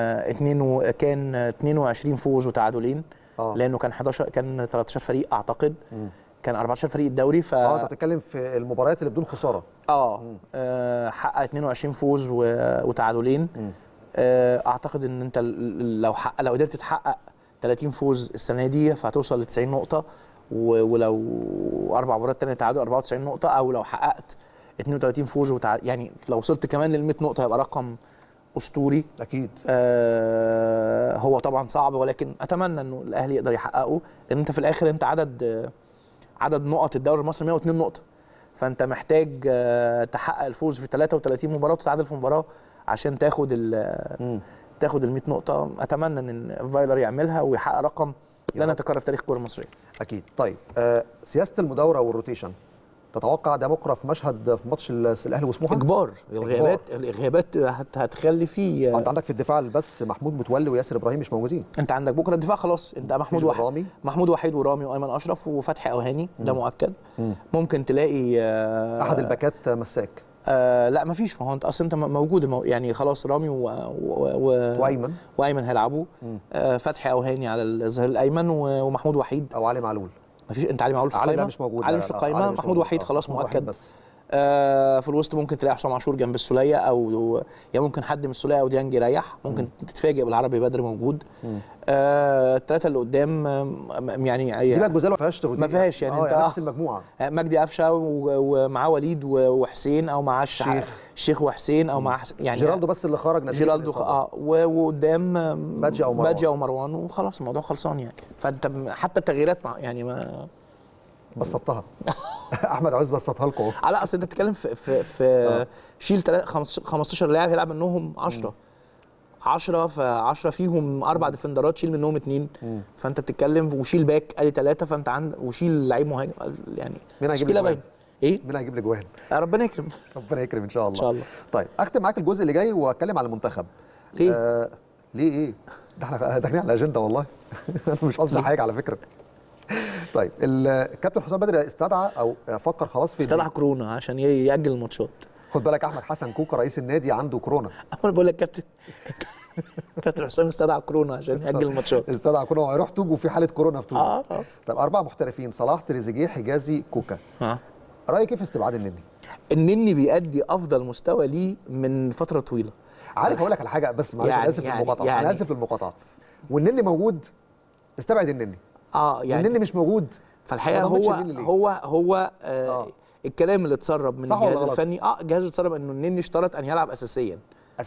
22 فوز وتعادلين، لانه كان 11 كان 13 فريق اعتقد، كان 14 فريق الدوري. انت بتتكلم في المباريات اللي بدون خساره. حقق 22 فوز وتعادلين. اعتقد ان انت لو قدرت تحقق 30 فوز السنه دي فهتوصل ل 90 نقطه، ولو 4 مباريات ثانيه تعادل 94 نقطه، او لو حققت 32 فوز يعني لو وصلت كمان لل 100 نقطه هيبقى رقم اسطوري اكيد. هو طبعا صعب، ولكن اتمنى انه الاهلي يقدر يحققه، لان انت في الاخر انت عدد نقط الدوري المصري 102 نقطه، فانت محتاج تحقق الفوز في 33 مباراه وتتعادل في مباراه عشان تاخد ال 100 نقطه. اتمنى ان فايلر يعملها ويحقق رقم لن يتكرر في تاريخ الكره المصريه. اكيد. طيب سياسه المداوره والروتيشن تتوقع ده بكره في مشهد في ماتش الاهلي وسموحه؟ اجبار. الغيابات هتخلي فيه. انت عندك في الدفاع بس محمود متولي وياسر ابراهيم مش موجودين. انت عندك بكره الدفاع خلاص، انت محمود وحيد ورامي وايمن اشرف وفتحي اوهاني، ده مؤكد. ممكن تلاقي احد الباكات مساك. لا مفيش، ما هو انت اصلا انت موجود يعني خلاص رامي وايمن هيلعبوا. فتحي اوهاني على الظهير الايمن ومحمود وحيد او علي معلول. مفيش، انت علي معلول في القايمه؟ علي مش موجود. علي مش في القايمه. محمود وحيد خلاص مؤكد بس. في الوسط ممكن تلاقي حسام عاشور جنب السوليه، او يعني ممكن حد من السوليه او ديانج يريح. ممكن تتفاجئ بالعربي بدر موجود. الثلاثه اللي قدام يعني دي بقى الجزء ما فيهاش ما فيهاش يعني انت نفس المجموعه. مجدي قفشه ومعاه وليد وحسين، او معاه الشيخ وحسين، او مع يعني جيرالدو بس اللي خرج نتيجه جيرالدو وقدام باجي او مروان وخلاص الموضوع خلصان يعني. فانت حتى التغييرات يعني ما بسطتها. احمد عاوز بسطها لكم. لا اصل انت بتتكلم في شيل 15 لاعب هيلعب منهم 10 ف10 فيهم 4 ديفندرات، شيل منهم 2. فانت بتتكلم وشيل باك ادي 3، فانت عندك وشيل لعيب مهاجم يعني. مين هيجيب لي جوان؟ ايه؟ مين هيجيب لي جوان؟ ربنا يكرم. ربنا يكرم ان شاء الله. ان شاء الله. طيب اختم معاك الجزء اللي جاي واتكلم على المنتخب. ليه؟ ليه ايه؟ ده احنا داخلين على الاجنده والله. انا مش قصدي حاجه على فكره. طيب الكابتن حسام بدري استدعى او فكر خلاص في استدعى كورونا عشان يأجل الماتشات. خد بالك احمد حسن كوكا رئيس النادي عنده كورونا. انا بقول لك كابتن حسام استدعى كورونا عشان يأجل الماتشات. استدعى كورونا وهيروح توجو في حاله كورونا في توجو. طيب 4 محترفين: صلاح، تريزيجيه، حجازي، كوكا. رايك ايه في استبعاد النني؟ النني بيأدي افضل مستوى ليه من فتره طويله. عارف اقول لك على حاجه بس معلش انا اسف في المقاطعه. انا اسف في المقاطعه. والنني موجود استبعد النني. يعني والنني مش موجود. فالحقيقه هو الكلام اللي اتسرب من الجهاز الفني الجهاز اتسرب انه النني اشترط ان يلعب اساسيا.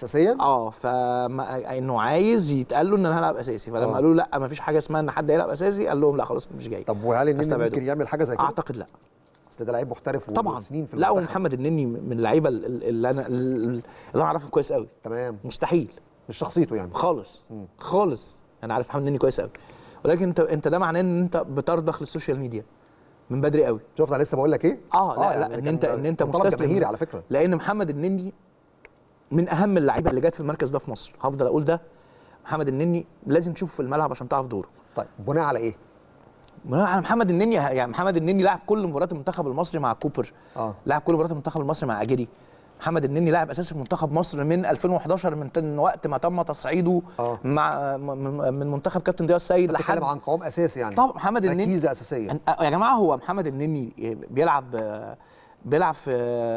فانه عايز يتقال له ان انا هلعب اساسي، فلما قالوا له لا ما فيش حاجه اسمها ان حد يلعب اساسي، قال لهم لا خلاص مش جاي. طب وهل النني ممكن يعمل حاجه زي كده؟ اعتقد لا. اصل ده لعيب محترف طبعا وسنين في المنتخب. لا ومحمد النني من اللعيبه اللي انا اعرفه كويس قوي. تمام. مستحيل مش شخصيته يعني خالص. خالص. انا عارف محمد النني كويس قوي، ولكن انت ده معناه ان انت بترضخ للسوشيال ميديا من بدري قوي. شوف انا لسه بقول لك ايه؟ لا يعني ان انت مستسلم على فكره. لان محمد النني من اهم اللعيبه اللي جت في المركز ده في مصر. هفضل اقول ده. محمد النني لازم تشوفه في الملعب عشان تعرف دوره. طيب بناء على ايه؟ بناء على محمد النني. يعني محمد النني لعب كل مباريات المنتخب المصري مع كوبر. لعب كل مباريات المنتخب المصري مع اجيري. محمد النني لاعب اساسي في منتخب مصر من 2011 من وقت ما تم تصعيده مع من منتخب كابتن ضياء السيد لحد. بتتكلم عن قوام اساسي يعني. طبعا محمد النني ركيزه اساسيه. يا جماعه هو محمد النني بيلعب في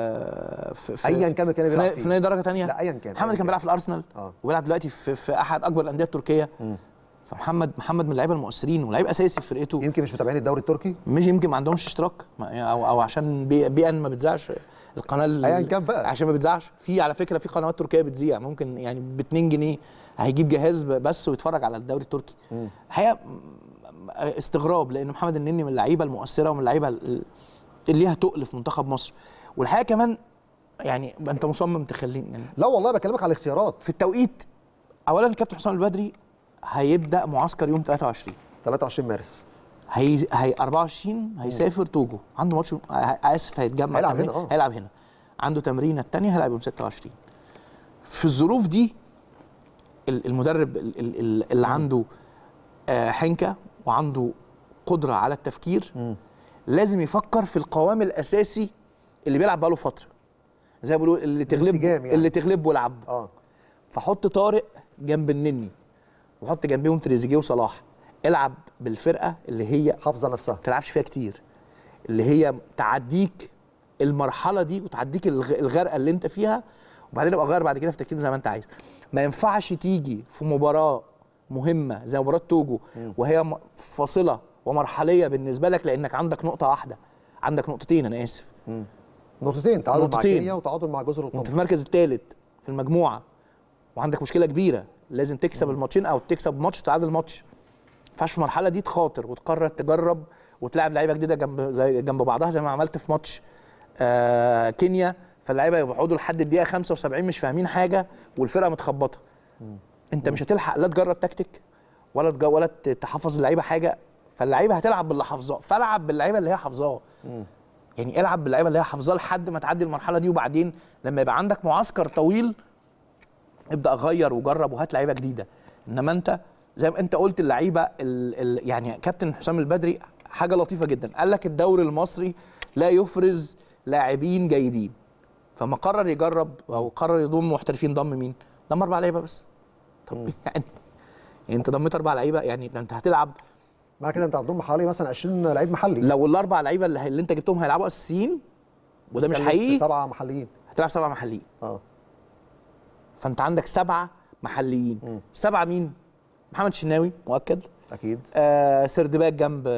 ايا كان بيلعب في نادي درجه ثانيه. لا ايا كان. محمد كان بيلعب في الارسنال وبيلعب دلوقتي في احد اكبر الانديه التركيه. فمحمد من اللعيبه المؤثرين ولاعيب اساسي في فرقته. يمكن مش متابعين الدوري التركي؟ مش يمكن ما عندهمش اشتراك او عشان بي ما بتذاعش القناه ايا كان بقى عشان ما بتذاعش. في على فكره في قنوات تركيه بتذيع، ممكن يعني ب 2 جنيه هيجيب جهاز بس ويتفرج على الدوري التركي. الحقيقه استغراب، لان محمد النني من اللعيبه المؤثره ومن اللعيبه اللي ليها تقل في منتخب مصر. والحقيقه كمان يعني انت مصمم تخليني يعني. لا والله بكلمك على الاختيارات في التوقيت. اولا الكابتن حسام البدري هيبدا معسكر يوم 23 مارس. هي 24 هيسافر توجو، عنده ماتش هيتجمع هيلعب هنا. عنده تمرينه الثانيه هيلعب يوم 26. في الظروف دي المدرب اللي عنده حنكه وعنده قدره على التفكير لازم يفكر في القوام الاساسي اللي بيلعب بقاله فتره، زي ما بيقولوا اللي تغلبه والعب. فحط طارق جنب النني وحط جنبيهم تريزيجيه وصلاح. العب بالفرقه اللي هي حافظه نفسها، ما تلعبش فيها كتير، اللي هي تعديك المرحله دي وتعديك الغرقه اللي انت فيها، وبعدين ابقى غير بعد كده في تكتيك زي ما انت عايز. ما ينفعش تيجي في مباراه مهمه زي مباراه توجو وهي فاصله ومرحليه بالنسبه لك، لانك عندك نقطه واحده، عندك نقطتين، انا اسف، نقطتين، تعادل مع كينيا وتعادل مع جزر القمر، وانت في المركز الثالث في المجموعه وعندك مشكله كبيره، لازم تكسب الماتشين او تكسب ماتش وتعادل ماتش. ما ينفعش في المرحله دي تخاطر وتقرر تجرب وتلاعب لعيبه جديده جنب بعضها زي ما عملت في ماتش كينيا، فاللعيبه يقعدوا لحد الدقيقه 75 مش فاهمين حاجه والفرقه متخبطه. انت مش هتلحق لا تجرب تكتيك ولا تحفظ اللعيبه حاجه، فاللعيبه هتلعب باللي حافظاه، فالعب باللعيبه اللي هي حافظاه. يعني العب باللعيبه اللي هي حافظاه لحد ما تعدي المرحله دي، وبعدين لما يبقى عندك معسكر طويل ابدا غير وجرب وهات لعيبه جديده. انما انت زي ما انت قلت اللعيبه يعني كابتن حسام البدري حاجه لطيفه جدا، قال لك الدوري المصري لا يفرز لاعبين جيدين، فما قرر يجرب او قرر يضم محترفين. ضم مين؟ ضم 4 لعيبه بس. طب يعني انت ضميت 4 لعيبه، يعني انت هتلعب مع كده انت هتضم حوالي مثلا 20 لعيب محلي. لو ال4 لعيبه اللي انت جبتهم هيلعبوا اساسيين وده مش حقيقي، 7 محليين هتلعب 7 محليين. فانت عندك 7 محليين. 7 مين؟ محمد شناوي مؤكد اكيد. سردباك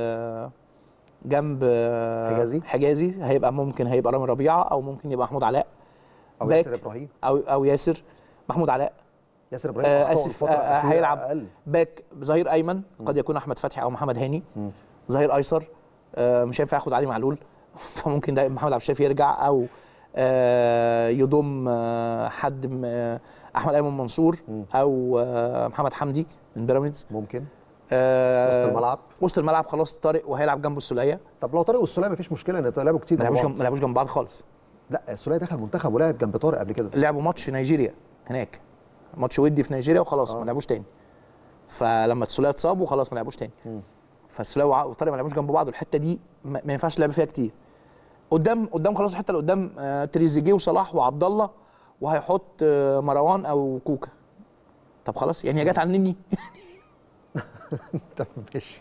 جنب حجازي هيبقى ممكن هيبقى رامي ربيعه، او ممكن يبقى محمود علاء او ياسر ابراهيم او ياسر محمود علاء. ياسر ابراهيم اسف هيلعب باك ظهير ايمن، قد يكون احمد فتحي او محمد هاني. ظهير ايسر مش هينفع ياخد علي معلول فممكن ده محمد عبد الشافي يرجع، او يضم حد احمد ايمن منصور او محمد حمدي من بيراميدز ممكن. وسط الملعب خلاص طارق وهيلعب جنبه السوليه. طب لو طارق والسوليه مفيش مشكله ان لعبوا كتير ما لعبوش جنب بعض خالص. لا السوليه دخل منتخب ولعب جنب طارق قبل كده، لعبوا ماتش نيجيريا هناك، ماتش ودي في نيجيريا وخلاص ما لعبوش تاني. فلما السوليه اتصاب وخلاص ما لعبوش تاني. فالسوليه وطارق ما لعبوش جنب بعض، والحته دي ما ينفعش اللعب فيها كتير. قدام خلاص الحته اللي قدام تريزيجيه وصلاح وعبد الله، وهيحط مروان او كوكا. طب خلاص يعني هي جت على النني طب ماشي.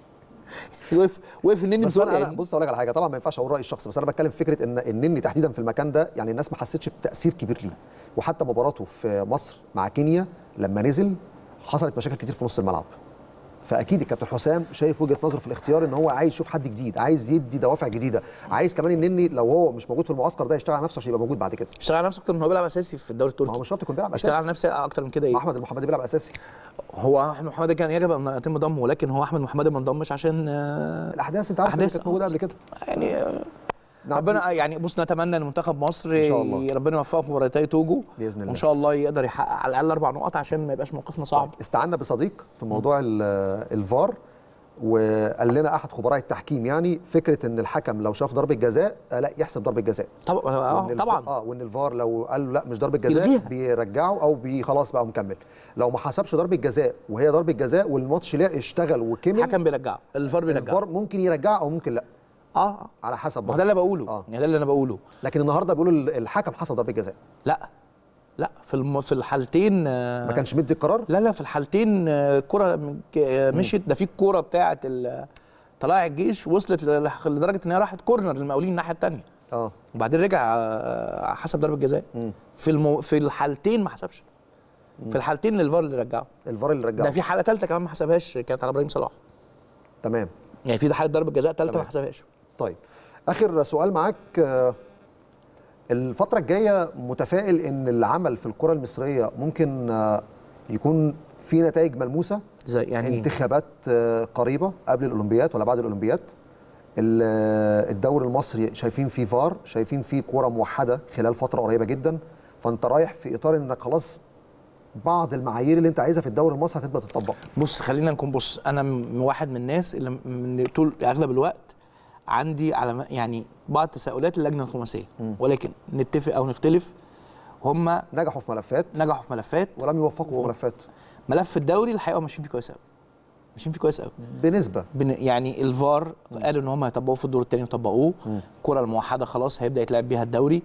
وقف النني بس انا بص اقول لك على حاجه، طبعا ما ينفعش اقول رايي الشخصي، بس انا بتكلم في فكره ان النني تحديدا في المكان ده، يعني الناس ما حسيتش بتاثير كبير ليه، وحتى مباراته في مصر مع كينيا لما نزل حصلت مشاكل كتير في نص الملعب. فاكيد الكابتن حسام شايف وجهه نظره في الاختيار ان هو عايز يشوف حد جديد، عايز يدي دوافع جديده، عايز كمان النني لو هو مش موجود في المعسكر ده يشتغل على نفسه عشان يبقى موجود بعد كده. يشتغل على نفسه اكتر من هو بيلعب اساسي في الدوري التركي. ما هو مش شرط يكون بيلعب اساسي، يشتغل على نفسه اكتر من كده. ايه احمد المحمدي بيلعب اساسي. هو احمد محمدي كان يجب ان يتم ضمه، ولكن هو احمد محمدي ما انضمش عشان الاحداث انت عارف كانت موجوده قبل كده. يعني ربنا يعني بص نتمنى ان منتخب مصر ان شاء الله ربنا يوفقه في مباراتي توجو باذن الله، وان شاء الله يقدر يحقق على الاقل 4 نقط عشان ما يبقاش موقفنا صعب. استعنا بصديق في موضوع الفار، وقال لنا احد خبراء التحكيم يعني فكره ان الحكم لو شاف ضربه جزاء لا يحسب ضربه جزاء. طبعا وان الفار لو قال له لا مش ضربه جزاء بيرجعه او خلاص بقى مكمل. لو ما حسبش ضربه جزاء وهي ضربه جزاء والماتش لا اشتغل وكمل، الحكم بيرجعه، الفار ممكن يرجعه او ممكن لا. على حسب ده اللي بقوله. يعني ده اللي انا بقوله. لكن النهارده بيقولوا الحكم حسب ضربه جزاء. لا في الحالتين ما كانش مدي القرار. لا في الحالتين الكره مشيت. ده في الكوره بتاعه طلائع الجيش وصلت لدرجه ان هي راحت كورنر للمقاولين الناحيه الثانيه. وبعدين رجع حسب ضربه جزاء. في الحالتين ما حسبش. في الحالتين الفار اللي رجعه. ده في حاله ثالثه كمان ما حسبهاش، كانت على ابراهيم صلاح. تمام. يعني في حاله ضربه جزاء ثالثه ما حسبهاش. طيب اخر سؤال معاك، الفترة الجاية متفائل ان العمل في الكرة المصرية ممكن يكون في نتائج ملموسة؟ زي يعني انتخابات قريبة قبل الأولمبياد ولا بعد الأولمبياد؟ الدوري المصري شايفين فيه فار، شايفين فيه كرة موحدة خلال فترة قريبة جدا، فانت رايح في اطار انك خلاص بعض المعايير اللي انت عايزها في الدوري المصري هتبدا تطبق. بص خلينا نكون انا واحد من الناس اللي من طول اغلب الوقت عندي على يعني بعض تساؤلات اللجنه الخماسيه، ولكن نتفق او نختلف، هم نجحوا في ملفات ولم يوفقوا في ملفات. ملف الدوري الحقيقه ماشيين فيه كويس قوي بنسبه يعني الفار قالوا ان هم هيطبقوه في الدور الثاني وطبقوه. الكره الموحده خلاص هيبدا يتلعب بيها الدوري.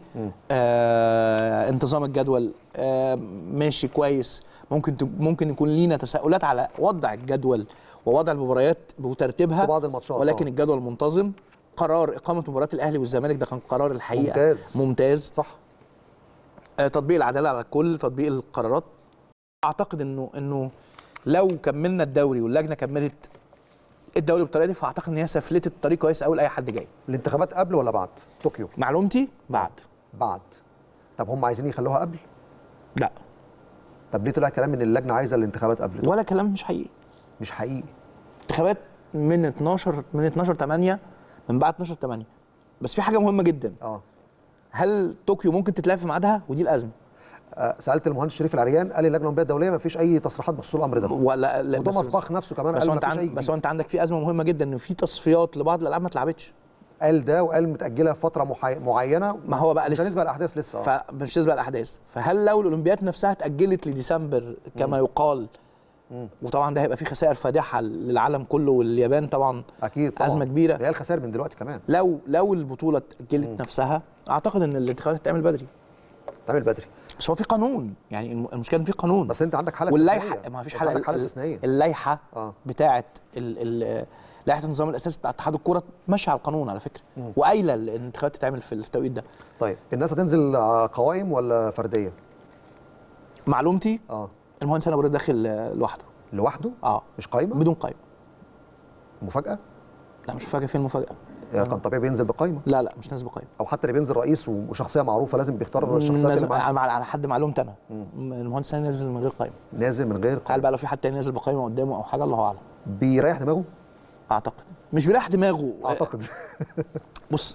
انتظام الجدول ماشي كويس. ممكن يكون لينا تساؤلات على وضع الجدول ووضع المباريات وترتيبها في بعض الماتشات، ولكن الجدول منتظم. قرار اقامه مباراه الاهلي والزمالك ده كان قرار الحقيقه ممتاز صح. تطبيق العداله على الكل، تطبيق القرارات. اعتقد انه لو كملنا الدوري واللجنه كملت الدوري بالطريقه دي، فاعتقد ان هي سفلتت الطريق كويس قوي لاي حد جاي. الانتخابات قبل ولا بعد طوكيو؟ معلومتي بعد. طب هم عايزين يخلوها قبل؟ لا. طب ليه طلع كلام ان اللجنه عايزه الانتخابات قبل؟ ولا كلام مش حقيقي. انتخابات من 12/8 من بعد 12/8. بس في حاجه مهمه جدا. هل طوكيو ممكن تتلعب في ميعادها؟ ودي الازمه. سالت المهندس شريف العريان قال لي اللجنه الاولمبيه الدوليه ما فيش اي تصريحات بخصوص الامر ده. ولا وتوماس باخ نفسه كمان قال ما فيش اي. بس انت عندك في ازمه مهمه جدا، ان في تصفيات لبعض الالعاب ما اتلعبتش. قال ده وقال متاجله فتره معينه. ما هو بقى لسه مش هنسبق الاحداث لسه. فمش هنسبق الاحداث. فهل لو الاولمبياد نفسها اتاجلت لديسمبر كما يقال، وطبعا ده هيبقى فيه خسائر فادحه للعالم كله، واليابان طبعا اكيد طبعا ازمه كبيره. هي الخسائر من دلوقتي كمان. لو البطوله اتاجلت نفسها، اعتقد ان الانتخابات هتتعمل بدري. بس هو في قانون، يعني المشكله ان في قانون. بس انت عندك حاله استثنائيه. ما فيش حاله استثنائيه. اللائحه بتاعه لائحه النظام الاساسي بتاع اتحاد الكوره ماشيه على القانون على فكره، وقايله الانتخابات تتعمل في التوقيت ده. طيب الناس هتنزل قوائم ولا فرديه؟ معلومتي المهندس هاني داخل لوحده. مش قايمه؟ بدون قايمه. مفاجاه؟ لا مش مفاجاه. فين المفاجاه؟ كان طبيعي بينزل بقايمه. لا مش نازل بقايمه. او حتى اللي بينزل رئيس وشخصيه معروفه لازم بيختار الشخصيات اللي معاه. على حد معلومتي انا المهندس هاني نازل من غير قايمه. نازل من غير قايمه. هل بقى لو في حد تاني نازل بقايمه قدامه او حاجه الله اعلم. بيريح دماغه؟ اعتقد مش بيريح دماغه. اعتقد بص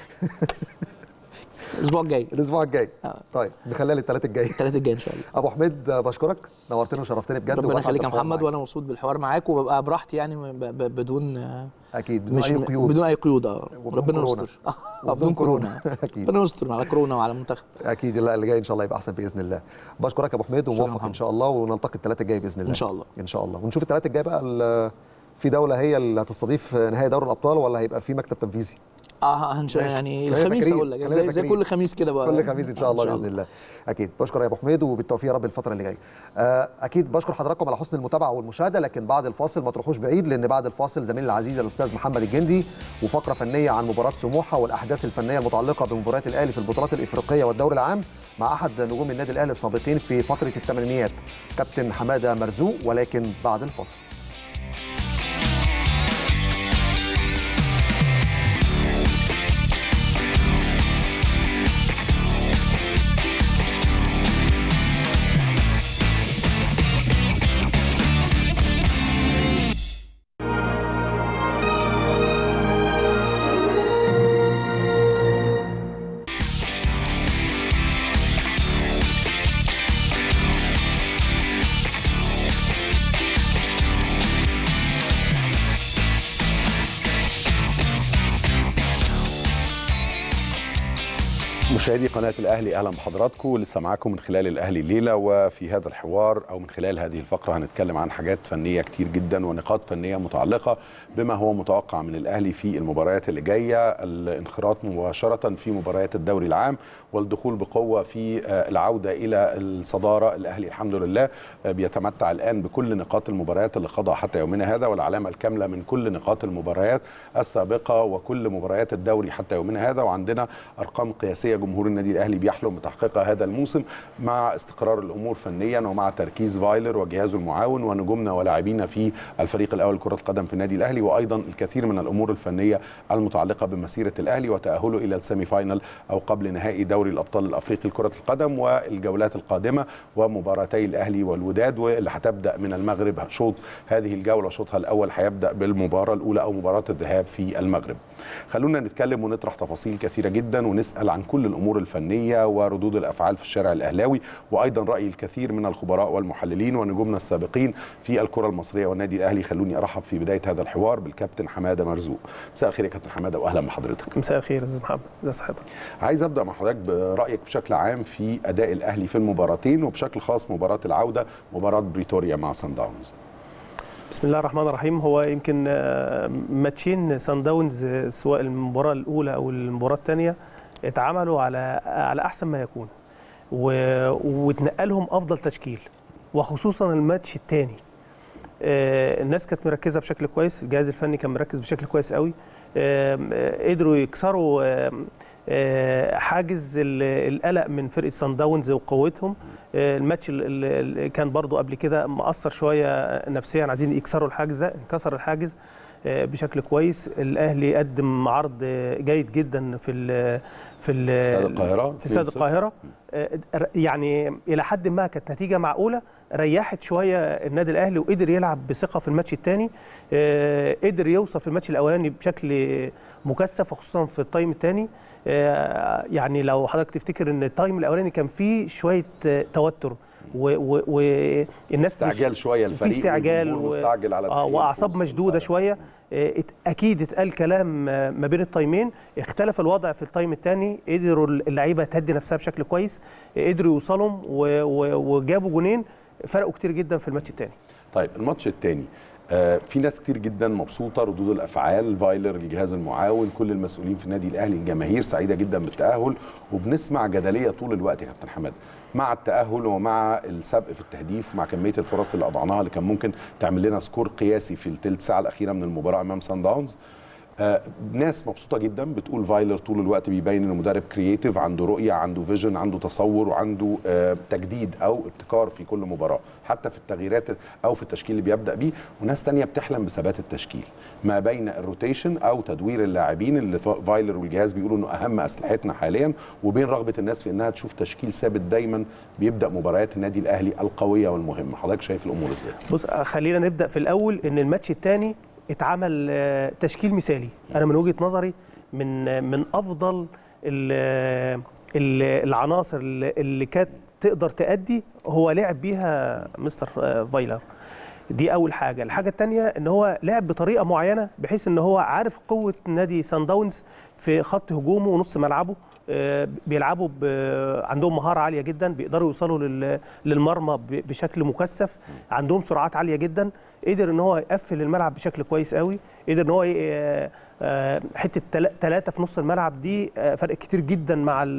الاسبوع الجاي. طيب نخليها للثلاث الجاي. ان شاء الله. ابو حميد بشكرك، نورتني وشرفتني بجد. ربنا يخليك يا محمد، وانا مبسوط بالحوار معاك، وببقى براحتي يعني بدون اكيد بدون اي قيود. ربنا يستر. بدون كورونا. اكيد ربنا يستر على كورونا وعلى المنتخب. اكيد. لا اللي جاي ان شاء الله يبقى احسن باذن الله. بشكرك يا ابو حميد وموفق ان شاء الله، ونلتقي الثلاث الجاي باذن الله. ان شاء الله. ونشوف الثلاث الجاي بقى في دوله هي اللي هتستضيف نهائي دوري الابطال، ولا هيبقى في مكتب تنفيذي؟ يعني الخميس اقول لك زي كل خميس كده بقى. كل خميس ان شاء الله باذن الله. اكيد. بشكر يا ابو حميد وبالتوفيق يا رب الفتره اللي جايه. اكيد بشكر حضراتكم على حسن المتابعه والمشاهده، لكن بعد الفاصل ما تروحوش بعيد، لان بعد الفاصل زميلي العزيز الاستاذ محمد الجندي وفقره فنيه عن مباراه سموحه والاحداث الفنيه المتعلقه بمباريات الاهلي في البطولات الافريقيه والدوري العام مع احد نجوم النادي الاهلي السابقين في فتره الثمانينيات كابتن حماده مرزوق، ولكن بعد الفاصل. مشاهدي قناة الأهلي أهلا بحضراتكم. لسه معاكم من خلال الأهلي الليلة، وفي هذا الحوار أو من خلال هذه الفقرة هنتكلم عن حاجات فنية كتير جدا ونقاط فنية متعلقة بما هو متوقع من الأهلي في المباريات اللي جاية، الانخراط مباشرة في مباريات الدوري العام والدخول بقوة في العودة إلى الصدارة. الأهلي الحمد لله بيتمتع الآن بكل نقاط المباريات اللي خاضها حتى يومنا هذا، والعلامة الكاملة من كل نقاط المباريات السابقة وكل مباريات الدوري حتى يومنا هذا، وعندنا أرقام قياسية جمهور النادي الاهلي بيحلم بتحقيقها هذا الموسم مع استقرار الامور فنيا ومع تركيز فايلر وجهازه المعاون ونجومنا ولاعبينا في الفريق الاول لكره القدم في النادي الاهلي، وايضا الكثير من الامور الفنيه المتعلقه بمسيره الاهلي وتاهله الى السيمي فاينل او قبل نهائي دوري الابطال الافريقي لكره القدم والجولات القادمه ومباراتي الاهلي والوداد، واللي هتبدا من المغرب. شوط هذه الجوله شوطها الاول هيبدا بالمباراه الاولى او مباراه الذهاب في المغرب. خلونا نتكلم ونطرح تفاصيل كثيره جدا ونسال عن كل الامور الفنيه وردود الافعال في الشارع الاهلاوي، وايضا راي الكثير من الخبراء والمحللين ونجومنا السابقين في الكره المصريه والنادي الاهلي. خلوني ارحب في بدايه هذا الحوار بالكابتن حماده مرزوق. مساء الخير يا كابتن حماده واهلا بحضرتك. مساء الخير يا استاذ محمد، ازي صحتك؟ عايز ابدا مع حضرتك برايك بشكل عام في اداء الاهلي في المباراتين، وبشكل خاص مباراه العوده مباراه بريتوريا مع سان داونز. بسم الله الرحمن الرحيم. هو يمكن ماتشين سان داونز سواء المباراه الاولى او المباراه الثانيه اتعملوا على احسن ما يكون واتنقلهم افضل تشكيل، وخصوصا الماتش الثاني الناس كانت مركزه بشكل كويس، الجهاز الفني كان مركز بشكل كويس قوي، قدروا يكسروا حاجز القلق من فرقه سان داونز وقوتهم. الماتش اللي كان برضو قبل كده مأثر شويه نفسيا، عايزين يكسروا الحاجز ده، انكسر الحاجز بشكل كويس. الاهلي قدم عرض جيد جدا في استاد القاهره يعني الى حد ما كانت نتيجه معقوله، ريحت شويه النادي الاهلي وقدر يلعب بثقه في الماتش الثاني. قدر يوصل في الماتش الاولاني بشكل مكثف وخصوصا في التايم الثاني. يعني لو حضرتك تفتكر ان التايم الاولاني كان فيه شويه توتر والناس استعجال شويه الفريق، في استعجال مستعجل على واعصاب مشدوده شويه. اكيد اتقال كلام ما بين التايمين، اختلف الوضع في التايم الثاني، قدروا اللعيبه تهدي نفسها بشكل كويس، قدروا يوصلوا وجابوا جونين فرقوا كتير جدا في الماتش الثاني. طيب الماتش الثاني في ناس كتير جدا مبسوطه، ردود الافعال، فايلر، الجهاز المعاون، كل المسؤولين في النادي الاهلي، الجماهير سعيده جدا بالتاهل، وبنسمع جدليه طول الوقت يا كابتن حماد مع التاهل ومع السبق في التهديف ومع كميه الفرص اللي اضعناها اللي كان ممكن تعمل لنا سكور قياسي في الثلث ساعه الاخيره من المباراه امام سان داونز. ناس مبسوطه جدا بتقول فايلر طول الوقت بيبين انه مدرب كرييتيف، عنده رؤيه، عنده فيجن، عنده تصور، وعنده تجديد او ابتكار في كل مباراه حتى في التغييرات او في التشكيل اللي بيبدا بيه. وناس تانية بتحلم بثبات التشكيل ما بين الروتيشن او تدوير اللاعبين اللي فايلر والجهاز بيقولوا انه اهم اسلحتنا حاليا، وبين رغبه الناس في انها تشوف تشكيل ثابت دايما بيبدا مباريات النادي الاهلي القويه والمهمه. حضرتك شايف الامور ازاي؟ بص خلينا نبدا في الاول ان الماتش الثاني اتعمل تشكيل مثالي. انا من وجهه نظري من افضل العناصر اللي كانت تقدر تأدي هو لعب بيها مستر فايلر. دي اول حاجه. الحاجه الثانيه ان هو لعب بطريقه معينه بحيث ان هو عارف قوه نادي سان داونز في خط هجومه ونص ملعبه. بيلعبوا عندهم مهاره عاليه جدا، بيقدروا يوصلوا للمرمى بشكل مكثف، عندهم سرعات عاليه جدا. قدر ان هو يقفل الملعب بشكل كويس قوي، قدر ان هو حته 3 في نص الملعب دي فرق كتير جدا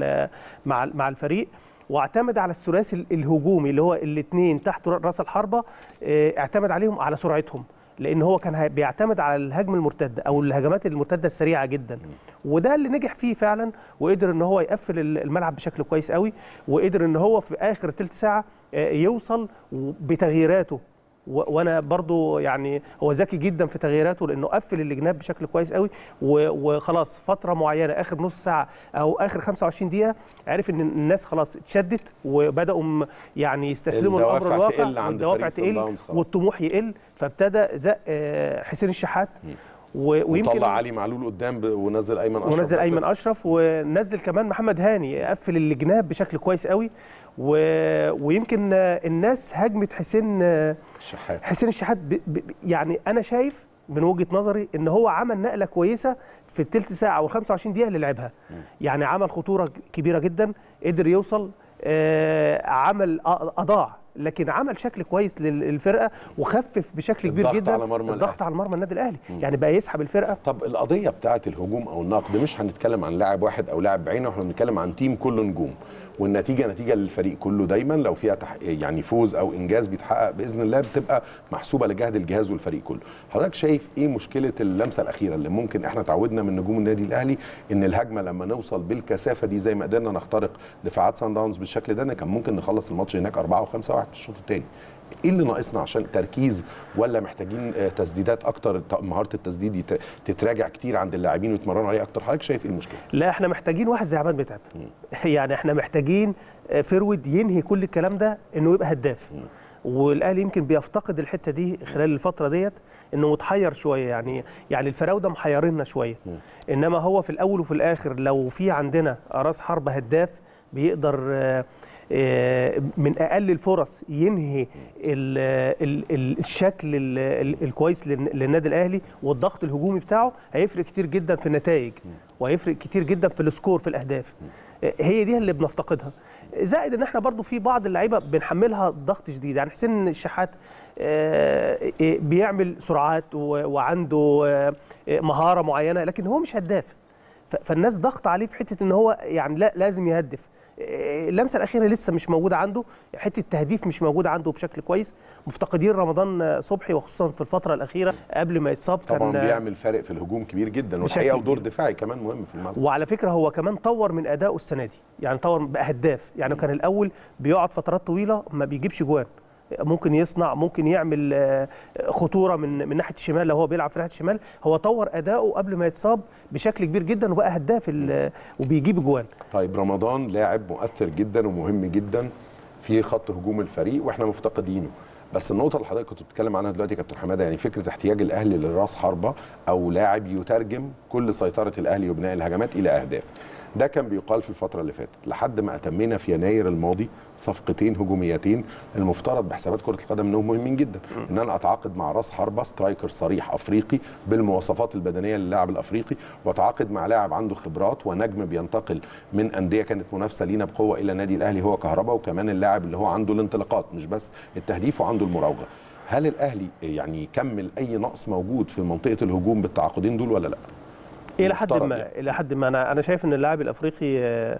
مع الفريق. واعتمد على الثلاثي الهجومي اللي هو الاثنين تحت راس الحربه، اعتمد عليهم على سرعتهم، لان هو كان بيعتمد على الهجم المرتده او الهجمات المرتده السريعه جدا، وده اللي نجح فيه فعلا. وقدر ان هو يقفل الملعب بشكل كويس قوي، وقدر ان هو في اخر ثلث ساعه يوصل بتغييراته. وانا برضو يعني هو ذكي جدا في تغييراته لانه قفل الجناب بشكل كويس قوي، وخلاص فتره معينه اخر نص ساعه او اخر 25 دقيقه عرف ان الناس خلاص اتشدت وبداوا يعني يستسلموا للامر الواقع، والدوافع تقل والطموح يقل، فابتدى زق حسين الشحات ويمكن طلع علي معلول قدام ونزل ايمن اشرف ونزل كمان محمد هاني، قفل الجناب بشكل كويس قوي. ويمكن الناس هاجمت حسين الشحات يعني انا شايف من وجهه نظري ان هو عمل نقله كويسه في الثلث ساعه او 25 دقيقه اللي لعبها. يعني عمل خطوره كبيره جدا، قدر يوصل، عمل اضاع، لكن عمل شكل كويس للفرقه وخفف بشكل كبير جدا الضغط على مرمى النادي الاهلي. يعني بقى يسحب الفرقه. طب القضيه بتاعه الهجوم او النقد مش هنتكلم عن لاعب واحد او لاعب بعينه، احنا بنتكلم عن تيم كله نجوم، والنتيجه نتيجه للفريق كله دايما. لو فيها يعني فوز او انجاز بيتحقق باذن الله بتبقى محسوبه لجهد الجهاز والفريق كله. حضرتك شايف ايه مشكله اللمسه الاخيره اللي ممكن احنا تعودنا من نجوم النادي الاهلي ان الهجمه لما نوصل بالكثافه دي زي ما قدرنا نخترق دفاعات سان داونز بالشكل ده كان ممكن نخلص الماتش هناك 4-5-1 في الشوط الثاني. ايه اللي ناقصنا عشان تركيز، ولا محتاجين تسديدات اكتر، مهاره التسديد تتراجع كتير عند اللاعبين ويتمرنوا عليه اكتر؟ حضرتك شايف ايه المشكله؟ لا احنا محتاجين واحد زي عماد متعب. يعني احنا محتاجين فرود ينهي كل الكلام ده انه يبقى هداف. والاهلي يمكن بيفتقد الحته دي خلال الفتره ديت، انه متحير شويه. يعني الفراوده محيريننا شويه. انما هو في الاول وفي الاخر لو في عندنا راس حربه هداف بيقدر من اقل الفرص ينهي الشكل الكويس للنادي الاهلي والضغط الهجومي بتاعه، هيفرق كتير جدا في النتائج وهيفرق كتير جدا في السكور في الاهداف. هي دي اللي بنفتقدها. زائد ان احنا برضو في بعض اللعيبه بنحملها ضغط شديد. يعني حسين الشحات بيعمل سرعات وعنده مهاره معينه، لكن هو مش هداف. فالناس ضغط عليه في حته ان هو يعني لا لازم يهدف. اللمسه الاخيره لسه مش موجوده عنده، حته التهديف مش موجوده عنده بشكل كويس. مفتقدين رمضان صبحي وخصوصا في الفتره الاخيره قبل ما يتصاب. طبعا كان بيعمل فارق في الهجوم كبير جدا، والحقيقه ودور دفاعي كمان مهم في الملعب. وعلى فكره هو كمان طور من ادائه السنه دي، يعني طور بقى هداف. يعني كان الاول بيقعد فترات طويله ما بيجيبش جوان، ممكن يصنع، ممكن يعمل خطوره من ناحيه الشمال لو هو بيلعب في ناحيه الشمال. هو طور اداؤه قبل ما يتصاب بشكل كبير جدا وبقى هداف وبيجيب جوان. طيب رمضان لاعب مؤثر جدا ومهم جدا، في خط هجوم الفريق واحنا مفتقدينه. بس النقطه اللي حضرتك كنت بتتكلم عنها دلوقتي يا كابتن حماده، يعني فكره احتياج الاهلي لراس حربه او لاعب يترجم كل سيطره الاهلي وبناء الهجمات الى اهداف. ده كان بيقال في الفتره اللي فاتت لحد ما اتمينا في يناير الماضي صفقتين هجوميتين المفترض بحسابات كره القدم انهم مهمين جدا، ان انا اتعاقد مع راس حربه سترايكر صريح افريقي بالمواصفات البدنيه للاعب الافريقي، واتعاقد مع لاعب عنده خبرات ونجم بينتقل من انديه كانت منافسه لينا بقوه الى نادي الاهلي هو كهربا، وكمان اللاعب اللي هو عنده الانطلاقات مش بس التهديف وعنده المراوغه. هل الاهلي يعني كمل اي نقص موجود في منطقه الهجوم بالتعاقدين دول ولا لا؟ الى حد ما انا شايف ان اللاعب الافريقي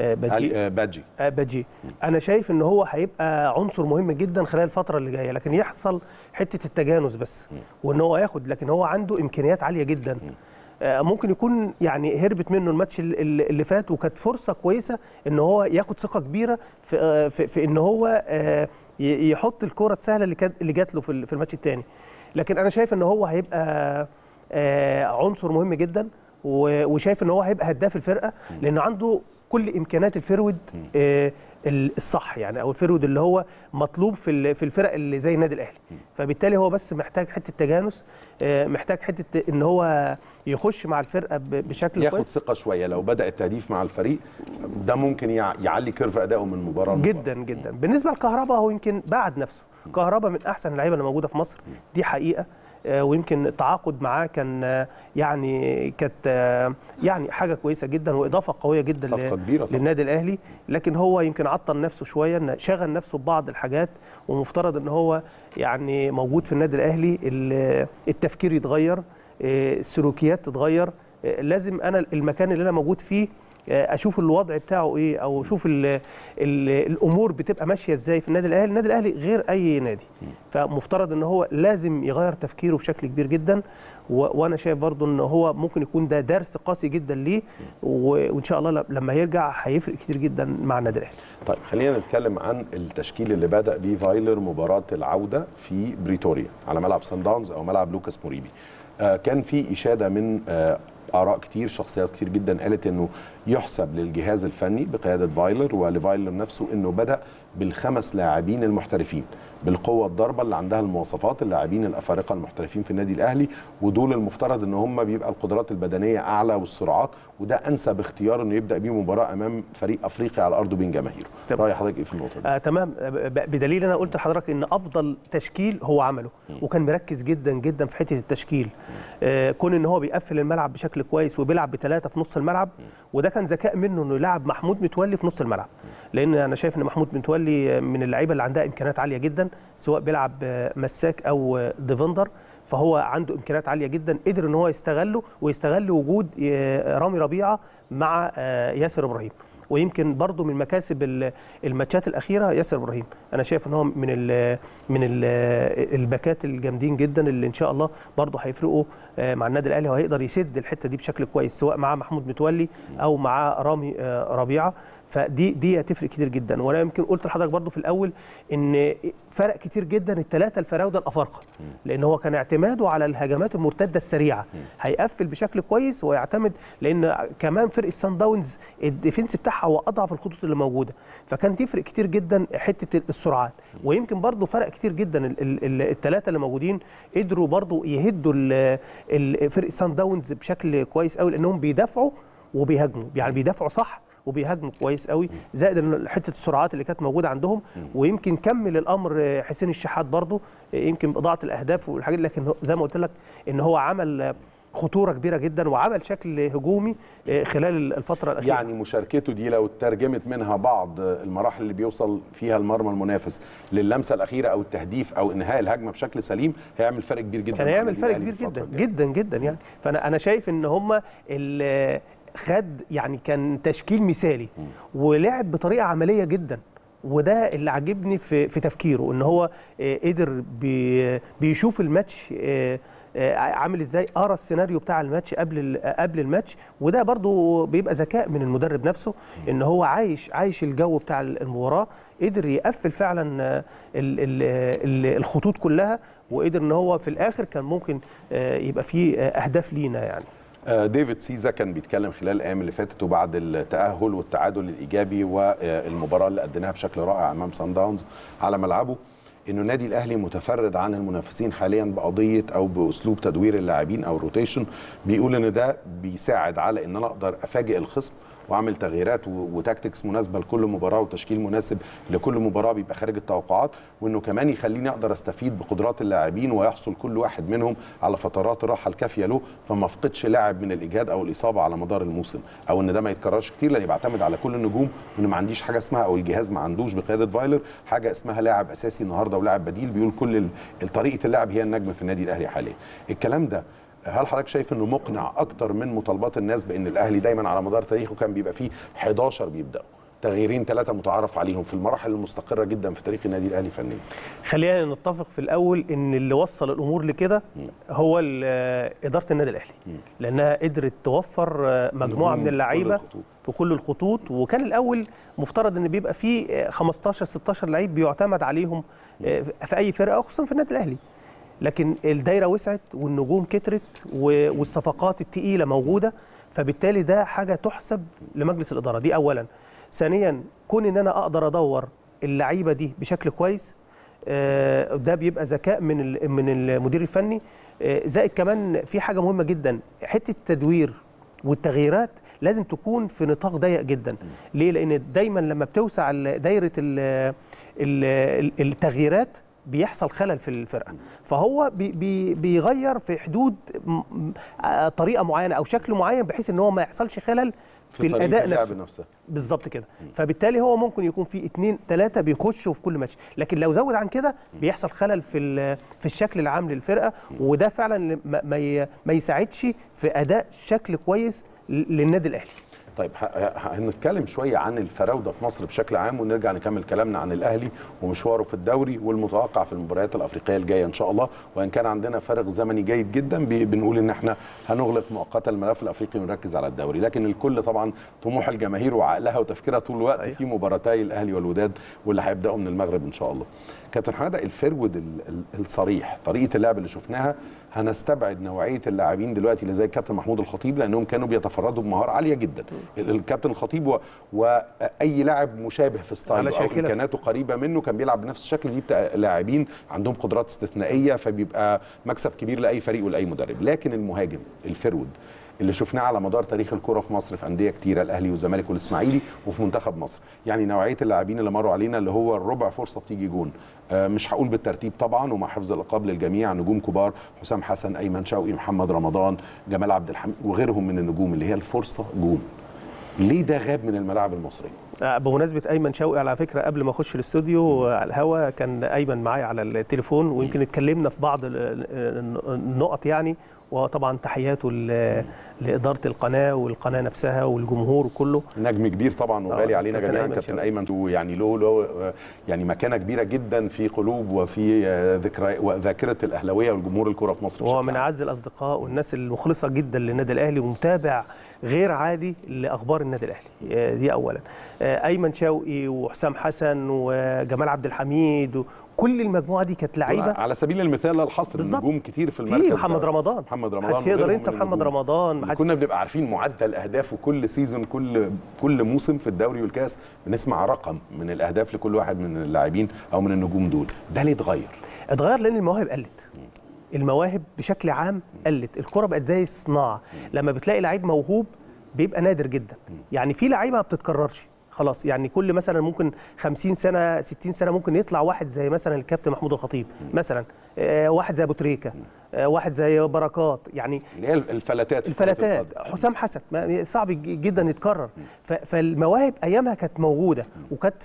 باجي انا شايف ان هو هيبقى عنصر مهم جدا خلال الفتره اللي جايه، لكن يحصل حته التجانس بس وان هو ياخد، لكن هو عنده امكانيات عاليه جدا. ممكن يكون يعني هربت منه الماتش اللي فات، وكانت فرصه كويسه ان هو ياخد ثقه كبيره في ان هو يحط الكره السهله اللي جات له في الماتش الثاني. لكن انا شايف ان هو هيبقى عنصر مهم جدا، وشايف ان هو هيبقى هداف الفرقه، لانه عنده كل امكانيات الفرود الصح يعني، او الفرود اللي هو مطلوب في الفرق اللي زي النادي الاهلي. فبالتالي هو بس محتاج حته تجانس، محتاج حته ان هو يخش مع الفرقه بشكل ياخد كويس، ثقه شويه. لو بدا التهديف مع الفريق ده ممكن يعلي كيرف ادائه من مباراه جدا جدا. بالنسبه لكهربا هو يمكن بعد نفسه، كهربا من احسن اللعيبه اللي موجوده في مصر، دي حقيقه. ويمكن التعاقد معاه كان كانت حاجه كويسه جدا واضافه قويه جدا صفقه كبيره للنادي الاهلي. لكن هو يمكن عطل نفسه شويه، شغل نفسه ببعض الحاجات، ومفترض ان هو يعني موجود في النادي الاهلي التفكير يتغير، السلوكيات تتغير. لازم انا المكان اللي انا موجود فيه اشوف الوضع بتاعه ايه، او اشوف الامور بتبقى ماشيه ازاي في النادي الاهلي. النادي الاهلي غير اي نادي، فمفترض ان هو لازم يغير تفكيره بشكل كبير جدا. وانا شايف برضو ان هو ممكن يكون ده درس قاسي جدا ليه، وان شاء الله لما يرجع هيفرق كتير جدا مع النادي الاهلي. طيب خلينا نتكلم عن التشكيل اللي بدا بيه فايلر مباراه العوده في بريتوريا على ملعب سان داونز او ملعب لوكاس موريبي. كان في اشاده من آراء كتير، شخصيات كتير جدا قالت انه يحسب للجهاز الفني بقياده فايلر ولفايلر نفسه انه بدا بالخمس لاعبين المحترفين بالقوه الضربه اللي عندها المواصفات، اللاعبين الافارقه المحترفين في النادي الاهلي، ودول المفترض ان هم بيبقى القدرات البدنيه اعلى والسرعات، وده انسب اختيار انه يبدا بيه مباراه امام فريق افريقي على ارضه بين جماهيره. راي حضرتك ايه في النقطه دي؟ تمام. بدليل انا قلت لحضرتك ان افضل تشكيل هو عمله، وكان مركز جدا جدا في حته التشكيل. كون ان هو بيقفل الملعب بشكل كويس وبيلعب بثلاثه في نص الملعب، وده كان ذكاء منه انه يلعب محمود متولي في نص الملعب، لان انا شايف ان محمود متولي من اللعيبه اللي عندها امكانيات عاليه جدا، سواء بيلعب مساك او ديفندر، فهو عنده امكانيات عاليه جدا، قدر ان هو يستغله ويستغل وجود رامي ربيعه مع ياسر ابراهيم. ويمكن برضو من مكاسب الماتشات الاخيره ياسر ابراهيم، انا شايف ان هو من الباكات الجامدين جدا اللي ان شاء الله برضو هيفرقوا مع النادي الاهلي، وهيقدر يسد الحته دي بشكل كويس، سواء مع محمود متولي او مع رامي ربيعه. فدي هتفرق كتير جدا. وانا يمكن قلت لحضرتك برضو في الاول ان فرق كتير جدا الثلاثه الفراوده الافارقه، لان هو كان اعتماده على الهجمات المرتده السريعه، هيقفل بشكل كويس ويعتمد، لان كمان فرقه سان داونز الديفنس بتاعها هو اضعف الخطوط اللي موجوده، فكان تفرق كتير جدا حته السرعات. ويمكن برضو فرق كتير جدا الثلاثه اللي موجودين قدروا برضو يهدوا فرقه سان داونز بشكل كويس قوي، لانهم بيدافعوا وبيهاجموا، يعني بيدافعوا صح وبيهاجموا كويس قوي، زائد حته السرعات اللي كانت موجوده عندهم. ويمكن كمل الامر حسين الشحات برضو، يمكن باضاعه الاهداف والحاجات، لكن زي ما قلت لك ان هو عمل خطوره كبيره جدا وعمل شكل هجومي خلال الفتره الاخيره. يعني مشاركته دي لو ترجمت منها بعض المراحل اللي بيوصل فيها المرمى المنافس للمسه الاخيره او التهديف او انهاء الهجمه بشكل سليم، هيعمل فرق كبير جدا. كان هيعمل فرق كبير جدا جدا جدا يعني. فانا شايف ان هم خد يعني كان تشكيل مثالي ولعب بطريقه عمليه جدا، وده اللي عجبني في تفكيره، ان هو قدر بيشوف الماتش عامل ازاي، قرا السيناريو بتاع الماتش قبل الماتش، وده برضو بيبقى ذكاء من المدرب نفسه، ان هو عايش الجو بتاع المباراه، قدر يقفل فعلا الخطوط كلها، وقدر ان هو في الاخر كان ممكن يبقى فيه اهداف لينا يعني. ديفيد سيزا كان بيتكلم خلال الايام اللي فاتت وبعد التاهل والتعادل الايجابي والمباراه اللي قدمناها بشكل رائع امام سان داونز على ملعبه، انه النادي الاهلي متفرد عن المنافسين حاليا بقضيه او باسلوب تدوير اللاعبين او روتيشن. بيقول ان ده بيساعد على ان انا اقدر افاجئ الخصم واعمل تغييرات وتاكتكس مناسبه لكل مباراه وتشكيل مناسب لكل مباراه بيبقى خارج التوقعات، وانه كمان يخليني اقدر استفيد بقدرات اللاعبين ويحصل كل واحد منهم على فترات الراحه الكافيه له، فما افقدش لاعب من الاجهاد او الاصابه على مدار الموسم، او ان ده ما يتكررش كتير، لاني بعتمد على كل النجوم، وان ما عنديش حاجه اسمها او الجهاز ما عندوش بقياده فايلر حاجه اسمها لاعب اساسي النهارده ولاعب بديل. بيقول كل طريقه اللعب هي النجم في النادي الاهلي حاليا. الكلام ده هل حضرتك شايف انه مقنع اكتر من مطالبات الناس بان الاهلي دايما على مدار تاريخه كان بيبقى فيه 11 بيبداوا تغييرين 3 متعارف عليهم في المراحل المستقره جدا في تاريخ النادي الاهلي فنيا؟ خلينا نتفق في الاول ان اللي وصل الامور لكده هو اداره النادي الاهلي، لانها قدرت توفر مجموعه من اللعيبه في كل الخطوط. وكان الاول مفترض ان بيبقى فيه 15 16 لعيب بيعتمد عليهم في اي فرقه خصوصا في النادي الاهلي، لكن الدايره وسعت والنجوم كترت والصفقات الثقيله موجوده، فبالتالي ده حاجه تحسب لمجلس الاداره دي اولا. ثانيا كون ان انا اقدر ادور اللعيبه دي بشكل كويس، ده بيبقى ذكاء من المدير الفني. زائد كمان في حاجه مهمه جدا، حته التدوير والتغييرات لازم تكون في نطاق ضيق جدا. ليه؟ لان دايما لما بتوسع دايره التغييرات بيحصل خلل في الفرقه، فهو بيغير في حدود طريقه معينه او شكل معين بحيث ان هو ما يحصلش خلل في الاداء نفسه. بالظبط كده. فبالتالي هو ممكن يكون في 2 3 بيخشوا في كل ماتش، لكن لو زود عن كده بيحصل خلل في الشكل العام للفرقه، وده فعلا ما يساعدش في اداء شكل كويس للنادي الاهلي. طيب هنتكلم شويه عن الفراوده في مصر بشكل عام، ونرجع نكمل كلامنا عن الاهلي ومشواره في الدوري والمتوقع في المباريات الافريقيه الجايه ان شاء الله. وان كان عندنا فارق زمني جيد جدا بنقول ان احنا هنغلق مؤقتا الملف الافريقي ونركز على الدوري، لكن الكل طبعا طموح الجماهير وعقلها وتفكيرها طول الوقت في مباراتي الاهلي والوداد واللي هيبداوا من المغرب ان شاء الله. كابتن حماده، الفرود الصريح، طريقه اللعب اللي شفناها، هنستبعد نوعيه اللاعبين دلوقتي اللي زي الكابتن محمود الخطيب لانهم كانوا بيتفردوا بمهاره عاليه جدا. الكابتن الخطيب واي لاعب مشابه في ستايله او امكاناته قريبه منه كان بيلعب بنفس الشكل، دي لاعبين عندهم قدرات استثنائيه، فبيبقى مكسب كبير لاي فريق ولاي مدرب. لكن المهاجم الفرود اللي شفناه على مدار تاريخ الكره في مصر في انديه كتيره، الاهلي والزمالك والاسماعيلي وفي منتخب مصر، يعني نوعيه اللاعبين اللي مروا علينا اللي هو الربع فرصه بتيجي جون، مش هقول بالترتيب طبعا ومع حفظ الالقاب للجميع، نجوم كبار، حسام حسن، ايمن شوقي، محمد رمضان، جمال عبد الحميد وغيرهم من النجوم اللي هي الفرصه جون. ليه ده غاب من الملاعب المصريه؟ بمناسبه ايمن شوقي، على فكره قبل ما اخش الاستوديو على الهوا كان ايمن معايا على التليفون، ويمكن اتكلمنا في بعض النقط يعني، وطبعا تحياته لاداره القناه والقناه نفسها والجمهور كله. نجم كبير طبعا وغالي علينا جميعا كابتن ايمن، يعني له يعني مكانه كبيره جدا في قلوب وفي ذاكره الاهلاويه والجمهور الكره في مصر. هو من اعز الاصدقاء والناس المخلصه جدا للنادي الاهلي ومتابع غير عادي لاخبار النادي الاهلي، دي اولا. ايمن شوقي وحسام حسن وجمال عبد الحميد كل المجموعه دي كانت لعيبه على سبيل المثال لا الحصر، نجوم كتير في المركز. محمد رمضان محدش يقدر ينسى محمد رمضان. كنا بنبقى عارفين معدل اهدافه كل سيزون، كل موسم في الدوري والكاس بنسمع رقم من الاهداف لكل واحد من اللاعبين او من النجوم دول. ده ليه اتغير لان المواهب قلت. المواهب بشكل عام قلت، الكره بقت زي الصناعه. لما بتلاقي لعيب موهوب بيبقى نادر جدا، يعني في لعيبه ما بتتكررش خلاص، يعني كل مثلا ممكن 50 سنه 60 سنه ممكن يطلع واحد زي مثلا الكابتن محمود الخطيب مثلا، واحد زي ابو تريكه، واحد زي بركات، يعني اللي هي الفلاتات. حسام حسن صعب جدا يتكرر. فالمواهب ايامها كانت موجوده، وكانت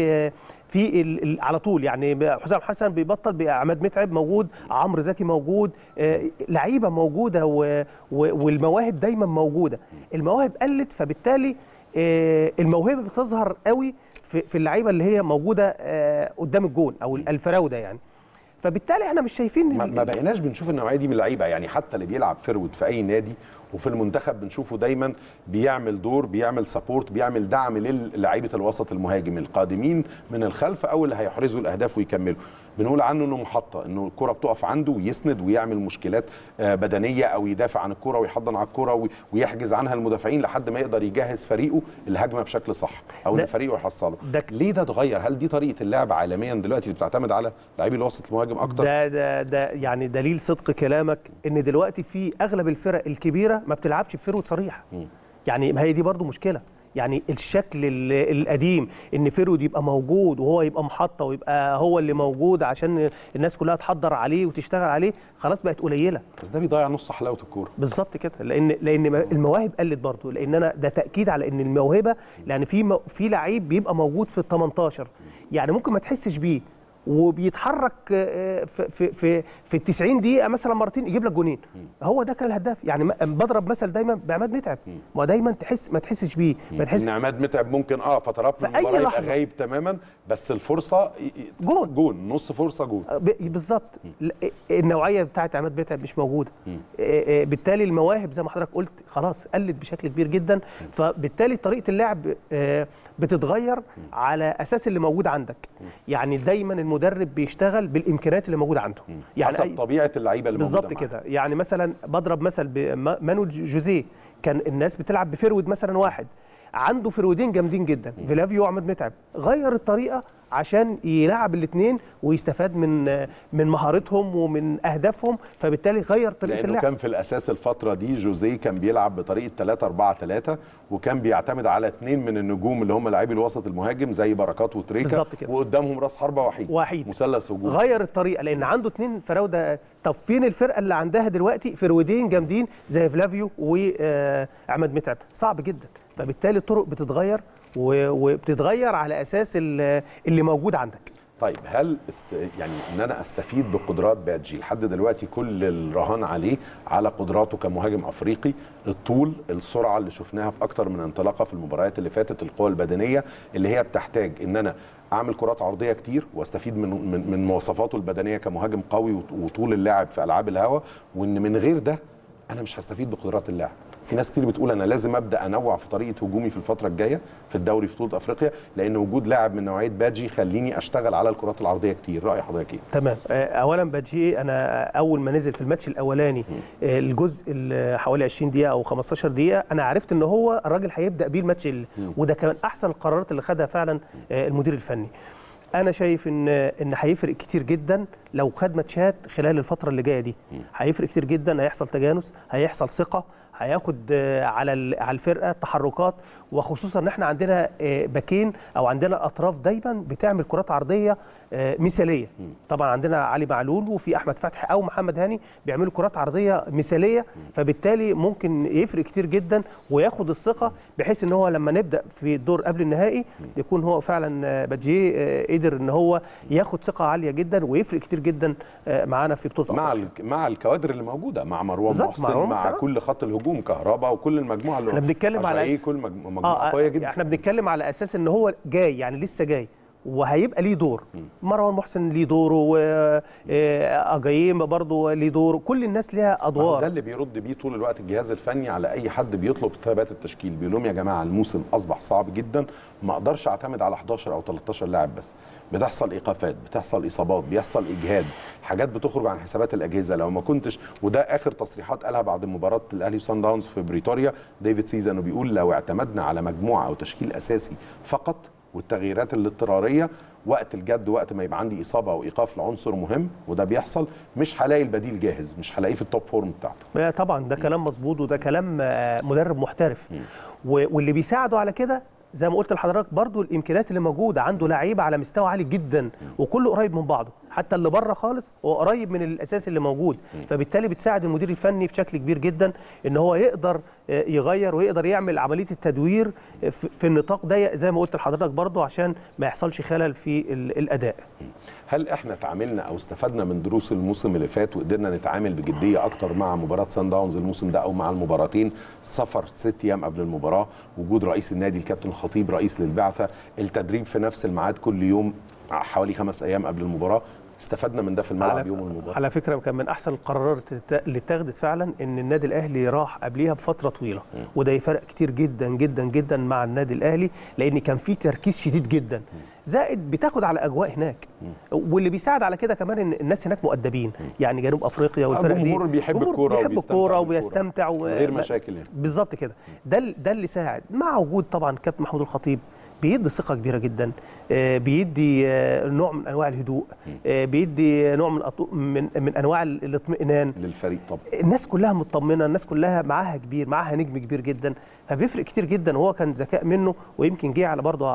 في على طول، يعني حسام حسن بيبطل، عماد متعب موجود، عمرو زكي موجود، لعيبه موجوده والمواهب دايما موجوده. المواهب قلت، فبالتالي الموهبه بتظهر قوي في اللعيبه اللي هي موجوده قدام الجون او الفراوده يعني. فبالتالي احنا مش شايفين ما بقيناش بنشوف النوعيه دي من اللعيبه، يعني حتى اللي بيلعب فرود في اي نادي وفي المنتخب بنشوفه دايما بيعمل دور، بيعمل سبورت، بيعمل دعم للعيبه الوسط المهاجم القادمين من الخلف او اللي هيحرزوا الاهداف ويكملوا. بنقول عنه انه محطه، انه الكره بتقف عنده ويسند ويعمل مشكلات بدنيه او يدافع عن الكره ويحضن على الكره ويحجز عنها المدافعين لحد ما يقدر يجهز فريقه الهجمه بشكل صح او ان فريقه يحصله. ليه ده اتغير؟ هل دي طريقه اللعب عالميا دلوقتي اللي بتعتمد على لاعبي الوسط المهاجم اكتر؟ ده يعني دليل صدق كلامك ان دلوقتي في اغلب الفرق الكبيره ما بتلعبش بفيرود صريح. يعني ما هي دي برضو مشكله. يعني الشكل القديم ان فيرود يبقى موجود وهو يبقى محطه ويبقى هو اللي موجود عشان الناس كلها تحضر عليه وتشتغل عليه، خلاص بقت قليله. بس ده بيضيع نص حلاوه الكوره. بالظبط كده، لان المواهب قلت برضو، لان انا ده تاكيد على ان الموهبه، لان في لعيب بيبقى موجود في ال 18 يعني ممكن ما تحسش بيه وبيتحرك في ال 90 دقيقه مثلا مرتين يجيب لك جونين. هو ده كان الهداف. يعني بضرب مثل دايما بعماد متعب، ما دايما ما تحسش بيه، ما تحس ان عماد متعب ممكن فترات من المباراه يبقى غايب تماما، بس الفرصه جون نص فرصه جون بالظبط. النوعيه بتاعت عماد متعب مش موجوده، بالتالي المواهب زي ما حضرتك قلت خلاص قلت بشكل كبير جدا، فبالتالي طريقه اللعب بتتغير على اساس اللي موجود عندك. يعني دايما المدرب بيشتغل بالامكانيات اللي موجوده عنده، يعني حسب طبيعه اللعيبه اللي موجوده بالظبط كده. يعني مثلا بضرب مثل بمانو جوزيه، كان الناس بتلعب بفرود مثلا واحد، عنده فرودين جامدين جدا فلافيو وعماد متعب، غير الطريقه عشان يلعب الاثنين ويستفاد من مهارتهم ومن اهدافهم، فبالتالي غير طريقه اللعب. لانه كان في الاساس الفتره دي جوزيه كان بيلعب بطريقه 3-4-3 وكان بيعتمد على 2 من النجوم اللي هم لاعبي الوسط المهاجم زي بركات وتريكا، وقدامهم راس حربه وحيد مثلث هجوم. غير الطريقه لان عنده 2 فراوده. طب فين الفرقه اللي عندها دلوقتي فرودين جامدين زي فلافيو وعماد متعب؟ صعب جدا. فبالتالي الطرق بتتغير وبتتغير على اساس اللي موجود عندك. طيب هل يعني ان انا استفيد بقدرات بادجي؟ لحد دلوقتي كل الرهان عليه على قدراته كمهاجم افريقي، الطول، السرعه اللي شفناها في اكتر من انطلاقه في المباريات اللي فاتت، القوه البدنيه اللي هي بتحتاج ان انا اعمل كرات عرضيه كتير واستفيد من مواصفاته البدنيه كمهاجم قوي وطول اللاعب في العاب الهواء، وان من غير ده انا مش هستفيد بقدرات اللاعب. في ناس كتير بتقول انا لازم ابدا انوع في طريقه هجومي في الفتره الجايه في الدوري في بطوله افريقيا، لان وجود لاعب من نوعيه بادجي يخليني اشتغل على الكرات العرضيه كتير. راي حضرتك ايه؟ تمام. اولا بادجي انا اول ما نزل في الماتش الاولاني الجزء حوالي 20 دقيقه او 15 دقيقه انا عرفت ان هو الراجل هيبدا بيه الماتش وده كان احسن القرارات اللي خدها فعلا المدير الفني. انا شايف ان هيفرق كتير جدا لو خد ماتشات خلال الفتره اللي جايه دي، هيفرق كتير جدا، هيحصل تجانس، هيحصل ثقه، هياخد على الفرقه تحركات، وخصوصا ان احنا عندنا باكين او عندنا اطراف دايما بتعمل كرات عرضيه مثاليه. طبعا عندنا علي معلول وفي احمد فتحي او محمد هاني بيعملوا كرات عرضيه مثاليه، فبالتالي ممكن يفرق كتير جدا وياخد الثقه بحيث ان هو لما نبدا في الدور قبل النهائي يكون هو فعلا بادجي قدر ان هو ياخد ثقه عاليه جدا ويفرق كتير جدا معانا في بطوله مع الكوادر اللي موجوده، مع مروان محسن، مع كل خط الهجوم، كهربا وكل المجموعه اللي احنا بنتكلم على كل مجموعه قويه جدا. احنا بنتكلم على اساس ان هو جاي، يعني لسه جاي وهيبقى ليه دور. مروان محسن ليه دوره، واجايم برضه ليه دور، كل الناس ليها ادوار. ده اللي بيرد بيه طول الوقت الجهاز الفني على اي حد بيطلب ثبات التشكيل، بيقول لهم يا جماعه الموسم اصبح صعب جدا، ما اقدرش اعتمد على 11 او 13 لاعب بس، بتحصل ايقافات، بتحصل اصابات، بيحصل اجهاد، حاجات بتخرج عن حسابات الاجهزه. لو ما كنتش، وده اخر تصريحات قالها بعد مباراه الاهلي وصن داونز في بريتوريا ديفيد سيزا، انه بيقول لو اعتمدنا على مجموعه او تشكيل اساسي فقط والتغييرات الاضطراريه وقت الجد، وقت ما يبقى عندي اصابه او ايقاف لعنصر مهم وده بيحصل، مش هلاقي البديل جاهز، مش هلاقيه في التوب فورم بتاعته. طبعا ده كلام مظبوط وده كلام مدرب محترف، واللي بيساعده على كده زي ما قلت لحضرتك برضو الامكانيات اللي موجوده عنده، لعيبه على مستوى عالي جدا وكله قريب من بعضه، حتى اللي بره خالص هو قريب من الاساس اللي موجود، فبالتالي بتساعد المدير الفني بشكل كبير جدا ان هو يقدر يغير ويقدر يعمل عمليه التدوير في النطاق ضيق زي ما قلت لحضرتك برضو عشان ما يحصلش خلل في الاداء. هل احنا تعاملنا او استفدنا من دروس الموسم اللي فات وقدرنا نتعامل بجديه اكتر مع مباراه سان داونز الموسم ده او مع المباراتين؟ سفر 6 ايام قبل المباراه، وجود رئيس النادي الكابتن الخطيب رئيس للبعثه، التدريب في نفس الميعاد كل يوم حوالي 5 ايام قبل المباراه، استفدنا من ده في الملعب يوم المباراه. على فكره كان من احسن القرارات اللي اتخذت فعلا ان النادي الاهلي راح قبليها بفتره طويله، وده يفرق كتير جدا جدا جدا مع النادي الاهلي، لان كان في تركيز شديد جدا، زائد بتاخد على اجواء هناك، واللي بيساعد على كده كمان ان الناس هناك مؤدبين، يعني جنوب افريقيا والفرق دي الجمهور بيحب الكوره وبيستمتع غير مشاكل يعني. بالظبط كده، ده اللي ساعد، مع وجود طبعا كابتن محمود الخطيب بيدي ثقه كبيره جدا، بيدي نوع من انواع الهدوء، بيدي نوع من انواع الاطمئنان للفريق. طبعا الناس كلها مطمنه، الناس كلها معاها كبير، معاها نجم كبير جدا، فبيفرق كتير جدا. وهو كان ذكاء منه، ويمكن جه على برضه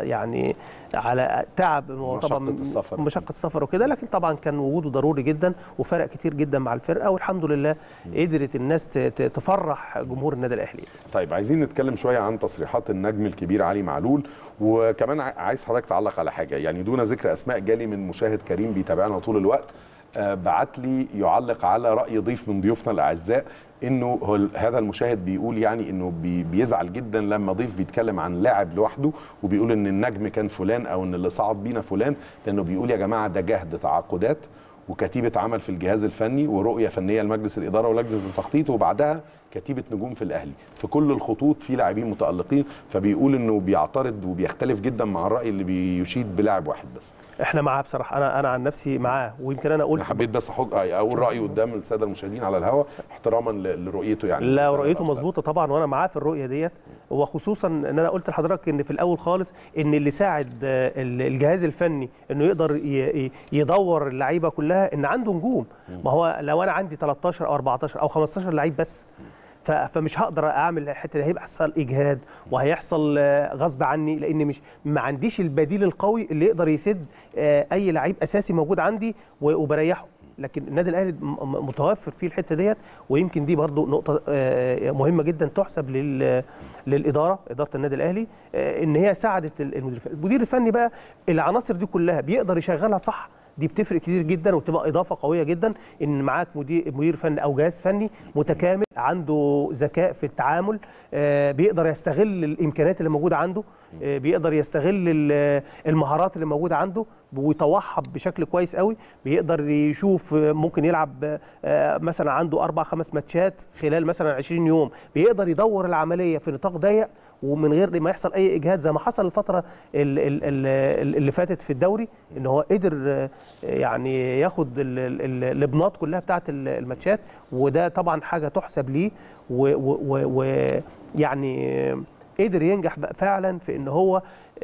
على تعب طبعا مشقه السفر وكده، لكن طبعا كان وجوده ضروري جدا وفرق كتير جدا مع الفرقه، والحمد لله قدرت الناس تفرح جمهور النادي الاهلي. طيب عايزين نتكلم شويه عن تصريحات النجم الكبير علي معلول، وكمان عايز حضرتك تعلق على حاجه يعني دون ذكر اسماء. جالي من مشاهد كريم بيتابعنا طول الوقت، بعت لي يعلق على راي ضيف من ضيوفنا الاعزاء، انه هذا المشاهد بيقول يعني انه بيزعل جدا لما ضيف بيتكلم عن لاعب لوحده وبيقول ان النجم كان فلان او ان اللي صعد بينا فلان، لانه بيقول يا جماعه ده جهد تعاقدات وكتيبه عمل في الجهاز الفني ورؤيه فنيه لمجلس الاداره ولجنه التخطيط، وبعدها كتيبه نجوم في الاهلي، في كل الخطوط في لاعبين متالقين. فبيقول انه بيعترض وبيختلف جدا مع الراي اللي بيشيد بلاعب واحد بس. احنا معاه بصراحه، انا عن نفسي معاه، ويمكن انا قلت حبيت بس اقول رايي قدام الساده المشاهدين على الهواء احتراما لرؤيته يعني. لا رؤيته مظبوطه طبعا، وانا معاه في الرؤيه ديت، وخصوصا ان انا قلت لحضرتك ان في الاول خالص ان اللي ساعد الجهاز الفني انه يقدر يدور اللعيبه كلها ان عنده نجوم. ما هو لو انا عندي 13 او 14 او 15 لعيب بس، فمش هقدر اعمل الحته دي، هيحصل اجهاد وهيحصل غصب عني، لان ما عنديش البديل القوي اللي يقدر يسد اي لعيب اساسي موجود عندي وبريحه. لكن النادي الاهلي متوفر فيه الحته ديت، ويمكن دي برضو نقطه مهمه جدا تحسب اداره النادي الاهلي، ان هي ساعدت المدير الفني بقى العناصر دي كلها بيقدر يشغلها صح. دي بتفرق كتير جدا وبتبقى اضافه قويه جدا ان معاك مدير فني او جهاز فني متكامل عنده ذكاء في التعامل، بيقدر يستغل الامكانيات اللي موجوده عنده، بيقدر يستغل المهارات اللي موجوده عنده ويطوعها بشكل كويس قوي، بيقدر يشوف ممكن يلعب مثلا عنده 4-5 ماتشات خلال مثلا 20 يوم، بيقدر يدور العمليه في نطاق ضيق ومن غير ما يحصل اي اجهاد زي ما حصل الفتره اللي فاتت في الدوري، ان هو قدر يعني ياخد الابناط كلها بتاعه الماتشات، وده طبعا حاجه تحسب ليه، ويعني قدر ينجح بقى فعلا في ان هو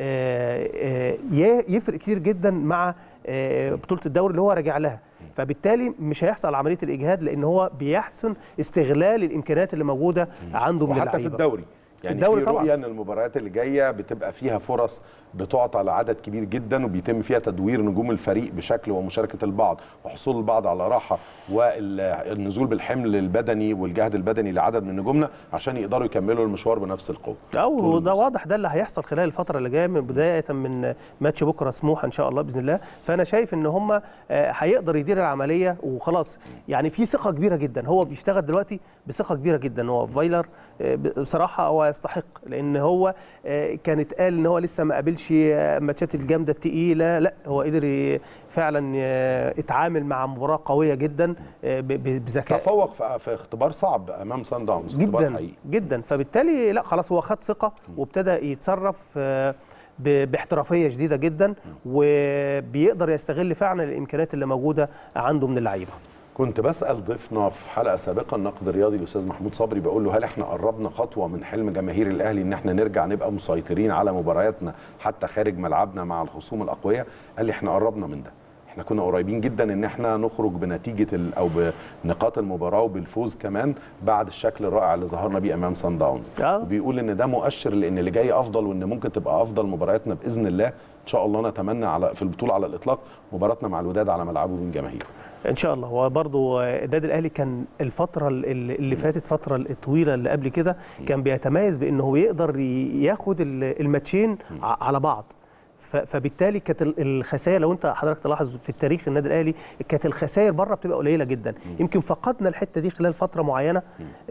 يفرق كتير جدا مع بطوله الدوري اللي هو راجع لها، فبالتالي مش هيحصل عمليه الاجهاد لان هو بيحسن استغلال الامكانيات اللي موجوده عنده من اللعيبه. وحتى في الدوري يعني في رؤيه ان المباريات اللي جايه بتبقى فيها فرص بتعطى لعدد كبير جدا، وبيتم فيها تدوير نجوم الفريق بشكل ومشاركه البعض وحصول البعض على راحه والنزول بالحمل البدني والجهد البدني لعدد من نجومنا عشان يقدروا يكملوا المشوار بنفس القوه. وده واضح، ده اللي هيحصل خلال الفتره اللي جايه من بدايه من ماتش بكره سموحه ان شاء الله باذن الله. فانا شايف ان هم هيقدر يدير العمليه وخلاص، يعني في ثقه كبيره جدا، هو بيشتغل دلوقتي بثقه كبيره جدا. هو فايلر بصراحه هو يستحق، لان هو كان اتقال ان هو لسه ما قابلش ماتشات الجامده الثقيله، لا هو قدر فعلا يتعامل مع مباراه قويه جدا بذكاء، تفوق في اختبار صعب امام سان داونز جدا حقيقي جدا. فبالتالي لا خلاص هو خد ثقه وابتدى يتصرف باحترافيه شديده جدا، وبيقدر يستغل فعلا الامكانيات اللي موجوده عنده من اللعيبه. كنت بسأل ضيفنا في حلقة سابقة الناقد الرياضي الأستاذ محمود صبري، بقول له هل احنا قربنا خطوة من حلم جماهير الأهلي إن احنا نرجع نبقى مسيطرين على مبارياتنا حتى خارج ملعبنا مع الخصوم الأقوياء؟ قال لي احنا قربنا من ده، احنا كنا قريبين جدا ان احنا نخرج بنتيجة أو بنقاط المباراة وبالفوز كمان بعد الشكل الرائع اللي ظهرنا بيه أمام سان داونز. وبيقول إن ده مؤشر لأن اللي جاي أفضل، وإن ممكن تبقى أفضل مبارياتنا بإذن الله إن شاء الله. نتمنى في البطولة على الإطلاق مباراتنا مع الوداد على ملعبه من جماهيره ان شاء الله. هو برضه النادي الاهلي كان الفتره اللي فاتت، الفتره الطويله اللي قبل كده، كان بيتميز بانه هو يقدر ياخد الماتشين على بعض، فبالتالي كانت الخسائر، لو انت حضرتك تلاحظ في التاريخ النادي الاهلي كانت الخسائر بره بتبقى قليله جدا. يمكن فقدنا الحته دي خلال فتره معينه.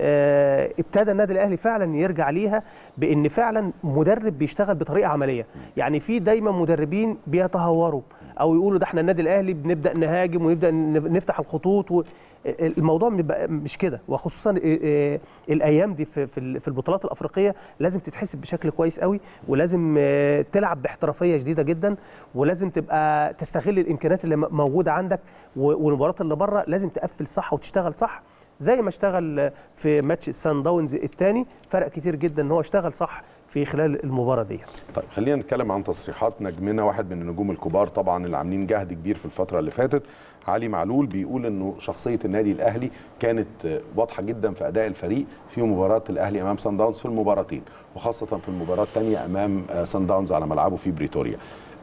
ابتدى النادي الاهلي فعلا يرجع ليها بان فعلا مدرب بيشتغل بطريقه عمليه. يعني في دايما مدربين بيتهوروا او يقولوا ده احنا النادي الاهلي بنبدا نهاجم ونبدا نفتح الخطوط الموضوع مش كده، وخصوصا الايام دي في البطولات الافريقيه لازم تتحسب بشكل كويس قوي، ولازم تلعب باحترافيه شديده جدا، ولازم تبقى تستغل الامكانيات اللي موجوده عندك، والمباريات اللي بره لازم تقفل صح وتشتغل صح زي ما اشتغل في ماتش السان داونز الثاني. فرق كتير جدا ان هو اشتغل صح في خلال المباراه دي. طيب خلينا نتكلم عن تصريحات نجمنا، واحد من النجوم الكبار طبعا اللي عاملين جهد كبير في الفتره اللي فاتت، علي معلول، بيقول انه شخصيه النادي الاهلي كانت واضحه جدا في اداء الفريق في مباراه الاهلي امام سان داونز في المباراتين، وخاصه في المباراه الثانيه امام سان داونز على ملعبه في بريتوريا.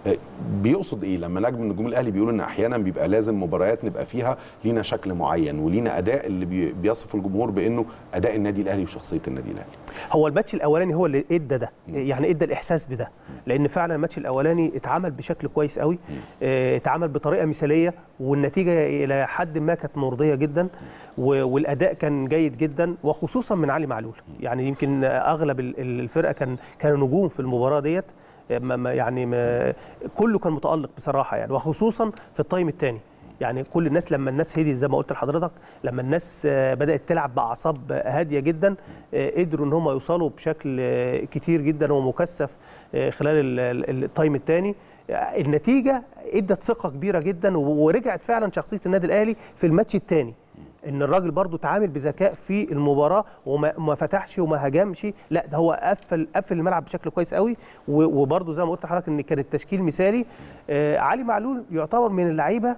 بيقصد ايه لما نجم من نجوم الاهلي بيقول ان احيانا بيبقى لازم مباريات نبقى فيها لينا شكل معين ولينا اداء اللي بيصف الجمهور بانه اداء النادي الاهلي وشخصيه النادي الاهلي؟ هو الماتش الاولاني هو اللي ادى ده، يعني ادى الاحساس بده، لان فعلا الماتش الاولاني اتعمل بشكل كويس قوي، اتعمل بطريقه مثاليه، والنتيجه الى حد ما كانت مرضيه جدا، والاداء كان جيد جدا، وخصوصا من علي معلول. يعني يمكن اغلب الفرقه كانوا نجوم في المباراه ديت، يعني كله كان متألق بصراحة يعني، وخصوصا في التايم الثاني. يعني كل الناس لما الناس هدي زي ما قلت لحضرتك، لما الناس بدأت تلعب بأعصاب هادية جدا، قدروا ان هم يوصلوا بشكل كتير جدا ومكثف خلال التايم الثاني. النتيجة ادت ثقة كبيرة جدا، ورجعت فعلا شخصية النادي الأهلي في الماتش الثاني، ان الراجل برضو تعامل بذكاء في المباراه وما فتحش وما هاجمش، لا ده هو قفل الملعب بشكل كويس قوي، وبرضو زي ما قلت لحضرتك ان كان التشكيل مثالي. علي معلول يعتبر من اللعيبه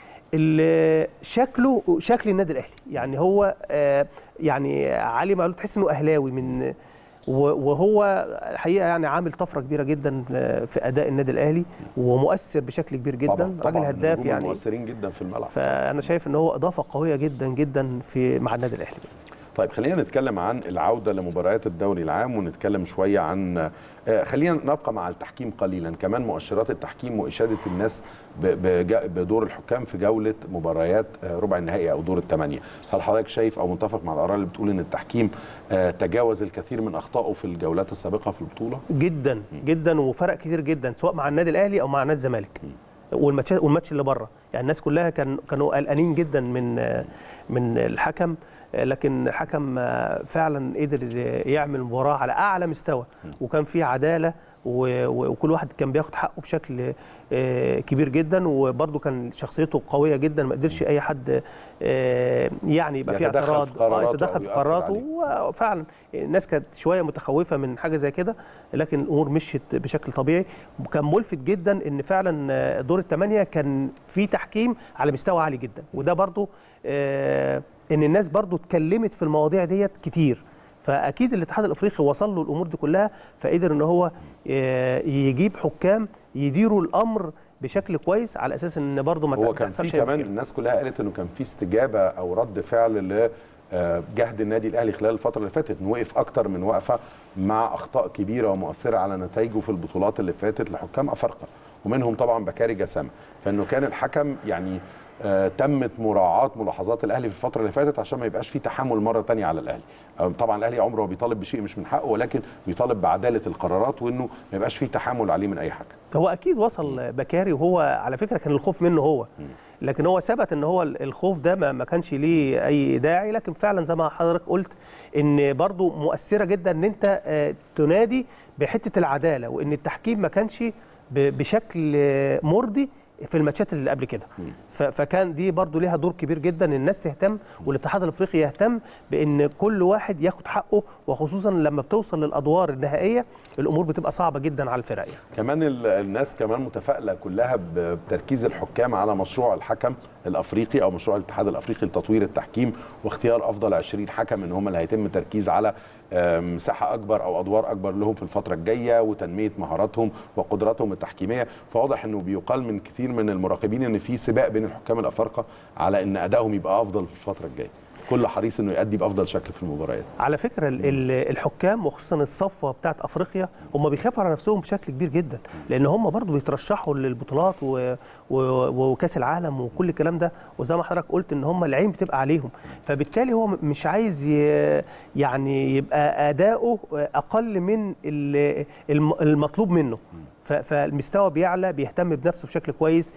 اللي شكل النادي الاهلي، يعني هو يعني علي معلول تحس انه اهلاوي من، وهو الحقيقه يعني عامل طفره كبيره جدا في اداء النادي الاهلي، ومؤثر بشكل كبير جدا، راجل هداف يعني، مؤثرين جدا في الملعب. فانا شايف ان هو اضافه قويه جدا جدا مع النادي الاهلي. طيب خلينا نتكلم عن العوده لمباريات الدوري العام، ونتكلم شويه عن خلينا نبقى مع التحكيم قليلا، كمان مؤشرات التحكيم واشاده الناس بدور الحكام في جوله مباريات ربع النهائي او دور الثمانيه. هل حضرتك شايف او متفق مع الاراء اللي بتقول ان التحكيم تجاوز الكثير من اخطائه في الجولات السابقه في البطوله؟ جدا جدا، وفرق كتير جدا سواء مع النادي الاهلي او مع نادي الزمالك. والماتش اللي بره يعني الناس كلها كانوا قلقانين جدا من الحكم، لكن الحكم فعلا قدر يعمل مباراه على اعلى مستوى، وكان فيه عداله، وكل واحد كان بياخد حقه بشكل كبير جدا، وبرده كان شخصيته قويه جدا، ما قدرش اي حد يعني يبقى فيه اعتراض يتدخل في قراراته. وفعلا الناس كانت شويه متخوفه من حاجه زي كده، لكن الامور مشيت بشكل طبيعي. كان ملفت جدا ان فعلا دور الثمانيه كان فيه تحكيم على مستوى عالي جدا، وده برده ان الناس برضو اتكلمت في المواضيع ديت كتير، فاكيد الاتحاد الافريقي وصل له الامور دي كلها، فقدر ان هو يجيب حكام يديروا الامر بشكل كويس، على اساس ان برضو ما هو كان في كمان الناس كلها قالت انه كان في استجابه او رد فعل لجهد النادي الاهلي خلال الفتره اللي فاتت، انه وقف اكتر من وقفه مع اخطاء كبيره ومؤثره على نتائجه في البطولات اللي فاتت لحكام افارقه، ومنهم طبعا بكاري جسامه، فانه كان الحكم يعني تمت مراعاة ملاحظات الاهلي في الفتره اللي فاتت عشان ما يبقاش في تحمل مره ثانيه على الاهلي. طبعا الاهلي عمره بيطالب بشيء مش من حقه، ولكن بيطالب بعداله القرارات، وانه ما يبقاش في تحمل عليه من اي حاجه. هو اكيد وصل بكاري، وهو على فكره كان الخوف منه هو، لكن هو ثبت ان هو الخوف ده ما كانش ليه اي داعي، لكن فعلا زي ما حضرتك قلت ان برضو مؤثره جدا ان انت تنادي بحته العداله، وان التحكيم ما كانش بشكل مرضي في الماتشات اللي قبل كده. فكان دي برضو ليها دور كبير جدا، الناس تهتم والاتحاد الافريقي يهتم بان كل واحد ياخد حقه، وخصوصا لما بتوصل للادوار النهائيه الامور بتبقى صعبه جدا على الفرق. كمان الناس كمان متفائله كلها بتركيز الحكام على مشروع الحكم الافريقي او مشروع الاتحاد الافريقي لتطوير التحكيم، واختيار افضل 20 حكم ان هم اللي هيتم تركيز على مساحه اكبر او ادوار اكبر لهم في الفتره الجايه، وتنميه مهاراتهم وقدراتهم التحكيميه. فواضح انه بيقال من كثير من المراقبين ان في سباق بين الحكام الافارقه على ان ادائهم يبقى افضل في الفتره الجايه. كل حريص انه يؤدي بافضل شكل في المباريات. على فكره الحكام وخصوصا الصفوه بتاعت افريقيا هم بيخافوا على نفسهم بشكل كبير جدا، لان هم برضو بيترشحوا للبطولات وكاس العالم وكل الكلام ده، وزي ما حضرتك قلت ان هم العين بتبقى عليهم، فبالتالي هو مش عايز يعني يبقى اداؤه اقل من المطلوب منه، فالمستوى بيعلى، بيهتم بنفسه بشكل كويس،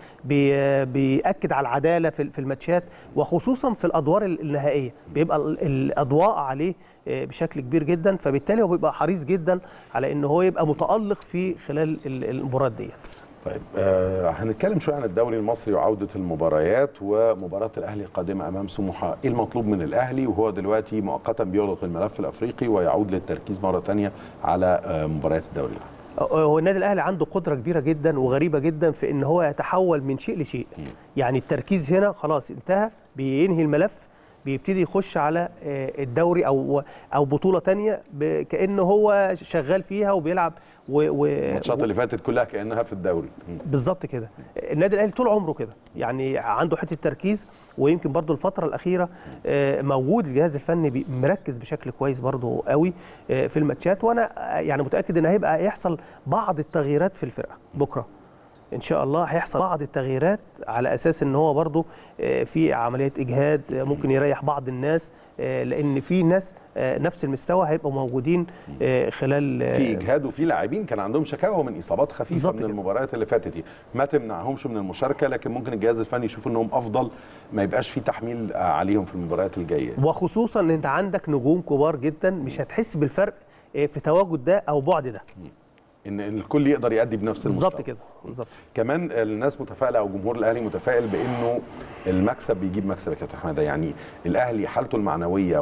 بيأكد على العدالة في الماتشات، وخصوصا في الأدوار النهائية بيبقى الأضواء عليه بشكل كبير جدا، فبالتالي هو بيبقى حريص جدا على إن هو يبقى متألق في خلال المباريات ديت. طيب هنتكلم شويه عن الدوري المصري وعوده المباريات ومباراه الاهلي القادمه امام سموحه. ايه المطلوب من الاهلي وهو دلوقتي مؤقتا بيغلق الملف الافريقي ويعود للتركيز مره ثانيه على مباريات الدوري؟ هو النادي الاهلي عنده قدره كبيره جدا وغريبه جدا في ان هو يتحول من شيء لشيء. يعني التركيز هنا خلاص انتهى، بينهي الملف، بيبتدي يخش على الدوري او بطوله ثانيه كانه هو شغال فيها وبيلعب الماتشات اللي فاتت كلها كانها في الدوري. بالظبط كده. النادي الاهلي طول عمره كده، يعني عنده حته تركيز، ويمكن برضو الفتره الاخيره موجود الجهاز الفني مركز بشكل كويس برضو قوي في الماتشات، وانا يعني متاكد ان هيبقى يحصل بعض التغييرات في الفرقه بكره ان شاء الله. هيحصل بعض التغييرات على اساس ان هو برضو في عمليه اجهاد، ممكن يريح بعض الناس، لان في ناس نفس المستوى هيبقوا موجودين خلال في اجهاد، وفي لاعبين كان عندهم شكاوى من اصابات خفيفه من المباريات اللي فاتت دي، ما تمنعهمش من المشاركه، لكن ممكن الجهاز الفني يشوف انهم افضل ما يبقاش في تحميل عليهم في المباريات الجايه، وخصوصا ان انت عندك نجوم كبار جدا مش هتحس بالفرق في تواجد ده او بعد ده، ان الكل يقدر يأدي بنفس المستوى. بالظبط كده، بالظبط. كمان الناس متفائله او جمهور الاهلي متفائل بانه المكسب بيجيب مكسب يا كابتن حماده، يعني الاهلي حالته المعنويه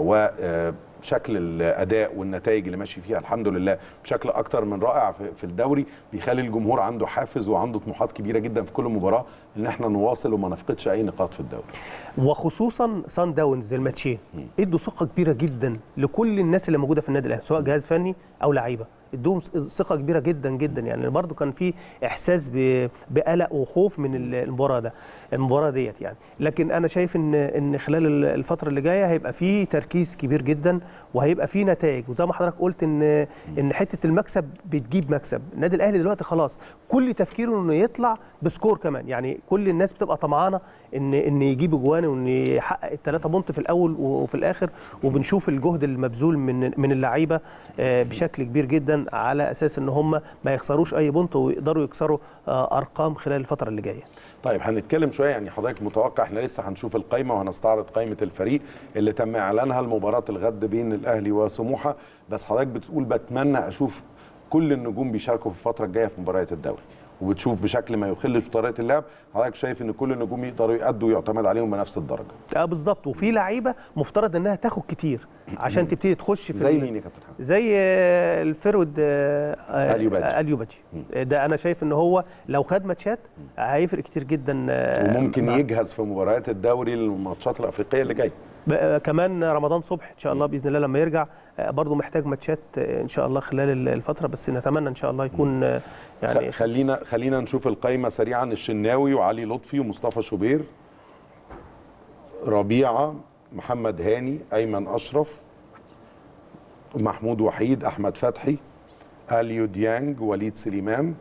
وشكل الاداء والنتائج اللي ماشي فيها الحمد لله بشكل اكتر من رائع في الدوري، بيخلي الجمهور عنده حافز وعنده طموحات كبيره جدا في كل مباراه ان احنا نواصل وما نفقدش اي نقاط في الدوري. وخصوصا سان داونز الماتشين ادوا ثقه كبيره جدا لكل الناس اللي موجوده في النادي الاهلي، سواء جهاز فني او لعيبه، ادوهم ثقه كبيره جدا جدا، يعني برضو كان في احساس بقلق وخوف من المباراه ديت يعني. لكن انا شايف ان خلال الفتره اللي جايه هيبقى في تركيز كبير جدا وهيبقى في نتائج، وزي ما حضرتك قلت ان حته المكسب بتجيب مكسب. النادي الاهلي دلوقتي خلاص كل تفكيره انه يطلع بسكور كمان، يعني كل الناس بتبقى طمعانه ان يجيب اجوان وان يحقق ال3 بونت في الاول وفي الاخر، وبنشوف الجهد المبذول من اللعيبه بشكل كبير جدا على اساس ان هم ما يخسروش اي بونت ويقدروا يكسروا ارقام خلال الفتره اللي جايه. طيب هنتكلم شويه، يعني حضرتك متوقع، احنا لسه هنشوف القائمه وهنستعرض قائمه الفريق اللي تم اعلانها لمباراه الغد بين الاهلي وسموحه، بس حضرتك بتقول بتمنى اشوف كل النجوم بيشاركوا في الفتره الجايه في مباريات الدوري، وبتشوف بشكل ما يخلش بطريقه اللعب، حضرتك شايف ان كل النجوم يقدروا يأدوا ويعتمد عليهم بنفس الدرجه. بالظبط، وفي لعيبه مفترض انها تاخد كتير عشان تبتدي تخش في زي مين يا كابتن حماد؟ زي الفيرود اليوباجي ده، انا شايف ان هو لو خد ماتشات هيفرق كتير جدا، وممكن يجهز في مباريات الدوري الماتشات الافريقيه اللي جايه. كمان رمضان صبحي ان شاء الله باذن الله لما يرجع برضه محتاج ماتشات ان شاء الله خلال الفتره، بس نتمنى ان شاء الله يكون يعني. خلينا نشوف القائمه سريعا. الشناوي وعلي لطفي ومصطفى شوبير، ربيعه، محمد هاني، ايمن اشرف، محمود وحيد، احمد فتحي، اليو ديانج، وليد سليمان،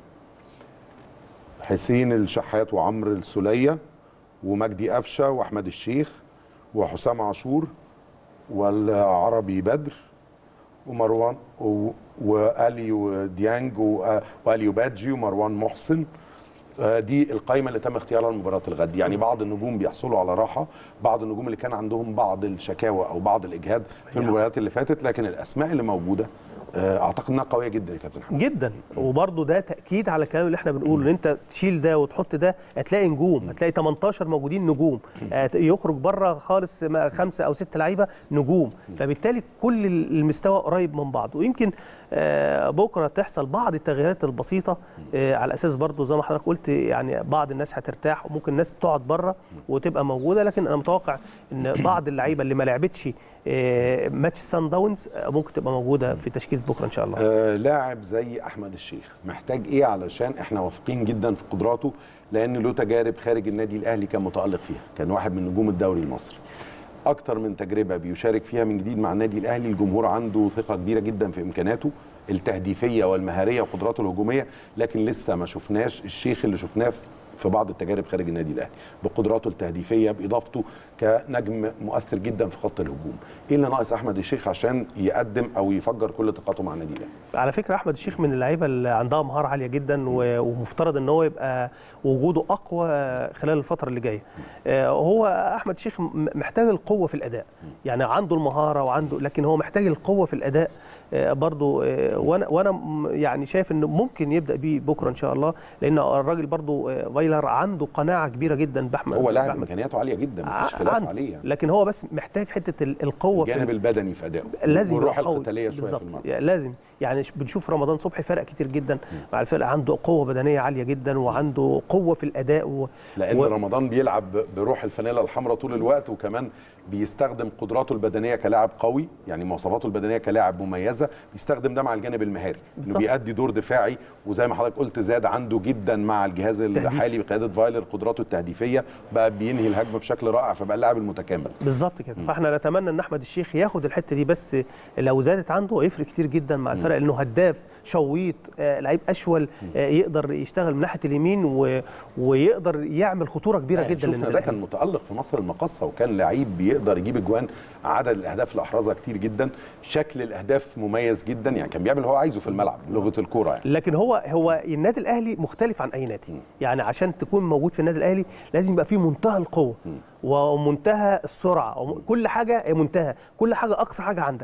حسين الشحات وعمرو السوليه، ومجدي قفشه واحمد الشيخ وحسام عاشور والعربي بدر ومروان واليو ديانج واليو بادجي ومروان محسن. دي القائمه اللي تم اختيارها لمباراه الغد، يعني بعض النجوم بيحصلوا على راحه، بعض النجوم اللي كان عندهم بعض الشكاوى او بعض الاجهاد في المباريات اللي فاتت، لكن الاسماء اللي موجوده اعتقد انها قويه جدا يا كابتن حماد. جدا، وبرده ده تاكيد على الكلام اللي احنا بنقوله، ان انت تشيل ده وتحط ده هتلاقي نجوم، هتلاقي 18 موجودين نجوم، يخرج بره خالص 5 أو 6 لعيبه نجوم، فبالتالي كل المستوى قريب من بعض. ويمكن بكره تحصل بعض التغييرات البسيطه على اساس برضو زي ما حضرتك قلت، يعني بعض الناس هترتاح وممكن الناس تقعد بره وتبقى موجوده، لكن انا متوقع ان بعض اللعيبه اللي ما لعبتش ماتش سان داونز ممكن تبقى موجوده في تشكيله بكره ان شاء الله. لاعب زي احمد الشيخ محتاج ايه علشان احنا واثقين جدا في قدراته، لان له تجارب خارج النادي الاهلي كان متالق فيها، كان واحد من نجوم الدوري المصري. اكتر من تجربه بيشارك فيها من جديد مع النادي الاهلي. الجمهور عنده ثقه كبيره جدا في امكاناته التهديفيه والمهاريه وقدراته الهجوميه، لكن لسه ما شفناش الشيخ اللي شفناه في بعض التجارب خارج النادي الاهلي بقدراته التهديفيه، باضافته كنجم مؤثر جدا في خط الهجوم. ايه اللي ناقص احمد الشيخ عشان يقدم او يفجر كل طاقاته مع النادي الاهلي؟ على فكره احمد الشيخ من اللعيبه اللي عندها مهاره عاليه جدا، ومفترض ان هو يبقى وجوده اقوى خلال الفتره اللي جايه. هو احمد الشيخ محتاج القوه في الاداء، يعني عنده المهاره وعنده، لكن هو محتاج القوه في الاداء برضو. وانا يعني شايف انه ممكن يبدا بيه بكره ان شاء الله، لان الراجل برضو فايلر عنده قناعه كبيره جدا باحمد. هو لاعب امكانياته عاليه جدا مفيش خلاف عليه يعني. لكن هو بس محتاج حته القوه في الجانب البدني في ادائه والروح القتاليه شويه في الملعب. لازم يعني بنشوف رمضان صبحي فرق كتير جدا مع الفرقه، عنده قوه بدنيه عاليه جدا وعنده قوه في الاداء لان رمضان بيلعب بروح الفانيلا الحمراء طول الوقت، وكمان بيستخدم قدراته البدنيه كلاعب قوي، يعني مواصفاته البدنيه كلاعب مميزه، بيستخدم ده مع الجانب المهاري انه بيأدي دور دفاعي. وزي ما حضرتك قلت زاد عنده جدا مع الجهاز الحالي بقياده فايلر قدراته التهديفيه، بقى بينهي الهجمه بشكل رائع، فبقى اللاعب المتكامل بالظبط كده. فاحنا نتمنى ان احمد الشيخ ياخد الحته دي، بس لو زادت عنده هيفرق كتير جدا مع الفرق، لانه هداف شويط، لعيب اشول، يقدر يشتغل من ناحيه اليمين ويقدر يعمل خطوره كبيره جدا. شفنا ده كان متالق في مصر المقاصه، وكان لعيب بيقدر يجيب اجوان، عدد الاهداف اللي احرزها كتير جدا، شكل الاهداف مميز جدا، يعني كان بيعمل اللي هو عايزه في الملعب لغه الكوره يعني. لكن هو النادي الاهلي مختلف عن اي نادي، يعني عشان تكون موجود في النادي الاهلي لازم يبقى فيه منتهى القوه ومنتهى السرعه، كل حاجه منتهى، كل حاجه اقصى حاجه عندك.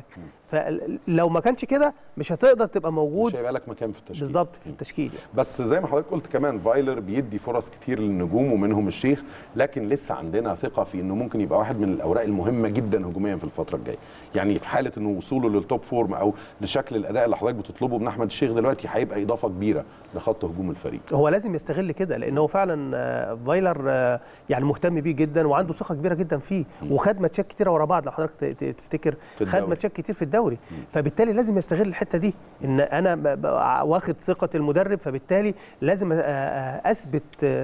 فلو ما كانش كده مش هتقدر تبقى موجود، مش هيبقى لك مكان في التشكيل بالظبط في التشكيل يعني. بس زي ما حضرتك قلت كمان فايلر بيدي فرص كتير للنجوم ومنهم الشيخ، لكن لسه عندنا ثقه في انه ممكن يبقى واحد من الاوراق المهمه جدا هجوميا في الفتره الجايه. يعني في حاله انه وصوله للتوب فورم او لشكل الاداء اللي حضرتك بتطلبه من احمد الشيخ دلوقتي، هيبقى اضافه كبيره لخط هجوم الفريق. هو لازم يستغل كده، لان هو فعلا فايلر يعني مهتم بيه جدا وعنده ثقه كبيره جدا فيه، وخد ماتشات كتيره ورا بعض. لو حضرتك تفتكر خد ماتشات كتير في الدوري، فبالتالي لازم يستغل الحته دي، ان انا واخد ثقه المدرب، فبالتالي لازم اثبت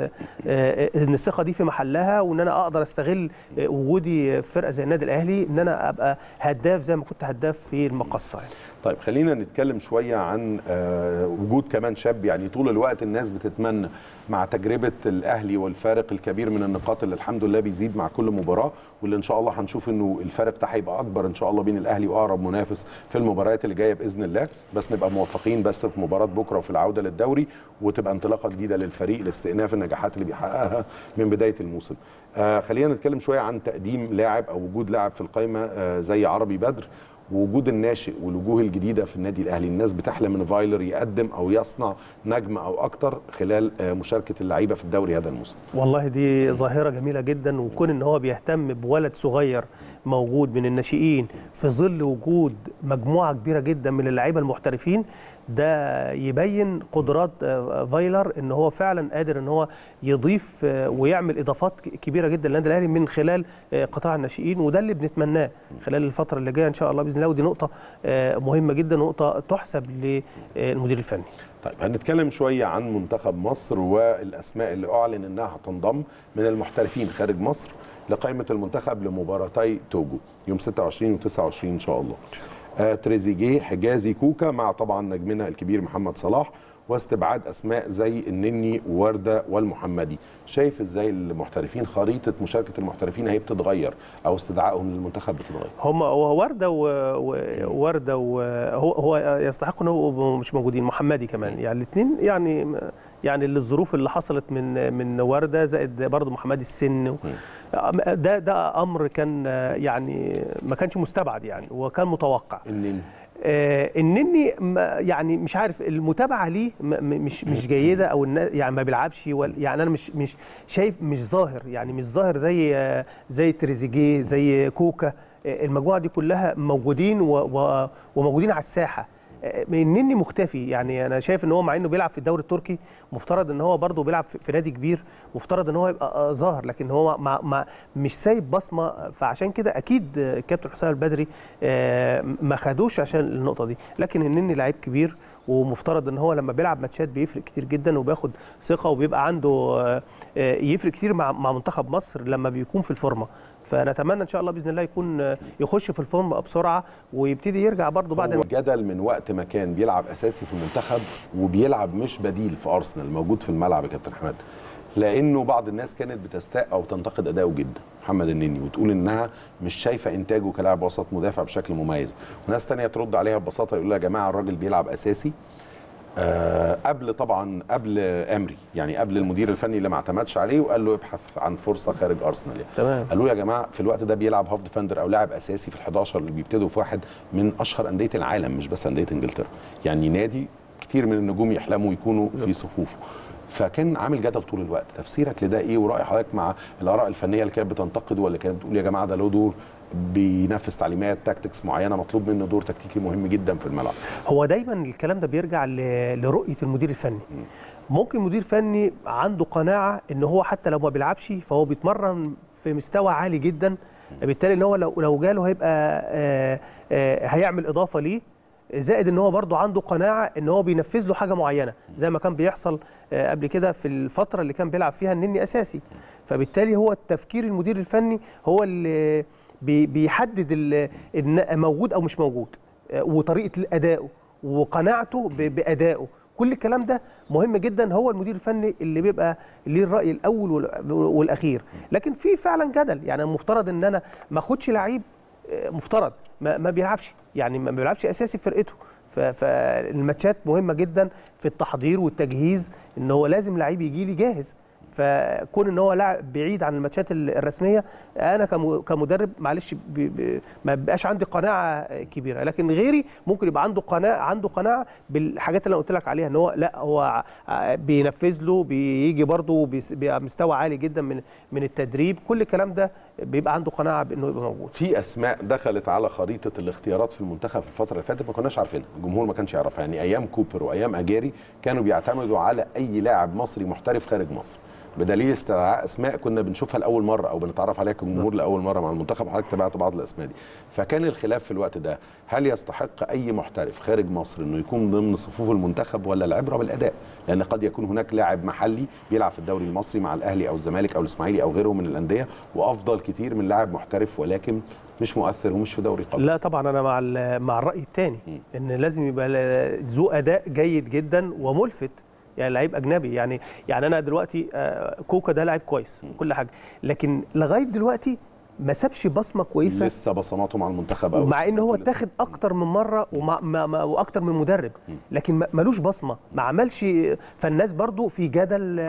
ان الثقه دي في محلها، وان انا اقدر استغل وجودي في فرقه زي النادي الاهلي، ان انا ابقى هداف زي ما كنت هداف في المقصه يعني. طيب خلينا نتكلم شويه عن وجود كمان شاب، يعني طول الوقت الناس بتتمنى مع تجربه الاهلي والفارق الكبير من النقاط اللي الحمد لله بيزيد مع كل مباراه، واللي ان شاء الله هنشوف انه الفارق ده هيبقى اكبر ان شاء الله بين الاهلي واقرب منافس في المباريات اللي جايه باذن الله، بس نبقى موفقين بس في مباراه بكره وفي العوده للدوري، وتبقى انطلاقه جديده للفريق لاستئناف النجاحات اللي بيحققها من بدايه الموسم. خلينا نتكلم شويه عن تقديم لاعب او وجود لاعب في القائمه زي عربي بدر، ووجود الناشئ والوجوه الجديده في النادي الاهلي. الناس بتحلم ان فايلر يقدم او يصنع نجم او اكتر خلال مشاركه اللعيبه في الدوري هذا الموسم. والله دي ظاهره جميله جدا، وكون ان هو بيهتم بولد صغير موجود من الناشئين في ظل وجود مجموعه كبيره جدا من اللعيبه المحترفين، ده يبين قدرات فايلر ان هو فعلا قادر ان هو يضيف ويعمل اضافات كبيره جدا للنادي الاهلي من خلال قطاع الناشئين، وده اللي بنتمناه خلال الفتره اللي جايه ان شاء الله باذن الله. ودي نقطه مهمه جدا، نقطه تحسب للمدير الفني. طيب هنتكلم شويه عن منتخب مصر والاسماء اللي اعلن انها هتنضم من المحترفين خارج مصر لقائمه المنتخب لمباراتي توجو يوم 26 و29 ان شاء الله. تريزيجيه، حجازي، كوكا، مع طبعا نجمنا الكبير محمد صلاح، واستبعاد اسماء زي النني ووردة والمحمدي. شايف ازاي المحترفين، خريطه مشاركه المحترفين هي بتتغير او استدعائهم للمنتخب بتتغير؟ هم ووردة ووردة هو يستحق انه مش موجودين، محمدي كمان، يعني الاثنين يعني الظروف اللي حصلت من وردة زائد برضه محمدي السن، ده امر كان يعني ما كانش مستبعد يعني، وكان متوقع. النني يعني مش عارف المتابعه ليه مش جيده، او يعني ما بيلعبش، يعني انا مش شايف، مش ظاهر، يعني مش ظاهر زي تريزيجيه زي كوكا. المجموعه دي كلها موجودين وموجودين على الساحه. النني مختفي، يعني انا شايف ان هو مع انه بيلعب في الدوري التركي، مفترض ان هو برضه بيلعب في نادي كبير، مفترض ان هو يبقى ظاهر، لكن هو مش سايب بصمه. فعشان كده اكيد الكابتن حسام البدري ما خدوش عشان النقطه دي. لكن النني لعيب كبير، ومفترض ان هو لما بيلعب ماتشات بيفرق كتير جدا، وبياخد ثقه، وبيبقى عنده يفرق كتير مع منتخب مصر لما بيكون في الفورمه. فنتمنى ان شاء الله باذن الله يكون يخش في الفورم بسرعه ويبتدي يرجع برضه بعد الجدل من وقت ما كان بيلعب اساسي في المنتخب وبيلعب مش بديل في ارسنال موجود في الملعب يا كابتن حماد، لانه بعض الناس كانت بتستاء او تنتقد اداؤه جدا محمد النني وتقول انها مش شايفه انتاجه كلاعب وسط مدافع بشكل مميز، وناس ثانيه ترد عليها ببساطه يقول لها يا جماعه الراجل بيلعب اساسي قبل امري، يعني قبل المدير الفني اللي ما اعتمدش عليه وقال له ابحث عن فرصه خارج ارسنال يعني. تمام. قالوا يا جماعه في الوقت ده بيلعب هاف ديفندر او لاعب اساسي في ال11 اللي بيبتدوا في واحد من اشهر انديه العالم مش بس انديه انجلترا، يعني نادي كتير من النجوم يحلموا يكونوا في صفوفه. فكان عامل جدل طول الوقت، تفسيرك لده ايه وراي حضرتك مع الاراء الفنيه اللي كانت بتنتقد ولا كانت بتقول يا جماعه ده له دور بينفذ تعليمات تاكتكس معينه مطلوب منه دور تكتيكي مهم جدا في الملعب؟ هو دايما الكلام ده بيرجع لرؤيه المدير الفني. ممكن مدير فني عنده قناعه ان هو حتى لو ما بيلعبش فهو بيتمرن في مستوى عالي جدا، بالتالي ان هو لو جاله هيبقى هيعمل اضافه ليه، زائد ان هو برضه عنده قناعه ان هو بينفذ له حاجه معينه زي ما كان بيحصل قبل كده في الفتره اللي كان بيلعب فيها النني اساسي. فبالتالي هو التفكير المدير الفني هو اللي بيحدد موجود او مش موجود، وطريقه ادائه وقناعته بادائه، كل الكلام ده مهم جدا. هو المدير الفني اللي بيبقى ليه الراي الاول والاخير. لكن في فعلا جدل، يعني المفترض ان انا ما اخدش لعيب مفترض ما بيلعبش، يعني ما بيلعبش اساسي في فرقته. فالماتشات مهمه جدا في التحضير والتجهيز، ان هو لازم لعيب يجي لي جاهز. فكون ان هو لاعب بعيد عن الماتشات الرسميه، انا كمدرب معلش ما بيبقاش عندي قناعه كبيره، لكن غيري ممكن يبقى عنده قناعه بالحاجات اللي انا قلت لك عليها، ان هو لا هو بينفذ له، بيجي برده بيبقى مستوى عالي جدا من التدريب، كل الكلام ده بيبقى عنده قناعه بانه يبقى موجود. في اسماء دخلت على خريطه الاختيارات في المنتخب في الفتره اللي فاتت ما كناش عارفينها، الجمهور ما كانش يعرفها، يعني ايام كوبر وايام اجاري كانوا بيعتمدوا على اي لاعب مصري محترف خارج مصر، بدليل استدعاء اسماء كنا بنشوفها لاول مره او بنتعرف عليها كجمهور لاول مره مع المنتخب، وحضرتك تابعت بعض الاسماء دي. فكان الخلاف في الوقت ده هل يستحق اي محترف خارج مصر انه يكون ضمن صفوف المنتخب ولا العبره بالاداء؟ لان قد يكون هناك لاعب محلي بيلعب في الدوري المصري مع الاهلي او الزمالك او الاسماعيلي او غيره من الانديه وافضل كتير من لاعب محترف ولكن مش مؤثر ومش في دوري قوي. لا طبعا انا مع الراي الثاني، ان لازم يبقى ذو اداء جيد جدا وملفت، يعني لعيب اجنبي. يعني انا دلوقتي كوكا ده لعيب كويس وكل حاجه، لكن لغايه دلوقتي ما سابش بصمه كويسه، لسه بصماته مع المنتخب او مع ان هو اتاخد اكتر من مره واكتر من مدرب، لكن ملوش بصمه، ما عملش. فالناس برضو في جدل